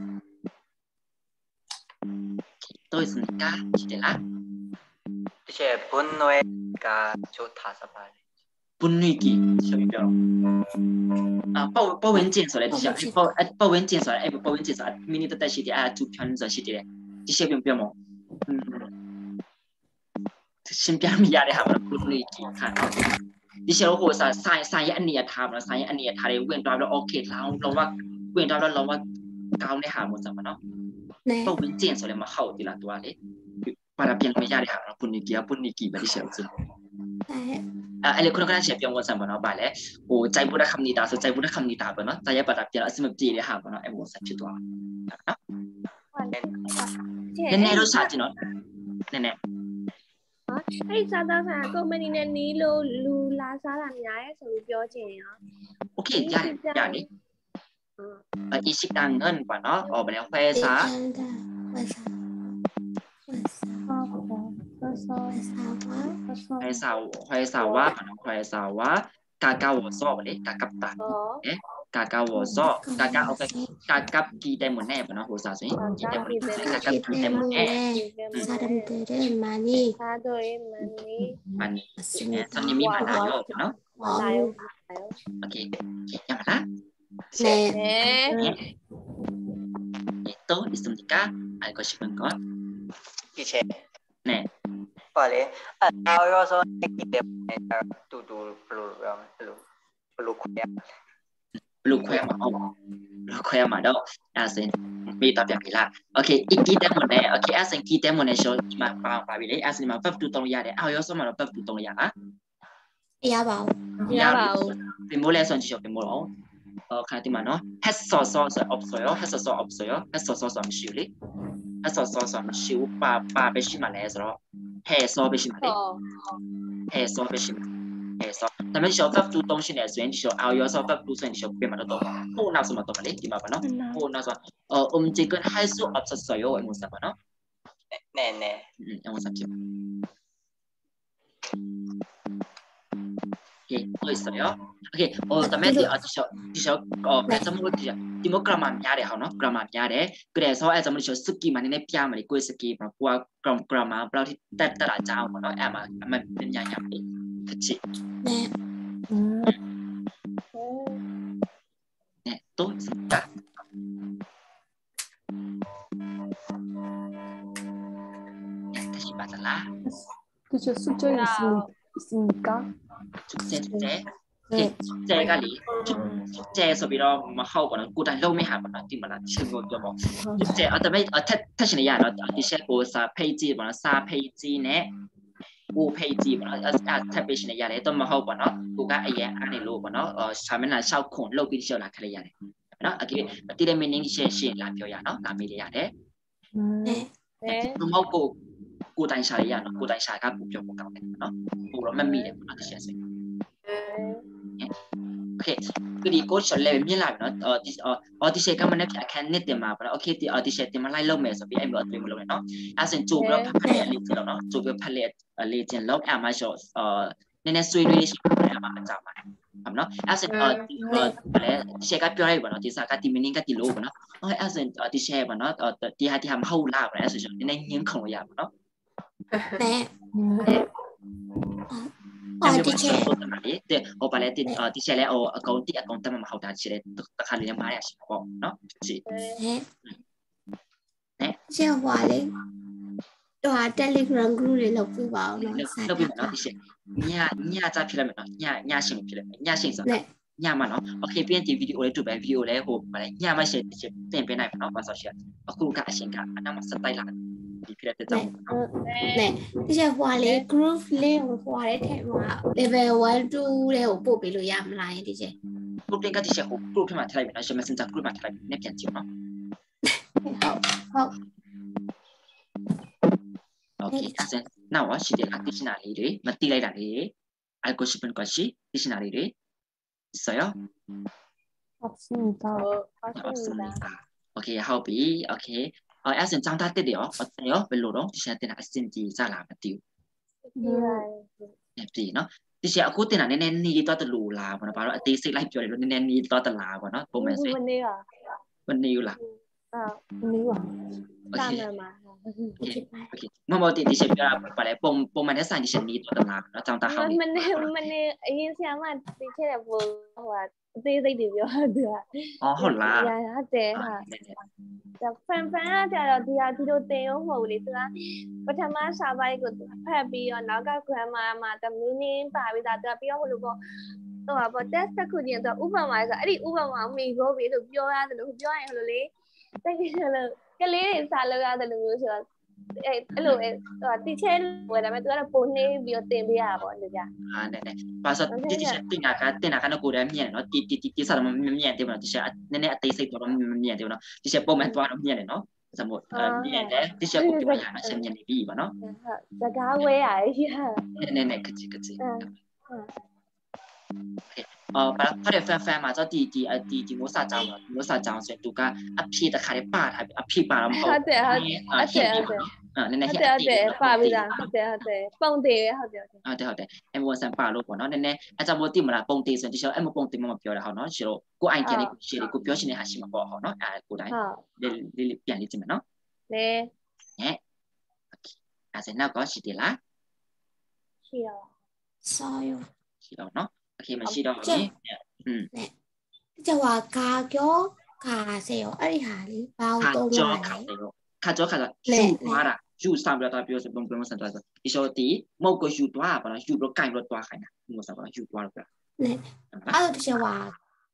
또 있습니까? 시대라?
이제 분노가 좋다 사발.
분위기, 시험이죠. 아, 报报文件所来，就是报哎报文件所来，哎不报文件所来，明年的在시대啊，就편서 시대，这些不用么？嗯，先别咪呀的哈，분위기看。ဒီရှယ်ဟိုစာဆိုင်ဆိုင်ရဲ့အနေအထားမလားဆိုင်ရဲ့အနေအထားတွေဝင်သွားပြီးတော့ okay လောင်းလောဝဝင်သွားတော့လောဝကောင်းတဲ့ဟာမျိုးစမ်းမနော်
네.
ပုံဝင်ကျင်ဆိုလည်းမဟုတ်ဒီလားသူကလေပါရပြန်မရတဲ့ဟာနော်ပုန်နီကီပုန်နီကီပဲဒီရှယ်ဆို
네.
အဲ့လေခုနကရှယ်ပြောင်းဝင်စမ်းမနော်ဗာလေဟိုကြိုက်ဖို့တဲ့ခမနီတာဆိုကြိုက်ဖို့တဲ့ခမနီတာပဲနော်တိုင်ရပါတာပြန်အစမပြေတဲ့ဟာပေါ့နော်အဲ့ဝင်စမ်းဖြစ်သွားနော်နည်းနည်းတော့စာကြည့်နော်နည်းနည်း
အဲ့စားသားဆိုင်ကုမ္ပဏီနဲ့နီးလို့လူလာစားတာများရဲ့ဆိုပြီးပြောချင်ရော
โอเคရတယ်ရတယ်어 이 식당은 뭐너 어 뭐냐 회사 회사 회사와 회사와 가까워서 그래 가깝다 예 가까워서 가까 오케이 가깝기 때문에 뭐너 회사지 이 때문에 가깝기 때문에
사람들은 많이
사람들이 많이
많이 예 손님이 많아요 뭐너
많아요
오케이 야 말아
네.
네.
또 있습니까? 알고 싶은 것?
이제
네.
빨리 아 나와서 얘기 때문에 두두 블루 블루 블루 코야
블루코야 뭐 블루코야 말도 아신 미답입니다. 오케이 있기 때문에 오케이 아신 있기 때문에 쇼마 봐봐비래 아신 마 verb တူသုံးရတယ်အော်ရောဆိုမှာတော့ verb တူသုံးရလား
야바오.
야바오.
빈몰에서 지죠 빈몰 어 가디만어 했어서 없어요 했어서 없어요 했어서 잠시울리 했어서 잠시우 빠빠 배시만 해서 hair ဆောပဲရှိမှာလေ hair ဆောပဲရှိမှာ hair ဆောဒါပေမဲ့ဒီရှော verb 2 သုံးရှိနေဆိုရင်ဒီရှော are your ဆော verb 2ဆိုရင်ဒီရှောပြင်မှာတော့ဟိုနောက်ဆိုမှာတော့လေဒီမှာပါနော်ဟိုနောက်ဆို어 움직은 할 수 없었어요 이 문자 봐နော်
네, 네.
음, 영어 삼십. 오케이, 또 있어요. 오케이, 어, 그다음에 디셔 디셔 어, 에서물 디셔. 디모 그라마 냐래 하노. 그라마 냐래. 그래서 에서물 디셔 스키만 내 피아마리 고이 스키 뭐 고아 그럼 그라마 블라우티 따따라 자오 뭐 아마 아마 냐냐. 그치?
네.
네, 또 있습니다. 맞을라.
그쵸 숫자 있으니까.
숙제 숙제. 숙제가 리 숙제에서 비로 뭐 하고 거는 고단 로미 하거나 뒤말아 친구 좀 숙제 어떤 어 타시는 야 디셰 고사 페이지 뭐 사 페이지네 오 페이지 뭐 아, 탭이시네 야래 또 뭐 하고 거나 고가 아예 안에 로 거나 어 사면은 샤콘 로비 쇼라 그래 야래. 너 아기 디레 미닝 셰시 라표야 너 라미리 야래.
네.
네.
너 먹고ကိုတိုင်ရှာရရနော်ကိုတိုင်ရှာကပူပြောပိုကောင်းတယ်နော်ပူတော့မမိတယ်ပေါ့နော်တစ်ချက်ဆိုโอเคဒီကိုချလေမြင်လာပြီနော်အော်ဒီအော်ဒီရှေကမနဲ့ပြအခန်းနဲ့တင်မှာပေါ့နော်โอเคဒီအော်ဒီရှေတင်မလိုက်လို့မယ်ဆိုပြီးအဲ့လိုအတွေ့မလို့နော်အဲ့ဆိုကြိုပြီးတော့ဖတ်ရလေးကျတော့နော်ကြိုပြီးဖတ်ရလေးကျင်လောက်အဲ့မှာရှော့အော်နည်းနည်းဆွေးနွေးရှိပါတယ်အမှအကြပါဟုတ်နော်အဲ့ဆိုအော်ဒီလေဒီရှေကပြောလိုက်ပါနော်ဒီစာကဒီမင်းကဒီလိုပေါ့နော်အဲ့ဆိုဒီရှေပေါ့နော်ဒီဟာဒီဟာမဟုတ်လားပေါ့အဲ့ဆိုနည်းနည်းညင်းခုံလို့ရပါနော်
네. 어, 디체.
네, 어, 발레 디, 어, 디체래, 어, 아까운티, 아까운티 만 하고 다 지래, 딱하는 양 말이야, 싶어, 너, 그렇지?
네.
네.
제가 뭐래? 또 텔레그램 그룹에 넣고 봐, 너.
넣고 봐, 디체. 냐, 냐, 자 필요면, 냐, 냐 신 필요면, 냐 신 서.
네.
냐 만, 어, 오케이, 비엔 디 비디오 레, 두 배, 비디오 레, 호, 발레, 냐 만 시, 디체, 뺀 뺀 나이, 너, 맞아, 시. 아쿠 가 아신가, 아나 막 스타일 라. 네.
네. 이제 뭐래? 그룹 레 뭐래? 대마 레벨 일, 이 레고 뽑기로 야말아요, 이제.
그룹 랭가 디제 호 그룹 만 탈라면 나 메신저 그룹 만 탈라면 내 편지 너.
어.
오케이. 아세 나와 시대가 디시나리를 맞디라이라리 알고 싶은 것이 디시나리를 있어요?
없습니다.
없습니다. 오케이. 하우비. 오케이. 어, 아센 장다 때려요. 어때요? 별로로 디시나 때나 아센지 잘라 맞디요. 네, 네, 너. 디시 아고 때나 내내 니 또 들루라. 뭐 바로 티 식 라이프 줘요. 내내 니 또 들라. 뭐 너. 보면 세.
원네요.
원네요라.
아,
원네요.
오케이. 오케이. 오케이. 뭐뭐 디 디시 뼈 발에 뽕 뽕만 해서 디시 니 또 들라. 너 장다 하우.
원네 원네 yin xiang ma ti che de bo hwa အသေးစိတ်တွေပြောသူက
အော်ဟုတ်လား
ဟုတ်တယ်ဟာဒါ fan fan ကကြတော့ဒီဟာဒီလိုတင်ရုံမဟုတ်ဘူးလေသူကပထမစာပိုင်းကိုဖတ်ပြီးတော့နောက်က grammar မှာ the meaning ပါပြီးသားသူကပြီးတော့ဟိုလိုပေါ့ဟိုပါပေါ့ test တစ်ခုချင်းသူကဥပမာဆိုအဲ့ဒီဥပမာမိဖို့ပြီးလို့ပြောရတယ်လို့ပြောရင်ဟိုလိုလေတကယ်လို့ကလေးတွေစာလောက်ရတယ်လို့မျိုးဆိုတော့အဲ့အဲ့လိုဟိုတီချဲဝယ်တယ်မဲ့သူကတော့ပုံနှိပ်ပြီးတော့တင်ပေးရတာပေါ့လေကြာ
အာနဲ့နဲ့ဘာဆိုဒီဒီတင်နာကတင်နာကနော်ကိုယ်တည်းမြင်နော်တီတီတီတီစားတော့မမြင်တယ်ပေါ့နော်ဒီချက်နည်းနည်းအသေးစိတ်တော့မမြင်တယ်ပေါ့နော်ဒီချက်ပုံမှန်သွားတော့မြင်တယ်နော်စမို့မြင်တယ်ဒီချက်ကိုပြောရမှာချက်မြင်နေပြီပေါ့နော်
ဟုတ်စကားဝဲရတယ်ဟာ
နဲ့နဲ့ကချီကချီအော်ဘာဖရဖန်ဖန်မှာတော့ဒီဒီဒီဒီမိုးစာကြောင်းတော့မိုးစာကြောင်းဆိုသူကအဖြေတခါလေးပါထားအဖြေပါတော့မဟုတ်
ဟုတ်တယ်ဟုတ်တယ်ဟုတ်တယ်
အဲ့နည်းနည်းဟဲ့
ဟုတ်တယ်ပါပြီလားဟုတ်တယ်ဟုတ်တယ်ပုံသေးဟုတ်တယ်
ဟုတ်တယ်ဟုတ်တယ်အဲ့မိုးဆန်ပါလို့ပေါ့နော်နည်းနည်းအဲ့ကြောင့်မို့တိမလားပုံသေးဆိုရင်ဒီချက်အဲ့မပုံသေးမမပြောတာဟောနော်ရှိတော့ကိုအိုင်ကန်လေးကိုရှေ့လေးကိုပြောရှင်တဲ့ဟာရှိမှာပေါ့ဟောနော်အဲ့ကိုတိုင်းလေးလေးပြန်လေးကြည့်မယ်နော်
လေ
ဟဲ့အဲ့ဒါနောက်ကောရှိတယ်လား
ရှိတော့
ဆောရ
ရှိတော့နော်โอเคမရှိတော့ဘူးอืม
จะว่าคาเกียวคาเซลအဲ့ဒီဟာလေးဘာလို့သုံးရလဲ
ခါကြောခါကြောယူသွားတာယူဆောင်ပြတာပြောစပုံပုံစံသွားဆိုဒီဆိုတီမဟုတ်ကိုယူသွားပါလားယူတော့ကင်တော့သွားခိုင်းတာဒီလိုဆိုပါယူသွားတော့ပြ
နဲ့အဲ့တော့จะว่า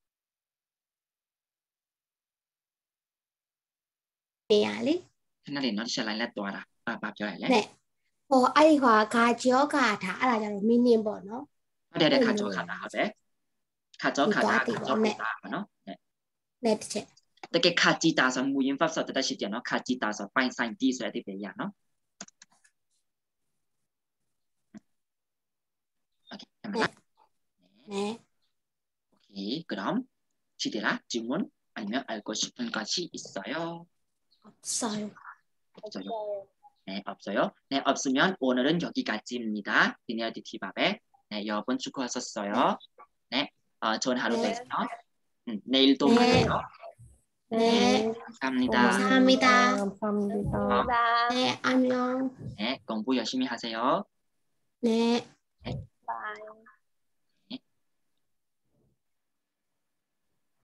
နေရလေ
ခဏလေးနော်ဒီချက်လိုင်းလက်သွားတာပါပါပြောရလဲ
နဲ့ဟိုအဲ့ဒီဟာคาเจียวคาထားအဲ့ဒါကြတော့ meaning ပေါ့နော်
ဟုတ်တယ်ခါကြောခါတာဟုတ်တယ်ခါကြောခါတာခါကြောခါတာပါနော်
နဲ့တစ်ချက်
တကယ်ခါကြည့်တာဆိုမူရင်းဖတ်ဆိုတတ်ရှိတယ်နော်ခါကြည့်တာဆိုပိုင်ဆိုင်တီးဆိုတဲ့အတိတ်ပဲရနော် 오케이, 잠깐만.
네.
오케이, 그럼 지대라 질문 아니면 알고 싶은 것이 있어요?
없어요.
없어요. 네, 없어요. 네, 없으면 오늘은 여기까지입니다. 디네어 디티밥에 네, 여러분 수고하셨어요. 네, 어, 좋은 하루
네.
되세요. 음, 내일도
네.
만나요.
네.
감사합니다.
감사합니다.
감사합니다.
네, 안녕.
네, 공부 열심히 하세요.
네.
네.
Bye.